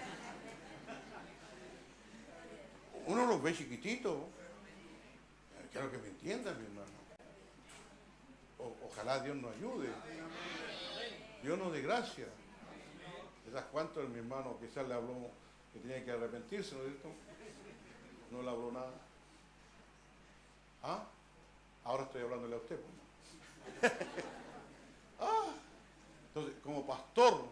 Speaker 2: Uno los ve chiquititos. Quiero que me entiendan, mi hermano. O, ojalá Dios nos ayude. Dios nos dé gracia. ¿Sabes cuánto mi hermano quizás le habló que tenía que arrepentirse, ¿no es cierto? No le habló nada. ¿Ah? Ahora estoy hablándole a usted. Pues. Ah, entonces, como pastor,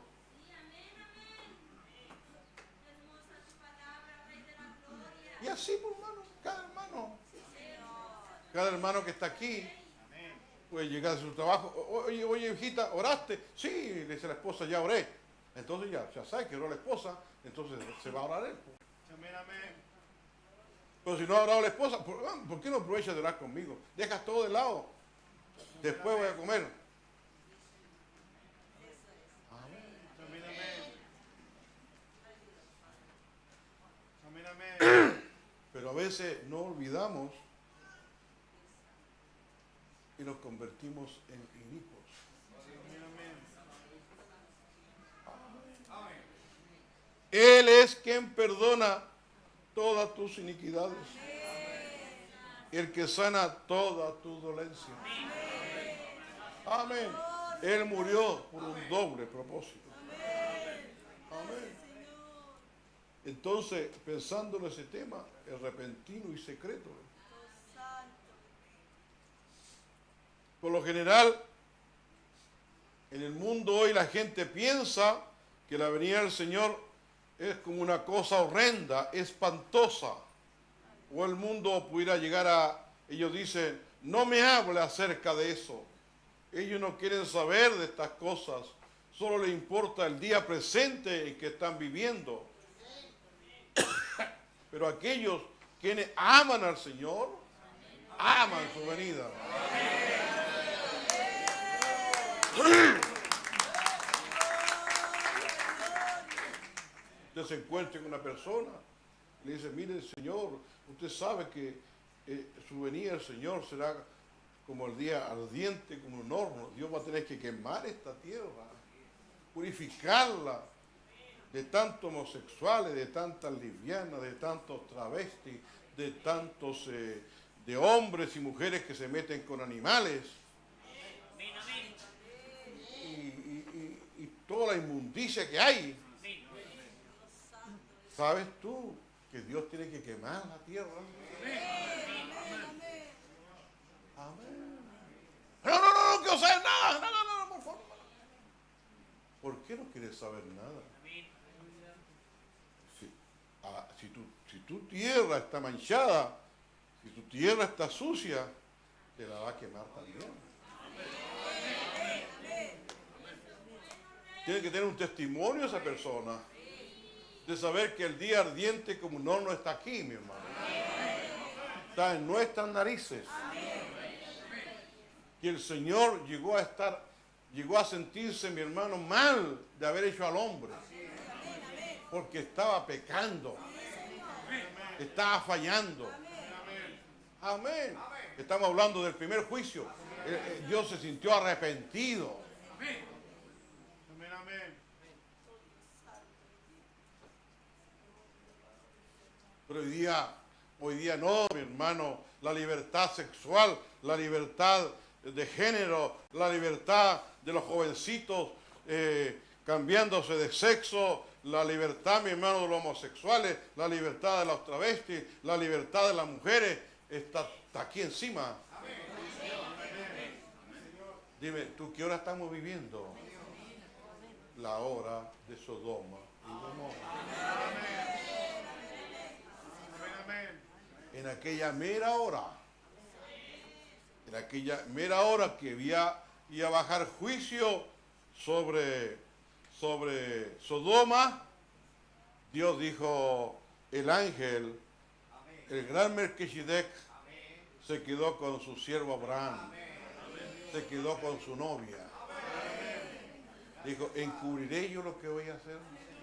Speaker 2: y así, pues, hermano, cada hermano, cada hermano que está aquí, puede llegar a su trabajo. Oye, oye, hijita, ¿oraste? Sí, le dice la esposa, ya oré. Entonces ya, ya sabe que oró la esposa, entonces se va a orar él. Pues.
Speaker 3: Amén, amén.
Speaker 2: Pero si no ha orado la esposa, ¿por, ¿por qué no aprovechas de orar conmigo? Dejas todo de lado. Después voy a comer.
Speaker 3: Amén, amén. Amén, amén.
Speaker 2: Pero a veces no olvidamos y nos convertimos en inicuos.
Speaker 3: Amén, amén.
Speaker 2: Él es quien perdona todas tus iniquidades. El que sana toda tu dolencia. Amén. Él murió por un doble propósito. Amén. Entonces, pensando en ese tema, el repentino y secreto. Por lo general, en el mundo hoy la gente piensa que la venida del Señor es como una cosa horrenda, espantosa. O el mundo pudiera llegar a... Ellos dicen, no me hable acerca de eso. Ellos no quieren saber de estas cosas. Solo les importa el día presente en que están viviendo. Pero aquellos quienes aman al Señor, aman su venida. Usted se encuentra con una persona, le dice, mire Señor, usted sabe que eh, su venida del Señor será como el día ardiente, como un horno. Dios va a tener que quemar esta tierra, purificarla de tantos homosexuales, de tantas lesbianas, de tantos travestis, de tantos eh, de hombres y mujeres que se meten con animales. Y, y, y, y toda la inmundicia que hay. ¿Sabes tú que Dios tiene que quemar la tierra? Amén. No, no, no, no quiero saber nada. No, no, no, no, por favor. ¿Por qué no quieres saber nada? Si, ah, si, tu, si tu tierra está manchada, si tu tierra está sucia, te la va a quemar también. Tiene que tener un testimonio esa persona de saber que el día ardiente como un horno está aquí, mi hermano. Está en nuestras narices. Que el Señor llegó a estar llegó a sentirse, mi hermano, mal de haber hecho al hombre. Porque estaba pecando. Estaba fallando. Amén. Estamos hablando del primer juicio. Eh, eh, Dios se sintió arrepentido.
Speaker 3: Amén, amén.
Speaker 2: Pero hoy día, hoy día no, mi hermano, la libertad sexual, la libertad de género, la libertad de los jovencitos eh, cambiándose de sexo, la libertad, mi hermano, de los homosexuales, la libertad de los travestis, la libertad de las mujeres, está, está aquí encima. Dime, ¿tú qué hora estamos viviendo? La hora de Sodoma y Gomorra. En aquella mera hora, en aquella mera hora que había, iba a bajar juicio sobre, sobre Sodoma, Dios dijo, el ángel, el gran Melquisedec, se quedó con su siervo Abraham, se quedó con su novia. Dijo, ¿encubriré yo lo que voy a hacer?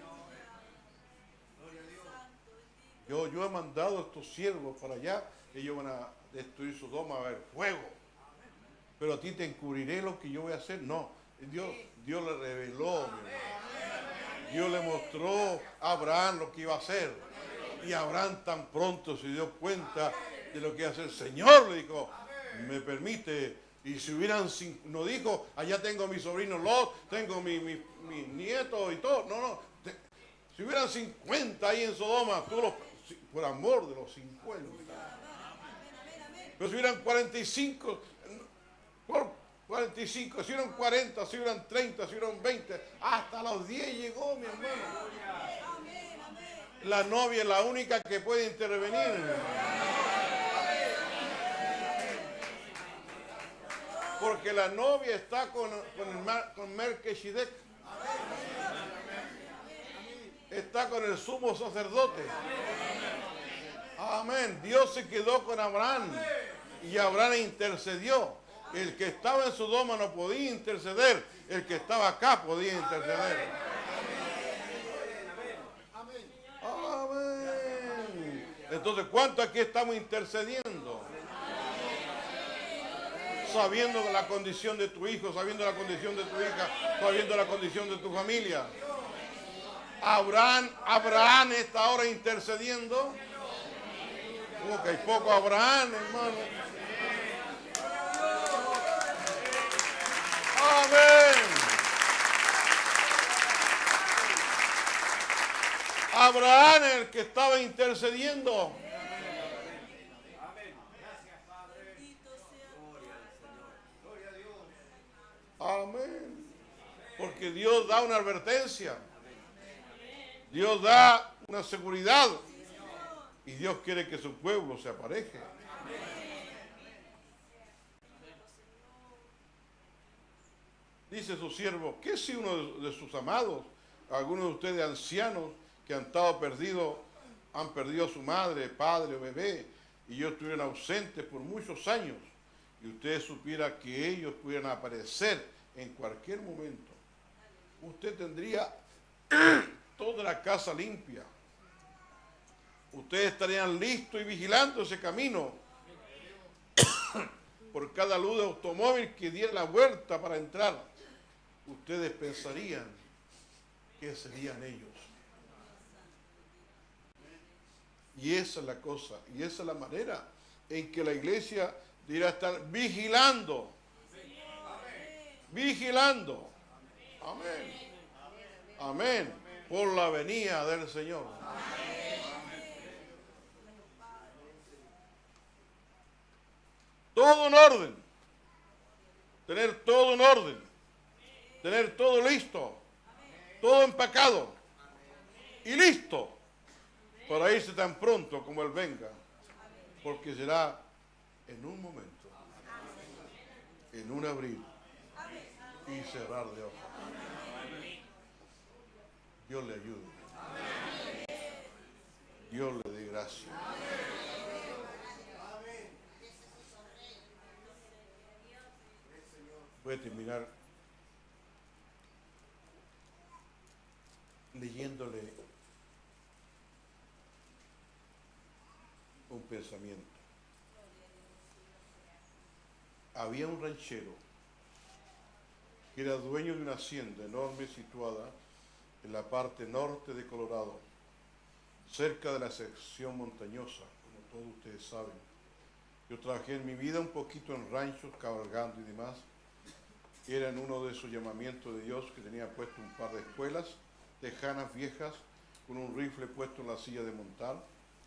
Speaker 2: Yo, yo he mandado a estos siervos para allá, ellos van a destruir Sodoma, va a haber fuego. Pero a ti te encubriré lo que yo voy a hacer. No, Dios, Dios le reveló, mi hermano. Dios le mostró a Abraham lo que iba a hacer. Y Abraham tan pronto se dio cuenta de lo que iba a hacer. Señor, le dijo, me permite. Y si hubieran, no dijo, allá tengo a mi sobrino Lot, tengo mi, mi, mi nieto y todo. No, no. Te, si hubieran cincuenta ahí en Sodoma, tú los, por amor de los cincuenta. Pero si hubieran cuarenta y cinco, por cuarenta y cinco, si hubieran cuarenta, si hubieran treinta, si hubieran veinte, hasta los diez llegó, mi hermano. La novia es la única que puede intervenir. Porque la novia está con, con, el, con Melquisedec. Está con el sumo sacerdote. Amén. Dios se quedó con Abraham y Abraham intercedió. El que estaba en Sodoma no podía interceder. El que estaba acá podía interceder. Amén. Entonces, ¿cuánto aquí estamos intercediendo? Sabiendo la condición de tu hijo, sabiendo la condición de tu hija, sabiendo la condición de tu familia. Abraham, Abraham está ahora intercediendo. Como que hay poco Abraham, hermano. Amén. Abraham, el que estaba intercediendo. Amén. Porque Dios da una advertencia. Dios da una seguridad. Y Dios quiere que su pueblo se apareje. Dice su siervo, ¿qué si uno de sus amados, algunos de ustedes ancianos que han estado perdidos, han perdido a su madre, padre o bebé, y ellos estuvieron ausentes por muchos años, y ustedes supieran que ellos pudieran aparecer en cualquier momento? Usted tendría toda la casa limpia. Ustedes estarían listos y vigilando ese camino por cada luz de automóvil que diera la vuelta para entrar. Ustedes pensarían que serían ellos. Y esa es la cosa, y esa es la manera en que la iglesia debería estar vigilando. Vigilando. Amén. Amén. Por la venida del Señor. Todo en orden. Tener todo en orden. Tener todo listo. Todo empacado. Y listo. Para irse tan pronto como Él venga. Porque será en un momento. En un abrir. Y cerrar de ojos. Dios le ayude. Dios le dé gracia. Voy a terminar leyéndole un pensamiento. Había un ranchero que era dueño de una hacienda enorme situada en la parte norte de Colorado, cerca de la sección montañosa, como todos ustedes saben. Yo trabajé en mi vida un poquito en ranchos, cabalgando y demás. Era en uno de esos llamamientos de Dios que tenía puesto un par de espuelas tejanas viejas con un rifle puesto en la silla de montar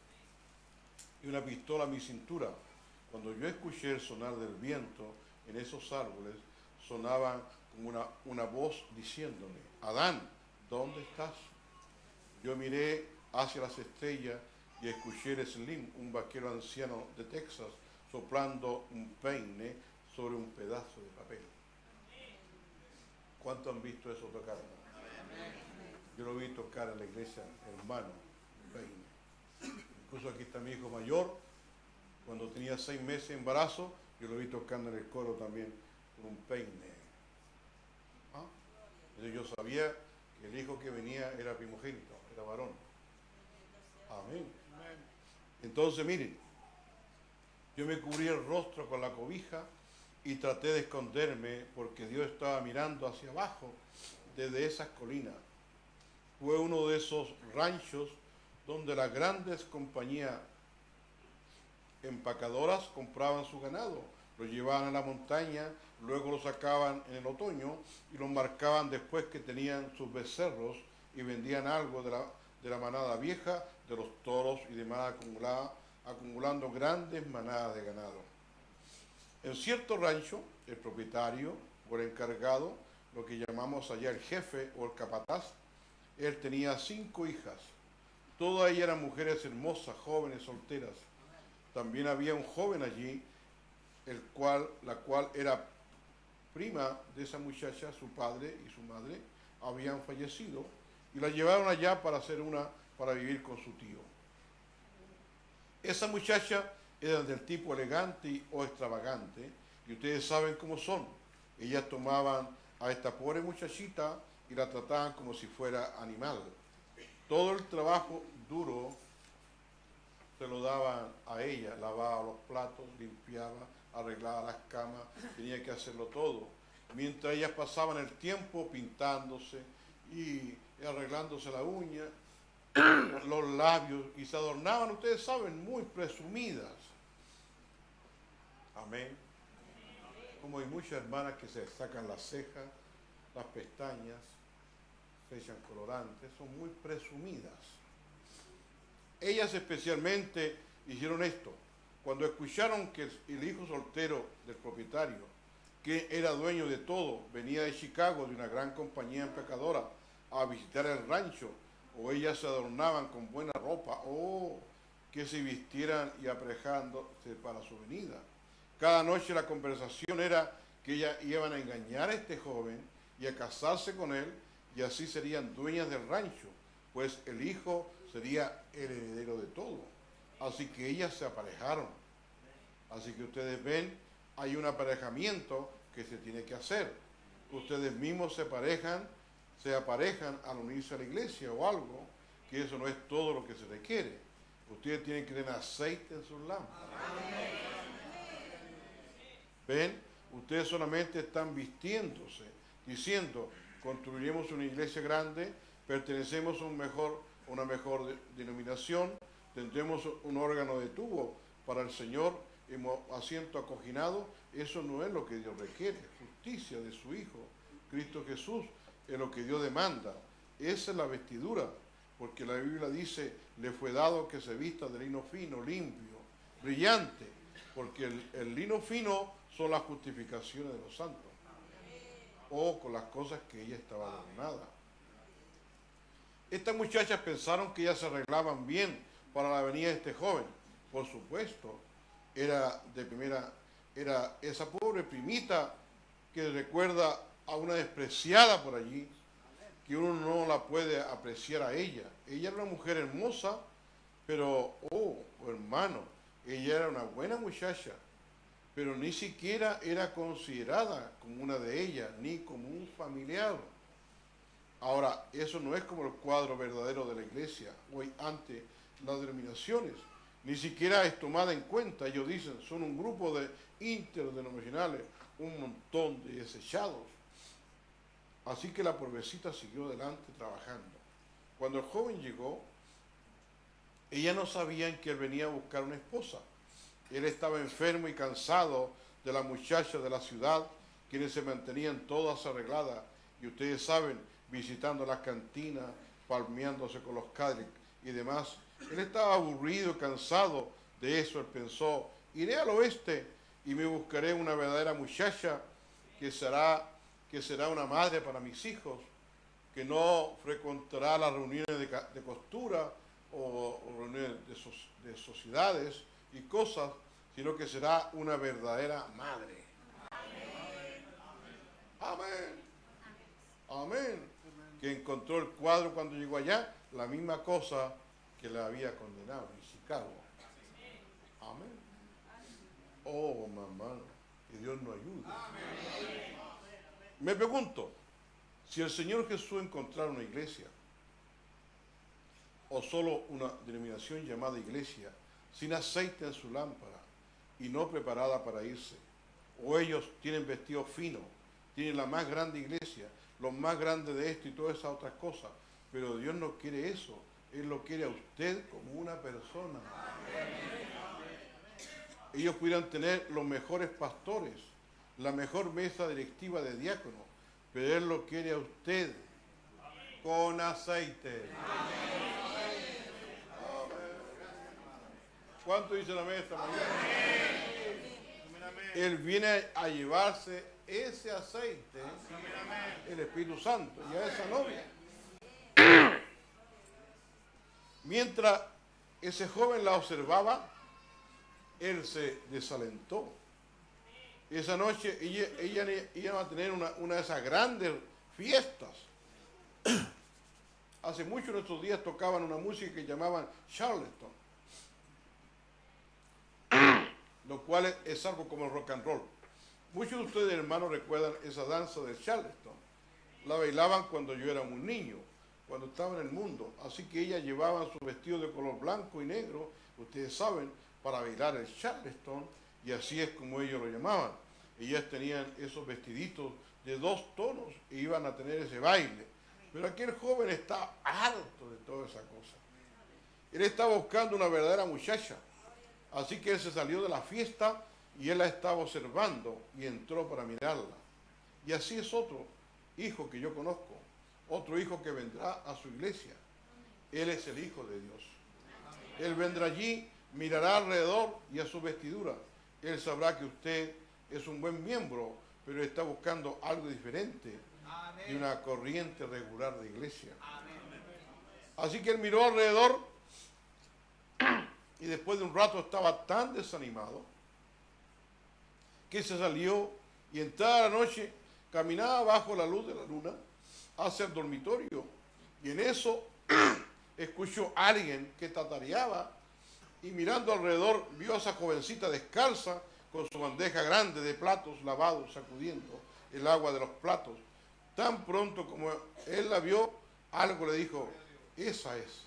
Speaker 2: y una pistola a mi cintura. Cuando yo escuché el sonar del viento en esos árboles, sonaba como una, una voz diciéndome: Adán, ¿dónde estás? Yo miré hacia las estrellas y escuché a Slim, un vaquero anciano de Texas, soplando un peine sobre un pedazo de papel. ¿Cuántos han visto eso tocar? Yo lo vi tocar en la iglesia, hermano, un peine. Incluso aquí está mi hijo mayor, cuando tenía seis meses de embarazo, yo lo vi tocando en el coro también con un peine. ¿Ah? Entonces yo sabía que el hijo que venía era primogénito, era varón. Amén. Entonces, miren, yo me cubrí el rostro con la cobija y traté de esconderme porque Dios estaba mirando hacia abajo desde esas colinas. Fue uno de esos ranchos donde las grandes compañías empacadoras compraban su ganado, lo llevaban a la montaña, luego lo sacaban en el otoño y lo marcaban después que tenían sus becerros y vendían algo de la, de la manada vieja, de los toros y demás, acumulada, acumulando grandes manadas de ganado. En cierto rancho, el propietario o el encargado, lo que llamamos allá el jefe o el capataz, él tenía cinco hijas. Todas ellas eran mujeres hermosas, jóvenes, solteras. También había un joven allí, el cual, la cual era prima de esa muchacha. Su padre y su madre habían fallecido y la llevaron allá para hacer una, para vivir con su tío. Esa muchacha era del tipo elegante o extravagante, y ustedes saben cómo son. Ellas tomaban a esta pobre muchachita y la trataban como si fuera animal. Todo el trabajo duro se lo daban a ella, lavaba los platos, limpiaba, arreglaba las camas, tenía que hacerlo todo. Mientras ellas pasaban el tiempo pintándose y arreglándose la uña, los labios, y se adornaban, ustedes saben, muy presumidas. Amén. Como hay muchas hermanas que se sacan las cejas, las pestañas, se echan colorantes, son muy presumidas. Ellas especialmente hicieron esto. Cuando escucharon que el hijo soltero del propietario, que era dueño de todo, venía de Chicago, de una gran compañía empacadora, a visitar el rancho, o ellas se adornaban con buena ropa, o que se vistieran y aprejándose para su venida. Cada noche la conversación era que ellas iban a engañar a este joven y a casarse con él, y así serían dueñas del rancho, pues el hijo sería el heredero de todo. Así que ellas se aparejaron. Así que ustedes ven, hay un aparejamiento que se tiene que hacer. Ustedes mismos se aparejan, se aparejan al unirse a la iglesia o algo, que eso no es todo lo que se requiere. Ustedes tienen que tener aceite en sus lámparas. ¿Ven? Ustedes solamente están vistiéndose, diciendo: construiremos una iglesia grande, pertenecemos a un mejor, una mejor de, denominación, tendremos un órgano de tubo para el Señor, hemos asiento acoginado. Eso no es lo que Dios requiere. Justicia de su Hijo, Cristo Jesús, es lo que Dios demanda. Esa es la vestidura, porque la Biblia dice: le fue dado que se vista de lino fino, limpio, brillante, porque el, el lino fino son las justificaciones de los santos, o con las cosas que ella estaba adornada. Estas muchachas pensaron que ellas se arreglaban bien para la venida de este joven. Por supuesto, era de primera, era esa pobre primita que recuerda a una despreciada por allí, que uno no la puede apreciar a ella. Ella era una mujer hermosa, pero, oh, hermano, ella era una buena muchacha, pero ni siquiera era considerada como una de ellas, ni como un familiar. Ahora, eso no es como el cuadro verdadero de la iglesia hoy ante las denominaciones. Ni siquiera es tomada en cuenta. Ellos dicen, son un grupo de interdenominacionales, un montón de desechados. Así que la provecita siguió adelante trabajando. Cuando el joven llegó, ella no sabía que él venía a buscar una esposa. Él estaba enfermo y cansado de las muchachas de la ciudad, quienes se mantenían todas arregladas, y ustedes saben, visitando las cantinas, palmeándose con los Cadillacs y demás. Él estaba aburrido, cansado de eso. Él pensó, iré al oeste y me buscaré una verdadera muchacha que será, que será una madre para mis hijos, que no frecuentará las reuniones de, de costura o, o reuniones de, so, de sociedades y cosas, sino que será una verdadera madre. Amén. Amén. Que encontró el cuadro cuando llegó allá, la misma cosa que le había condenado en Chicago. Amén. Oh, mamá, que Dios nos ayude. Me pregunto, si el Señor Jesús encontrara una iglesia, o solo una denominación llamada iglesia, sin aceite en su lámpara y no preparada para irse, o ellos tienen vestido fino, tienen la más grande iglesia, los más grandes de esto y todas esas otras cosas, pero Dios no quiere eso. Él lo quiere a usted como una persona. Ellos pudieran tener los mejores pastores, la mejor mesa directiva de diáconos, pero Él lo quiere a usted con aceite. Amén. ¿Cuánto dice la mesa mañana? Él viene a llevarse ese aceite, el Espíritu Santo, y a esa novia. Mientras ese joven la observaba, él se desalentó. Esa noche ella, ella iba a tener una, una de esas grandes fiestas. Hace mucho en estos días tocaban una música que llamaban Charleston, lo cual es algo como el rock and roll. Muchos de ustedes, hermanos, recuerdan esa danza de Charleston. La bailaban cuando yo era un niño, cuando estaba en el mundo. Así que ellas llevaban su vestido de color blanco y negro, ustedes saben, para bailar el Charleston, y así es como ellos lo llamaban. Ellas tenían esos vestiditos de dos tonos e iban a tener ese baile. Pero aquel joven estaba harto de toda esa cosa. Él estaba buscando una verdadera muchacha. Así que él se salió de la fiesta y él la estaba observando y entró para mirarla. Y así es otro hijo que yo conozco, otro hijo que vendrá a su iglesia. Él es el Hijo de Dios. Él vendrá allí, mirará alrededor y a su vestidura. Él sabrá que usted es un buen miembro, pero está buscando algo diferente de una corriente regular de iglesia. Así que él miró alrededor y después de un rato estaba tan desanimado que se salió y entrada la noche caminaba bajo la luz de la luna hacia el dormitorio, y en eso escuchó a alguien que tatareaba, y mirando alrededor vio a esa jovencita descalza con su bandeja grande de platos lavados, sacudiendo el agua de los platos. Tan pronto como él la vio, algo le dijo, esa es.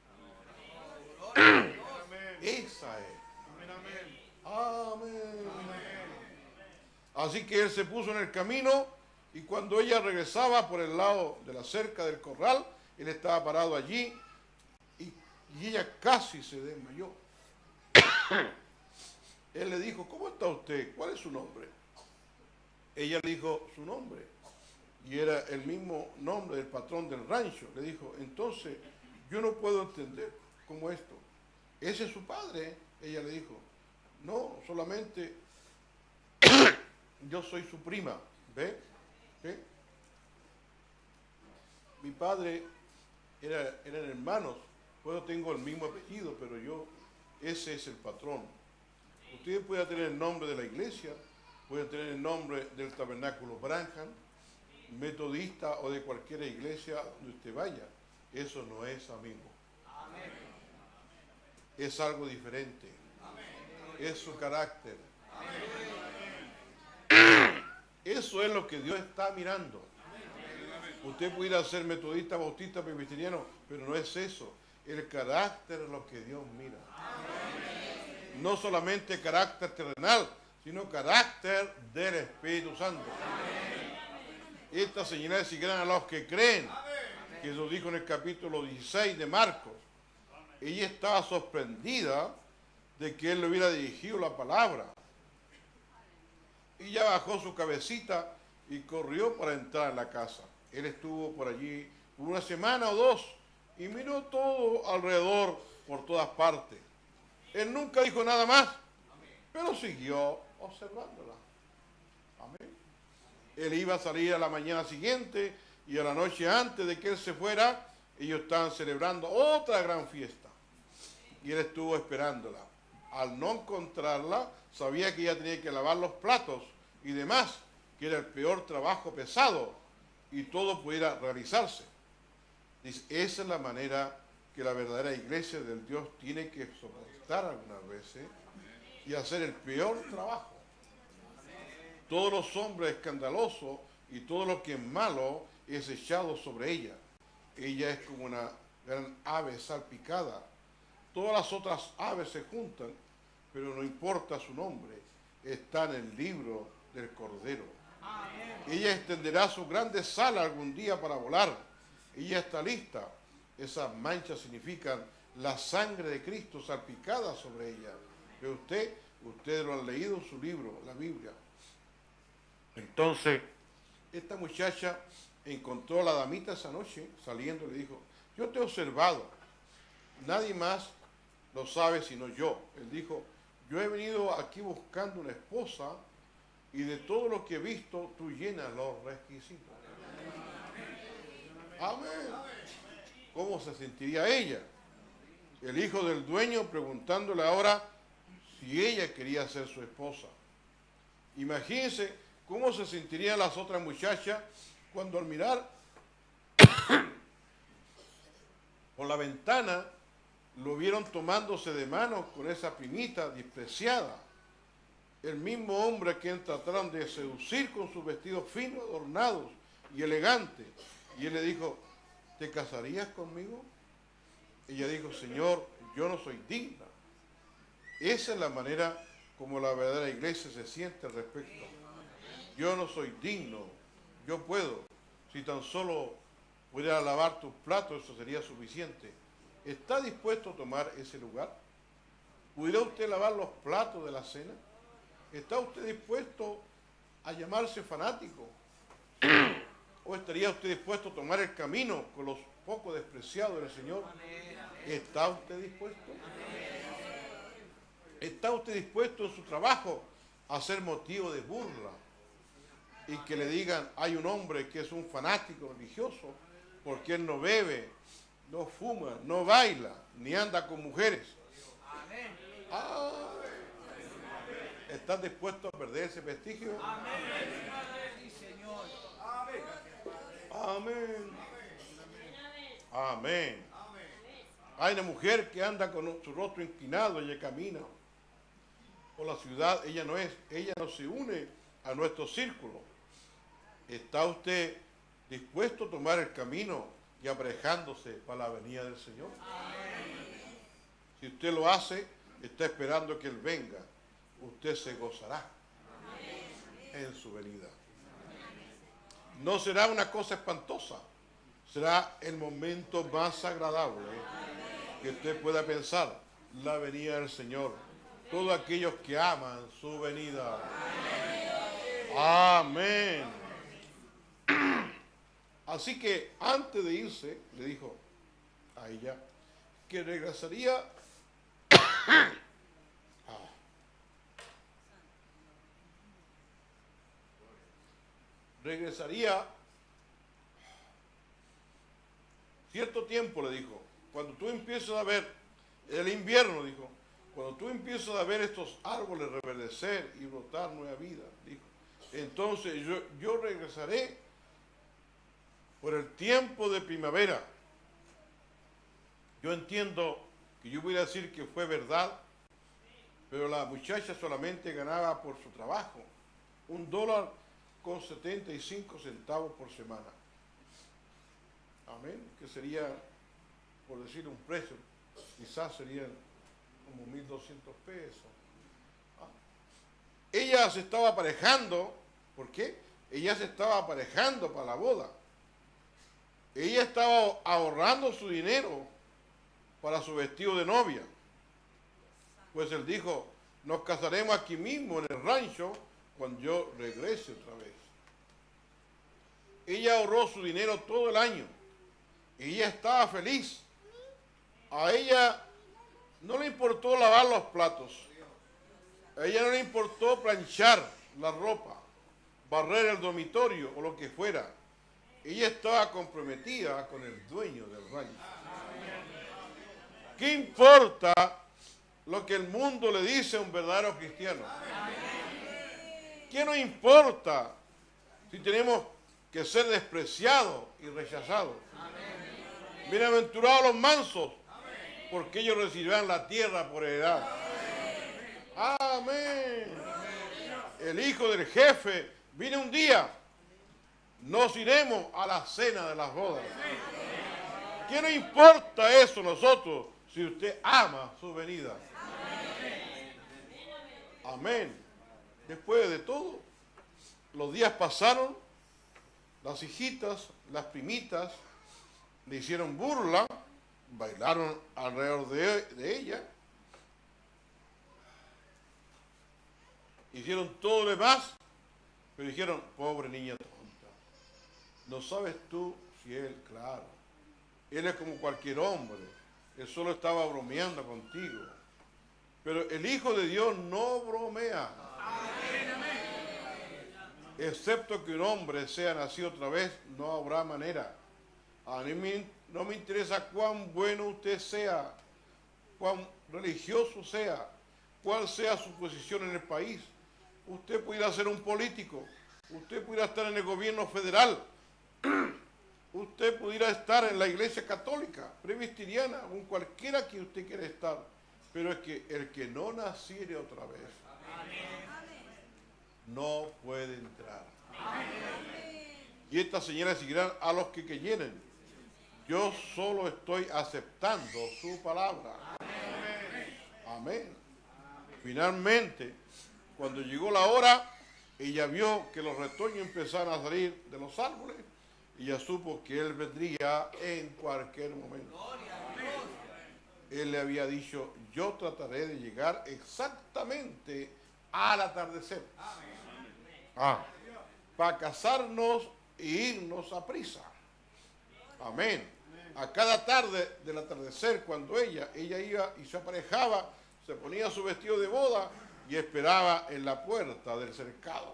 Speaker 2: Esa es. Amén. Así que él se puso en el camino, y cuando ella regresaba por el lado de la cerca del corral, él estaba parado allí y, y ella casi se desmayó. Él le dijo, ¿cómo está usted? ¿Cuál es su nombre? Ella le dijo su nombre, y era el mismo nombre del patrón del rancho. Le dijo, entonces yo no puedo entender cómo esto. ¿Ese es su padre? Ella le dijo, no, solamente yo soy su prima. ¿Ve? ¿Ve? Mi padre era, eran hermanos, pues tengo el mismo apellido, pero yo, ese es el patrón. Usted puede tener el nombre de la iglesia, puede tener el nombre del tabernáculo Branham, metodista o de cualquier iglesia donde usted vaya. Eso no es amigo. Amén. Es algo diferente. Amén. Es su carácter. Amén. Eso es lo que Dios está mirando. Usted pudiera ser metodista, bautista, presbiteriano, pero no es eso. El carácter es lo que Dios mira. No solamente carácter terrenal, sino carácter del Espíritu Santo. Estas señales seguirán a los que creen. Que eso dijo en el capítulo dieciséis de Marcos. Ella estaba sorprendida de que él le hubiera dirigido la palabra. Y ya bajó su cabecita y corrió para entrar en la casa. Él estuvo por allí una semana o dos y miró todo alrededor por todas partes. Él nunca dijo nada más, pero siguió observándola. Amén. Él iba a salir a la mañana siguiente y a la noche antes de que él se fuera, ellos estaban celebrando otra gran fiesta. Y él estuvo esperándola. Al no encontrarla, sabía que ella tenía que lavar los platos y demás, que era el peor trabajo pesado, y todo pudiera realizarse. Dice, esa es la manera que la verdadera iglesia del Dios tiene que soportar algunas veces y hacer el peor trabajo. Todos los hombres escandalosos y todo lo que es malo es echado sobre ella. Ella es como una gran ave salpicada. Todas las otras aves se juntan, pero no importa su nombre, está en el libro del Cordero. Ella extenderá sus grandes alas algún día para volar. Ella está lista. Esas manchas significan la sangre de Cristo salpicada sobre ella. Pero usted, ustedes lo han leído en su libro, la Biblia. Entonces, esta muchacha encontró a la damita esa noche saliendo y le dijo, yo te he observado, nadie más lo sabe sino yo. Él dijo, yo he venido aquí buscando una esposa y de todo lo que he visto tú llenas los requisitos. Amén. ¿Cómo se sentiría ella? El hijo del dueño preguntándole ahora si ella quería ser su esposa. Imagínense cómo se sentirían las otras muchachas cuando al mirar por la ventana lo vieron tomándose de manos con esa primita despreciada. El mismo hombre que trataron de seducir con sus vestidos finos, adornados y elegantes. Y él le dijo, ¿te casarías conmigo? Ella dijo, Señor, yo no soy digna. Esa es la manera como la verdadera iglesia se siente al respecto. Yo no soy digno, yo puedo. Si tan solo pudiera lavar tus platos, eso sería suficiente. ¿Está dispuesto a tomar ese lugar? ¿Pudiera usted lavar los platos de la cena? ¿Está usted dispuesto a llamarse fanático? ¿O estaría usted dispuesto a tomar el camino con los poco despreciados del Señor? ¿Está usted dispuesto? ¿Está usted dispuesto en su trabajo a ser motivo de burla? Y que le digan, hay un hombre que es un fanático religioso porque él no bebe, no fuma, no baila, ni anda con mujeres. Ah, ¿estás dispuesto a perder ese prestigio? Amén. Amén. Hay una mujer que anda con su rostro inclinado, ella camina por la ciudad, ella no es, ella no se une a nuestro círculo. ¿Está usted dispuesto a tomar el camino y aparejándose para la venida del Señor? Si usted lo hace, está esperando que Él venga. Usted se gozará en su venida. No será una cosa espantosa, será el momento más agradable que usted pueda pensar, la venida del Señor. Todos aquellos que aman su venida. Amén. Así que antes de irse, le dijo a ella que regresaría ah, regresaría cierto tiempo, le dijo, cuando tú empieces a ver el invierno, dijo, cuando tú empiezas a ver estos árboles reverdecer y brotar nueva vida, dijo, entonces yo, yo regresaré por el tiempo de primavera. Yo entiendo que yo voy a decir que fue verdad, pero la muchacha solamente ganaba por su trabajo un dólar con setenta y cinco centavos por semana. amén, que sería, por decir un precio, quizás serían como mil doscientos pesos. Ah. Ella se estaba aparejando, ¿por qué? Ella se estaba aparejando para la boda. Ella estaba ahorrando su dinero para su vestido de novia. Pues él dijo, nos casaremos aquí mismo en el rancho cuando yo regrese otra vez. Ella ahorró su dinero todo el año. Ella estaba feliz. A ella no le importó lavar los platos. A ella no le importó planchar la ropa, barrer el dormitorio o lo que fuera. Ella estaba comprometida con el dueño del rancho. ¿Qué importa lo que el mundo le dice a un verdadero cristiano? ¿Qué nos importa si tenemos que ser despreciados y rechazados? Bienaventurados los mansos, porque ellos recibirán la tierra por heredad. Amén. El hijo del jefe viene un día. Nos iremos a la cena de las bodas. ¿Qué nos importa eso nosotros si usted ama su venida? Amén. Después de todo, los días pasaron, las hijitas, las primitas, le hicieron burla, bailaron alrededor de, de ella, hicieron todo lo demás, pero dijeron, pobre niña tonta, no sabes tú si él, claro, él es como cualquier hombre, él solo estaba bromeando contigo, pero el Hijo de Dios no bromea. Excepto que un hombre sea nacido otra vez, no habrá manera. A mí me, no me interesa cuán bueno usted sea, cuán religioso sea, cuál sea su posición en el país. Usted pudiera ser un político, usted pudiera estar en el gobierno federal, usted pudiera estar en la iglesia católica, presbiteriana, o en cualquiera que usted quiera estar. Pero es que el que no naciere otra vez, no puede entrar. Y estas señales seguirán a los que creyeren. Yo solo estoy aceptando su palabra. Amén. Finalmente, cuando llegó la hora, ella vio que los retoños empezaron a salir de los árboles. Y ella supo que él vendría en cualquier momento. Él le había dicho, yo trataré de llegar exactamente al atardecer. Ah, para casarnos e irnos a prisa. Amén. A cada tarde del atardecer, cuando ella, ella iba y se aparejaba, se ponía su vestido de boda y esperaba en la puerta del cercado.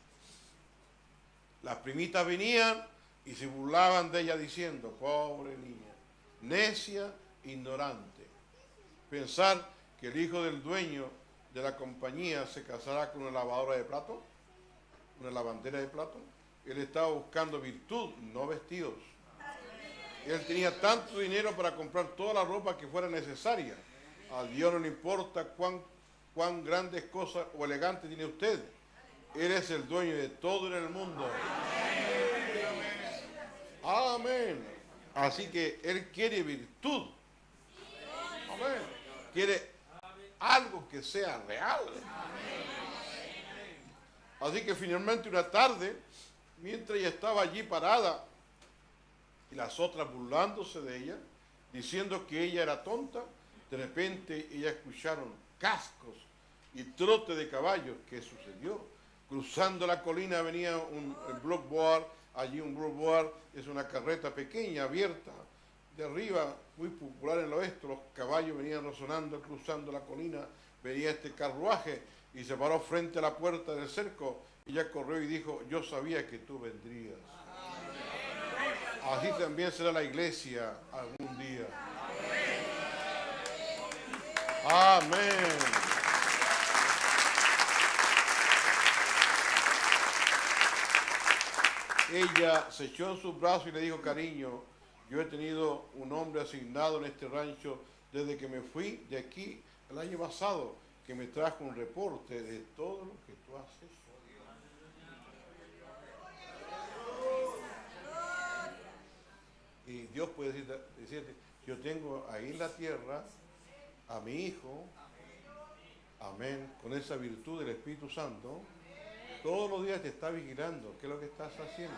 Speaker 2: Las primitas venían y se burlaban de ella diciendo, pobre niña, necia, ignorante. Pensar que el hijo del dueño de la compañía se casará con una lavadora de platos, una lavandera de platos. Él estaba buscando virtud, no vestidos. Él tenía tanto dinero para comprar toda la ropa que fuera necesaria. A Dios no le importa cuán, cuán grandes cosas o elegantes tiene usted. Él es el dueño de todo en el mundo. Amén. Así que Él quiere virtud. Amén. Quiere algo que sea real. Así que finalmente una tarde, mientras ella estaba allí parada y las otras burlándose de ella, diciendo que ella era tonta, de repente ellas escucharon cascos y trote de caballos. ¿Qué sucedió? Cruzando la colina venía un blockboard, allí un blockboard es una carreta pequeña, abierta, de arriba, muy popular en el oeste. Los caballos venían resonando, cruzando la colina, venía este carruaje y se paró frente a la puerta del cerco. Y ella corrió y dijo, yo sabía que tú vendrías. Así también será la iglesia algún día. Amén. Ella se echó en sus brazos y le dijo, cariño, yo he tenido un hombre asignado en este rancho desde que me fui de aquí el año pasado, que me trajo un reporte de todo lo que tú has hecho. Y Dios puede decirte, decirte, yo tengo ahí en la tierra a mi Hijo, amén, con esa virtud del Espíritu Santo, todos los días te está vigilando, ¿qué es lo que estás haciendo?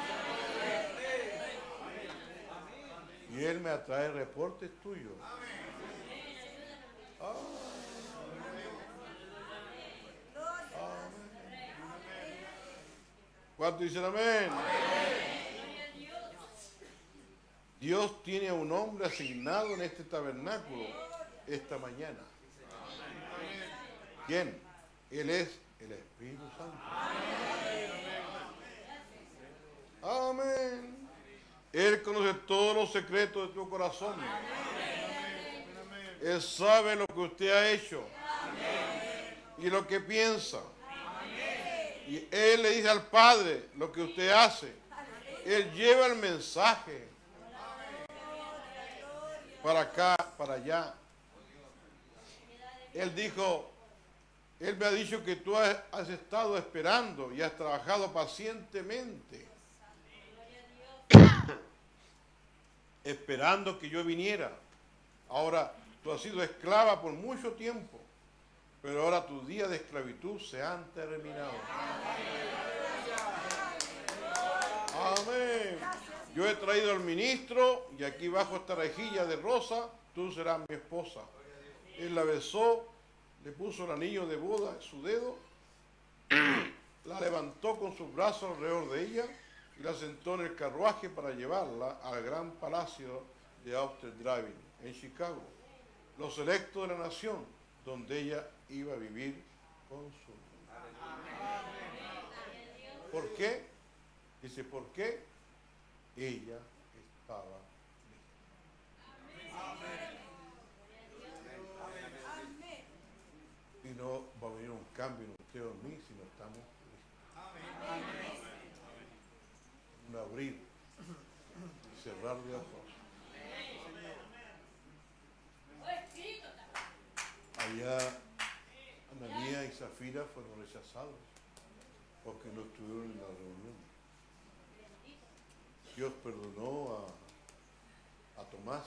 Speaker 2: Y Él me atrae reportes tuyos. Ah. ¿Cuántos dicen amén? Dios tiene a un hombre asignado en este tabernáculo esta mañana. ¿Quién? Él es el Espíritu Santo. Amén. Él conoce todos los secretos de tu corazón. Él sabe lo que usted ha hecho y lo que piensa. Y Él le dice al Padre lo que usted hace. Él lleva el mensaje para acá, para allá. Él dijo, Él me ha dicho que tú has, has estado esperando y has trabajado pacientemente, esperando que yo viniera. Ahora, tú has sido esclava por mucho tiempo, pero ahora tus días de esclavitud se han terminado. Amén. Yo he traído al ministro y aquí bajo esta rejilla de rosa, tú serás mi esposa. Él la besó, le puso el anillo de boda en su dedo, la levantó con sus brazos alrededor de ella y la sentó en el carruaje para llevarla al gran palacio de Outer Driving en Chicago, los electos de la nación, donde ella iba a vivir con su hijo. ¿Por qué? Dice, ¿por qué? Ella estaba lista. Y no va a venir un cambio en usted o en mí si no estamos listos. Un abrir y cerrar de ojos. Allá Ananías y Zafira fueron rechazados porque no estuvieron en la reunión. Dios perdonó a, a Tomás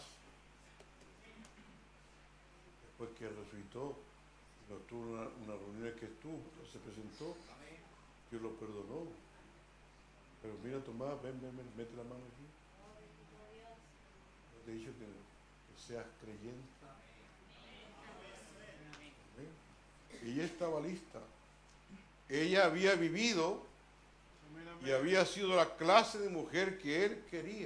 Speaker 2: después que resucitó, no tuvo una, una reunión en que estuvo, no se presentó, Dios lo perdonó. Pero mira Tomás, ven, ven, ven, mete la mano aquí. Te he dicho que, que seas creyente. ¿Ven? Ella estaba lista. Ella había vivido y había sido la clase de mujer que él quería.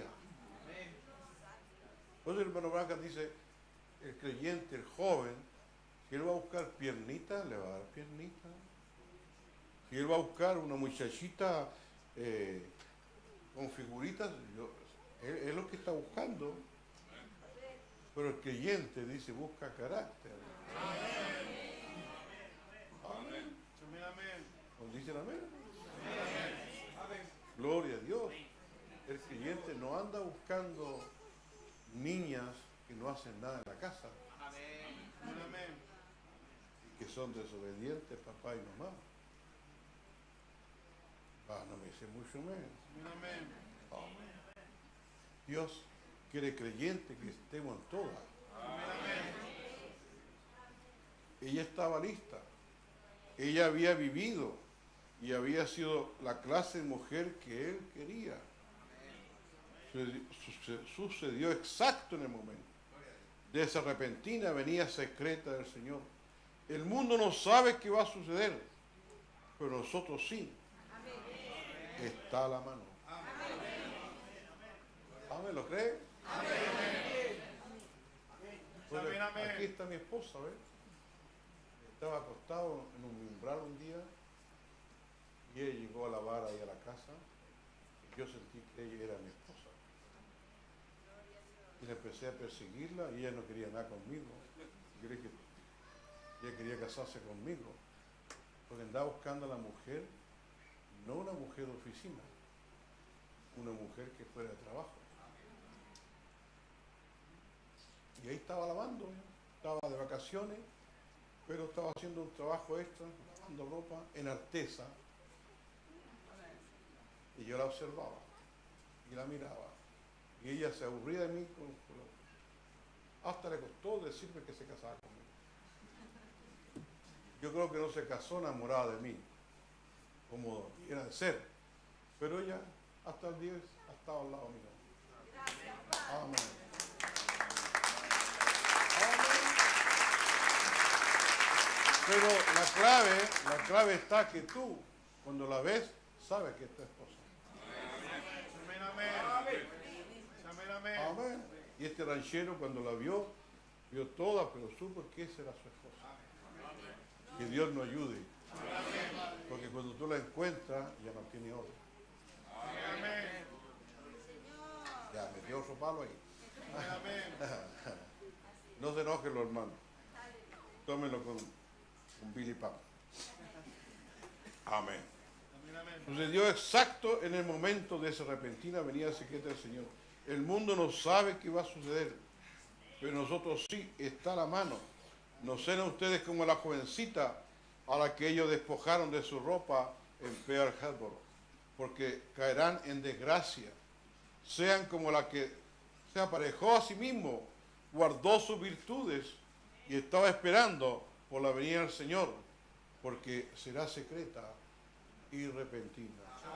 Speaker 2: Por eso el hermano Branham dice, el creyente, el joven, si él va a buscar piernita, le va a dar piernita. Si él va a buscar una muchachita eh, con figuritas, yo, él, él es lo que está buscando. Pero el creyente dice, busca carácter. Amén. ¿Nos dicen amén? Gloria a Dios. El creyente no anda buscando niñas que no hacen nada en la casa. Y que son desobedientes, papá y mamá. Ah, no me dice mucho menos. Amén. Dios quiere creyente que estemos en todas. Ella estaba lista. Ella había vivido y había sido la clase de mujer que él quería. Sucedió exacto en el momento de esa repentina venida secreta del Señor. El mundo no sabe qué va a suceder, pero nosotros sí. Está a la mano. Amén. ¿Lo cree? Amén. Aquí está mi esposa, ¿ves? Estaba acostado en un umbral un día y ella llegó a lavar ahí a la casa y yo sentí que ella era mi esposa. Y le empecé a perseguirla y ella no quería nada conmigo. Yo le dije, ella quería casarse conmigo porque andaba buscando a la mujer, no una mujer de oficina, una mujer que fuera de trabajo. Y ahí estaba lavando, estaba de vacaciones, pero estaba haciendo un trabajo extra, lavando ropa en Artesa. Y yo la observaba y la miraba. Y ella se aburría de mí, hasta le costó decirme que se casaba conmigo. Yo creo que no se casó enamorada de mí, como era de ser, pero ella hasta el día ha estado al lado mío. Amén. Amén. Pero la clave, la clave está que tú, cuando la ves, sabes que es tu esposa.
Speaker 3: Amén, amén. Amén, amén.
Speaker 2: Amén. Y este ranchero cuando la vio, vio toda, pero supo que esa era su esposa. Que Dios nos ayude. Porque cuando tú la encuentras, ya no tiene otra.
Speaker 3: Amén.
Speaker 2: Ya metió otro palo ahí.
Speaker 3: Amén.
Speaker 2: No se enojen los hermanos. Tómenlo con, con Billy Pap. Amén. Sucedió exacto en el momento de esa repentina venida secreta del Señor. El mundo no sabe qué va a suceder, pero nosotros sí, está a la mano. No sean ustedes como la jovencita a la que ellos despojaron de su ropa en Pearl Harbor, porque caerán en desgracia. Sean como la que se aparejó a sí mismo, guardó sus virtudes y estaba esperando por la venida del Señor, porque será secreta y repentina.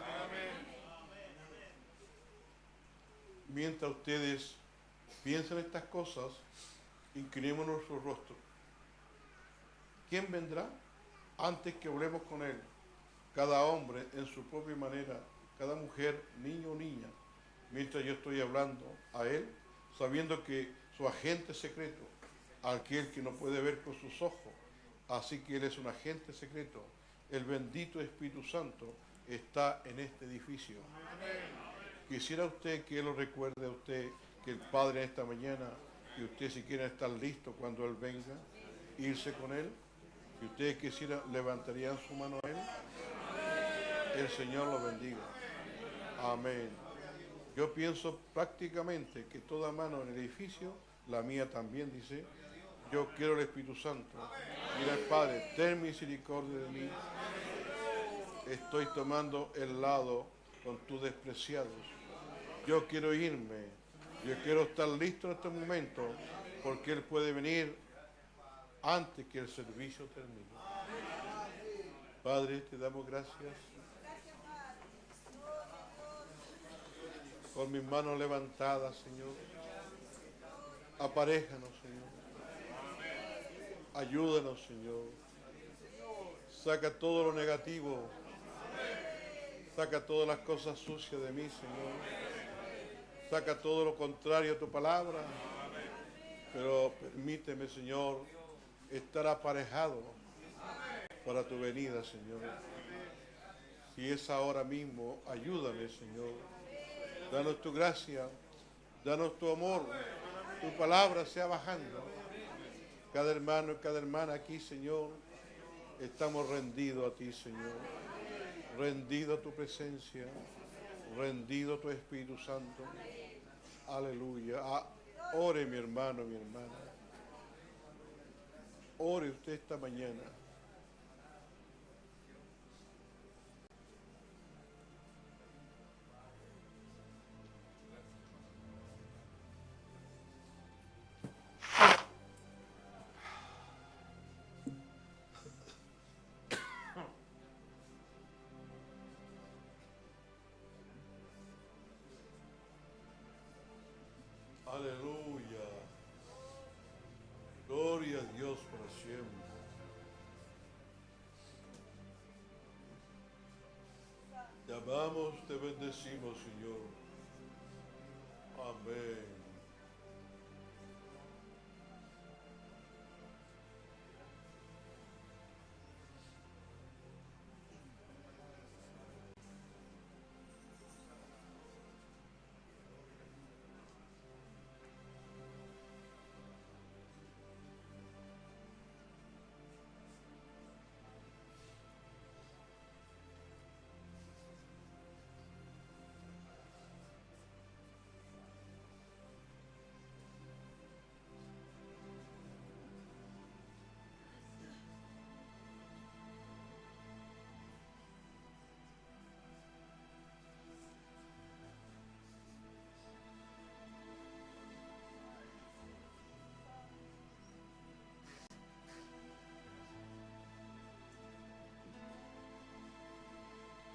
Speaker 2: Mientras ustedes piensan estas cosas, inclinemos nuestro rostro. ¿Quién vendrá? Antes que hablemos con él, cada hombre en su propia manera, cada mujer, niño o niña, mientras yo estoy hablando a él, sabiendo que su agente secreto, aquel que no puede ver con sus ojos, así que él es un agente secreto, el bendito Espíritu Santo está en este edificio. Quisiera usted que él lo recuerde a usted, que el Padre esta mañana, que usted si quiere estar listo cuando él venga, irse con él. Si ustedes quisieran, levantarían su mano a él. El Señor lo bendiga. Amén. Yo pienso prácticamente que toda mano en el edificio, la mía también dice, yo quiero el Espíritu Santo. Mira, Padre, ten misericordia de mí. Estoy tomando el lado con tus despreciados. Yo quiero irme. Yo quiero estar listo en este momento, porque Él puede venir antes que el servicio termine. Padre, te damos gracias. Con mis manos levantadas, Señor. Aparéjanos, Señor. Ayúdanos, Señor. Saca todo lo negativo. Saca todas las cosas sucias de mí, Señor. Saca todo lo contrario a tu palabra. Pero permíteme, Señor, estar aparejado para tu venida, Señor. Si es ahora mismo, ayúdame, Señor. Danos tu gracia, danos tu amor, tu palabra sea bajando. Cada hermano y cada hermana aquí, Señor, estamos rendidos a ti, Señor. Rendido a tu presencia, rendido a tu Espíritu Santo. Aleluya. Ah, ore mi hermano, mi hermana. Ore usted esta mañana. Aleluya. Gloria a Dios para siempre. Te amamos, te bendecimos, Señor. Amén.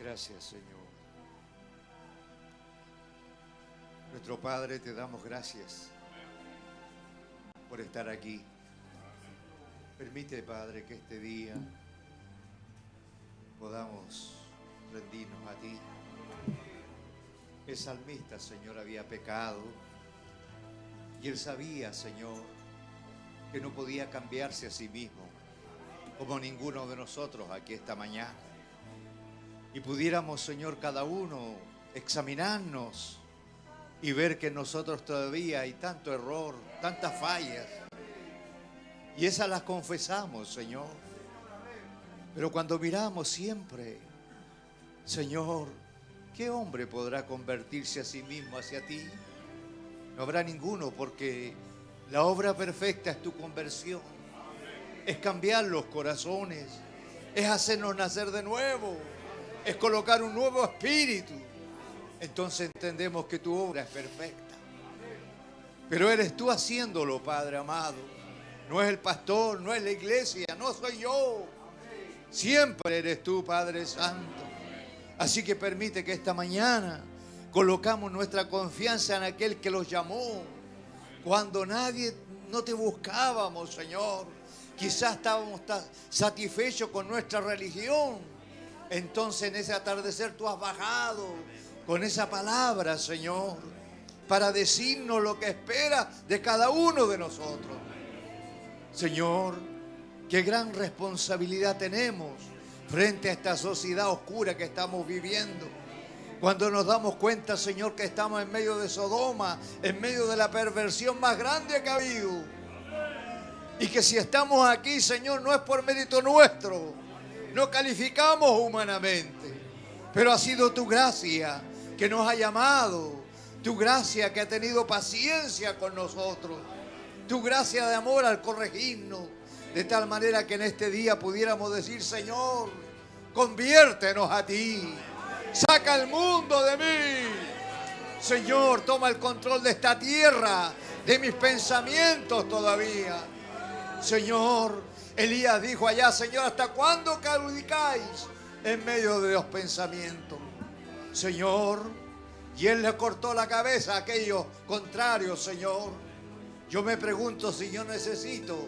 Speaker 4: Gracias, Señor. Nuestro Padre, te damos gracias por estar aquí. Permite, Padre, que este día podamos rendirnos a ti. El salmista, Señor, había pecado y él sabía, Señor, que no podía cambiarse a sí mismo, como ninguno de nosotros aquí esta mañana. Y pudiéramos, Señor, cada uno examinarnos y ver que en nosotros todavía hay tanto error, tantas fallas. Y esas las confesamos, Señor. Pero cuando miramos siempre, Señor, ¿qué hombre podrá convertirse a sí mismo hacia ti? No habrá ninguno, porque la obra perfecta es tu conversión. Es cambiar los corazones, es hacernos nacer de nuevo, es colocar un nuevo espíritu. Entonces entendemos que tu obra es perfecta. Pero eres tú haciéndolo, Padre amado. No es el pastor, no es la iglesia, no soy yo. Siempre eres tú, Padre Santo. Así que permite que esta mañana colocamos nuestra confianza en aquel que los llamó. Cuando nadie, no te buscábamos, Señor. Quizás estábamos satisfechos con nuestra religión. Entonces en ese atardecer tú has bajado con esa palabra, Señor, para decirnos lo que espera de cada uno de nosotros. Señor, qué gran responsabilidad tenemos frente a esta sociedad oscura que estamos viviendo. Cuando nos damos cuenta, Señor, que estamos en medio de Sodoma, en medio de la perversión más grande que ha habido. Y que si estamos aquí, Señor, no es por mérito nuestro. No calificamos humanamente. Pero ha sido tu gracia que nos ha llamado. Tu gracia que ha tenido paciencia con nosotros. Tu gracia de amor al corregirnos. De tal manera que en este día pudiéramos decir, Señor, conviértenos a ti. Saca el mundo de mí. Señor, toma el control de esta tierra, de mis pensamientos todavía. Señor, Elías dijo allá, Señor, ¿hasta cuándo claudicáis en medio de los pensamientos? Señor, y él le cortó la cabeza a aquellos contrarios, Señor. Yo me pregunto si yo necesito,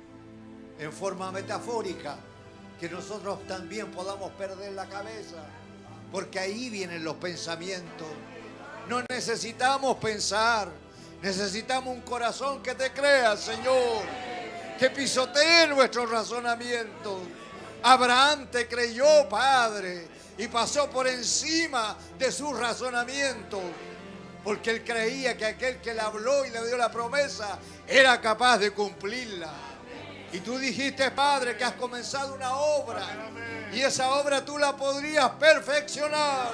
Speaker 4: en forma metafórica, que nosotros también podamos perder la cabeza, porque ahí vienen los pensamientos. No necesitamos pensar, necesitamos un corazón que te crea, Señor, que pisotee nuestro razonamiento. Abraham te creyó, Padre, y pasó por encima de su razonamiento, porque él creía que aquel que le habló y le dio la promesa era capaz de cumplirla. Y tú dijiste, Padre, que has comenzado una obra y esa obra tú la podrías perfeccionar.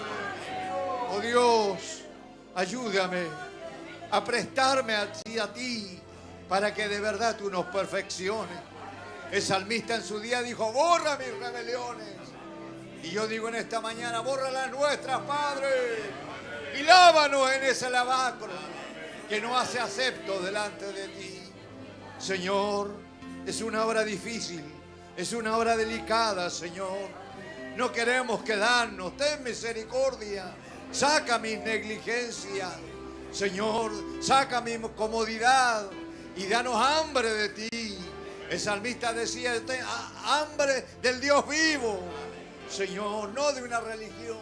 Speaker 4: Oh Dios, ayúdame a prestarme a ti para que de verdad tú nos perfecciones. El salmista en su día dijo, borra mis rebeliones. Y yo digo en esta mañana, borra las nuestras, Padre, y lávanos en ese lavacro que no hace acepto delante de ti. Señor, es una hora difícil, es una hora delicada, Señor. No queremos quedarnos, ten misericordia. Saca mis negligencias, Señor, saca mi comodidad y danos hambre de ti. El salmista decía, hambre del Dios vivo, Señor, no de una religión.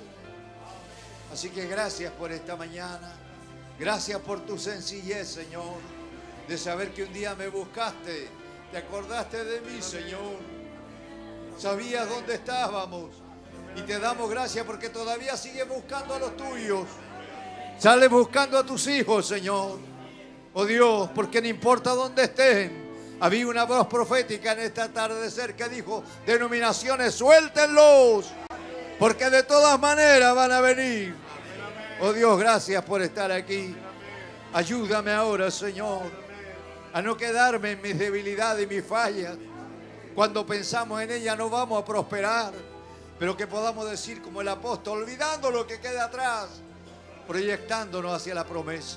Speaker 4: Así que gracias por esta mañana. Gracias por tu sencillez, Señor, de saber que un día me buscaste, te acordaste de mí, Señor. Sabías dónde estábamos y te damos gracias porque todavía sigues buscando a los tuyos. Sales buscando a tus hijos, Señor. Oh Dios, porque no importa dónde estén. Había una voz profética en este atardecer que dijo, denominaciones, suéltenlos, porque de todas maneras van a venir. Oh Dios, gracias por estar aquí. Ayúdame ahora, Señor, a no quedarme en mis debilidades y mis fallas. Cuando pensamos en ellas no vamos a prosperar, pero que podamos decir como el apóstol, olvidando lo que queda atrás, proyectándonos hacia la promesa.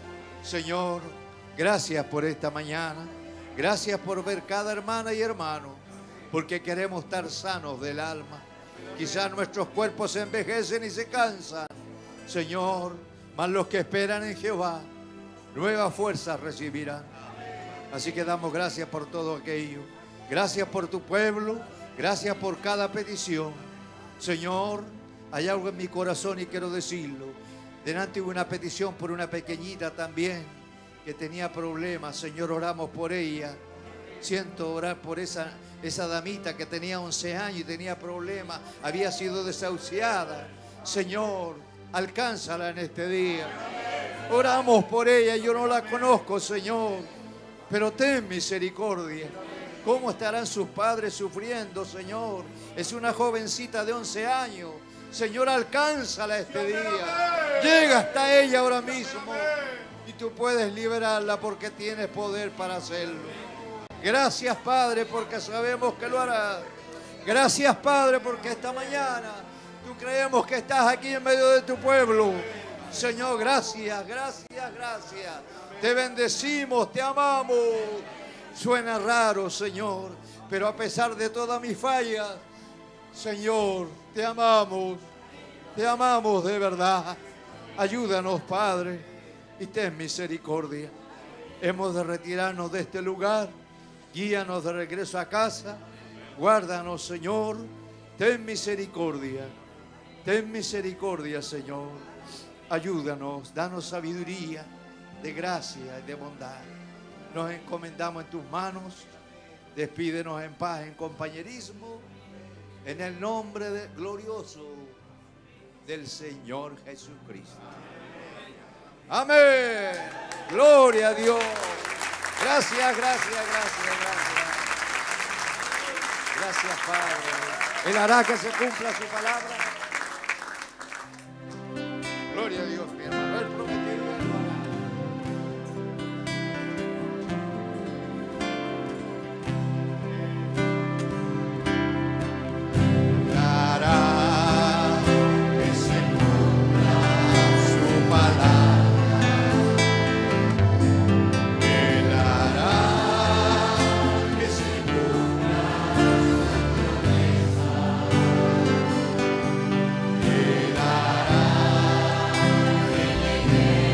Speaker 4: Señor, gracias por esta mañana. Gracias por ver cada hermana y hermano, porque queremos estar sanos del alma. Quizás nuestros cuerpos se envejecen y se cansan, Señor, mas los que esperan en Jehová, nuevas fuerzas recibirán. Así que damos gracias por todo aquello. Gracias por tu pueblo, gracias por cada petición. Señor, hay algo en mi corazón y quiero decirlo. Delante hubo una petición por una pequeñita también que tenía problemas. Señor, oramos por ella. Siento orar por esa, esa damita que tenía once años y tenía problemas. Había sido desahuciada. Señor, alcánzala en este día. Oramos por ella. Yo no la conozco, Señor, pero ten misericordia. ¿Cómo estarán sus padres sufriendo, Señor? Es una jovencita de once años. Señor, alcánzala este día. Llega hasta ella ahora mismo. Y tú puedes liberarla porque tienes poder para hacerlo. Gracias, Padre, porque sabemos que lo harás. Gracias, Padre, porque esta mañana tú creemos que estás aquí en medio de tu pueblo. Señor, gracias, gracias, gracias. Te bendecimos, te amamos. Suena raro, Señor, pero a pesar de todas mis fallas, Señor, te amamos, te amamos de verdad. Ayúdanos, Padre, y ten misericordia. Hemos de retirarnos de este lugar. Guíanos de regreso a casa. Guárdanos, Señor. Ten misericordia. Ten misericordia, Señor. Ayúdanos, danos sabiduría, de gracia y de bondad. Nos encomendamos en tus manos. Despídenos en paz, en compañerismo, en el nombre de, glorioso del Señor Jesucristo. Amén. Gloria a Dios. Gracias, gracias, gracias, gracias. Gracias, Padre. Él hará que se cumpla su palabra. Gloria a Dios, mi hermano. Él prometió, Él lo hará.
Speaker 5: Yeah.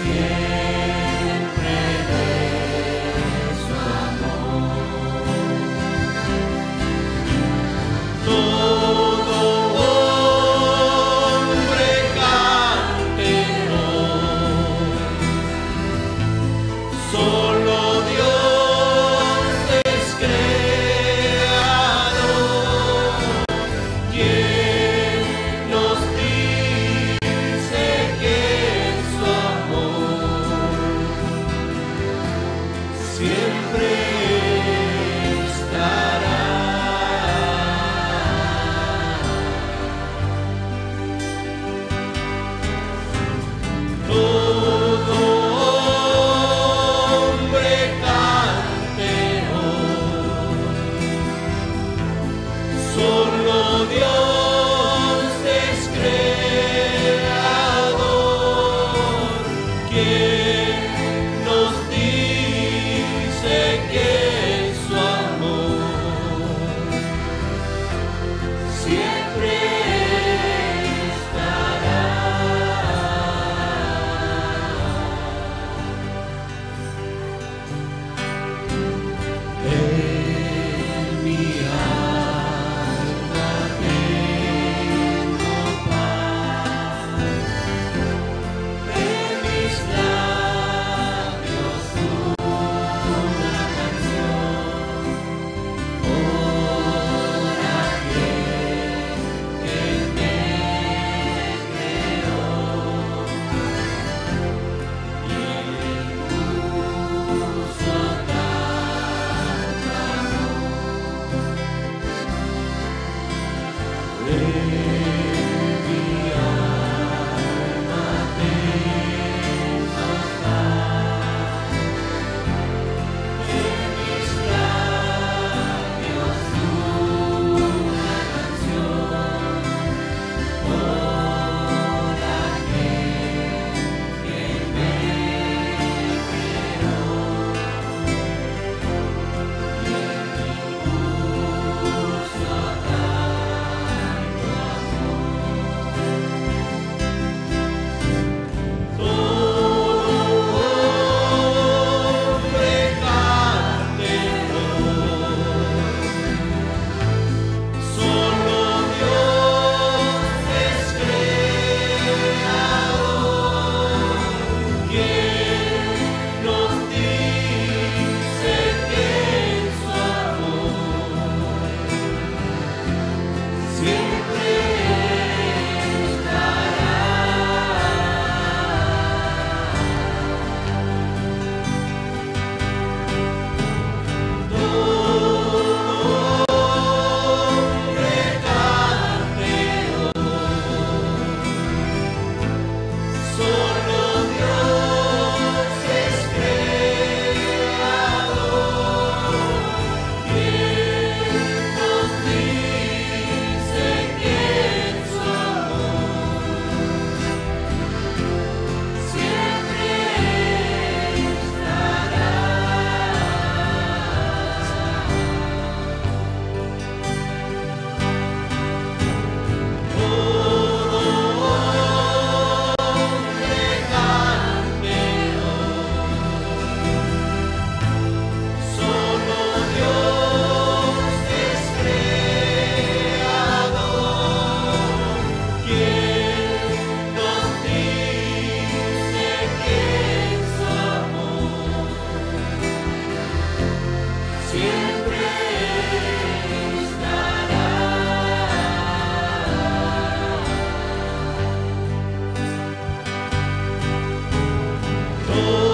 Speaker 5: Oh.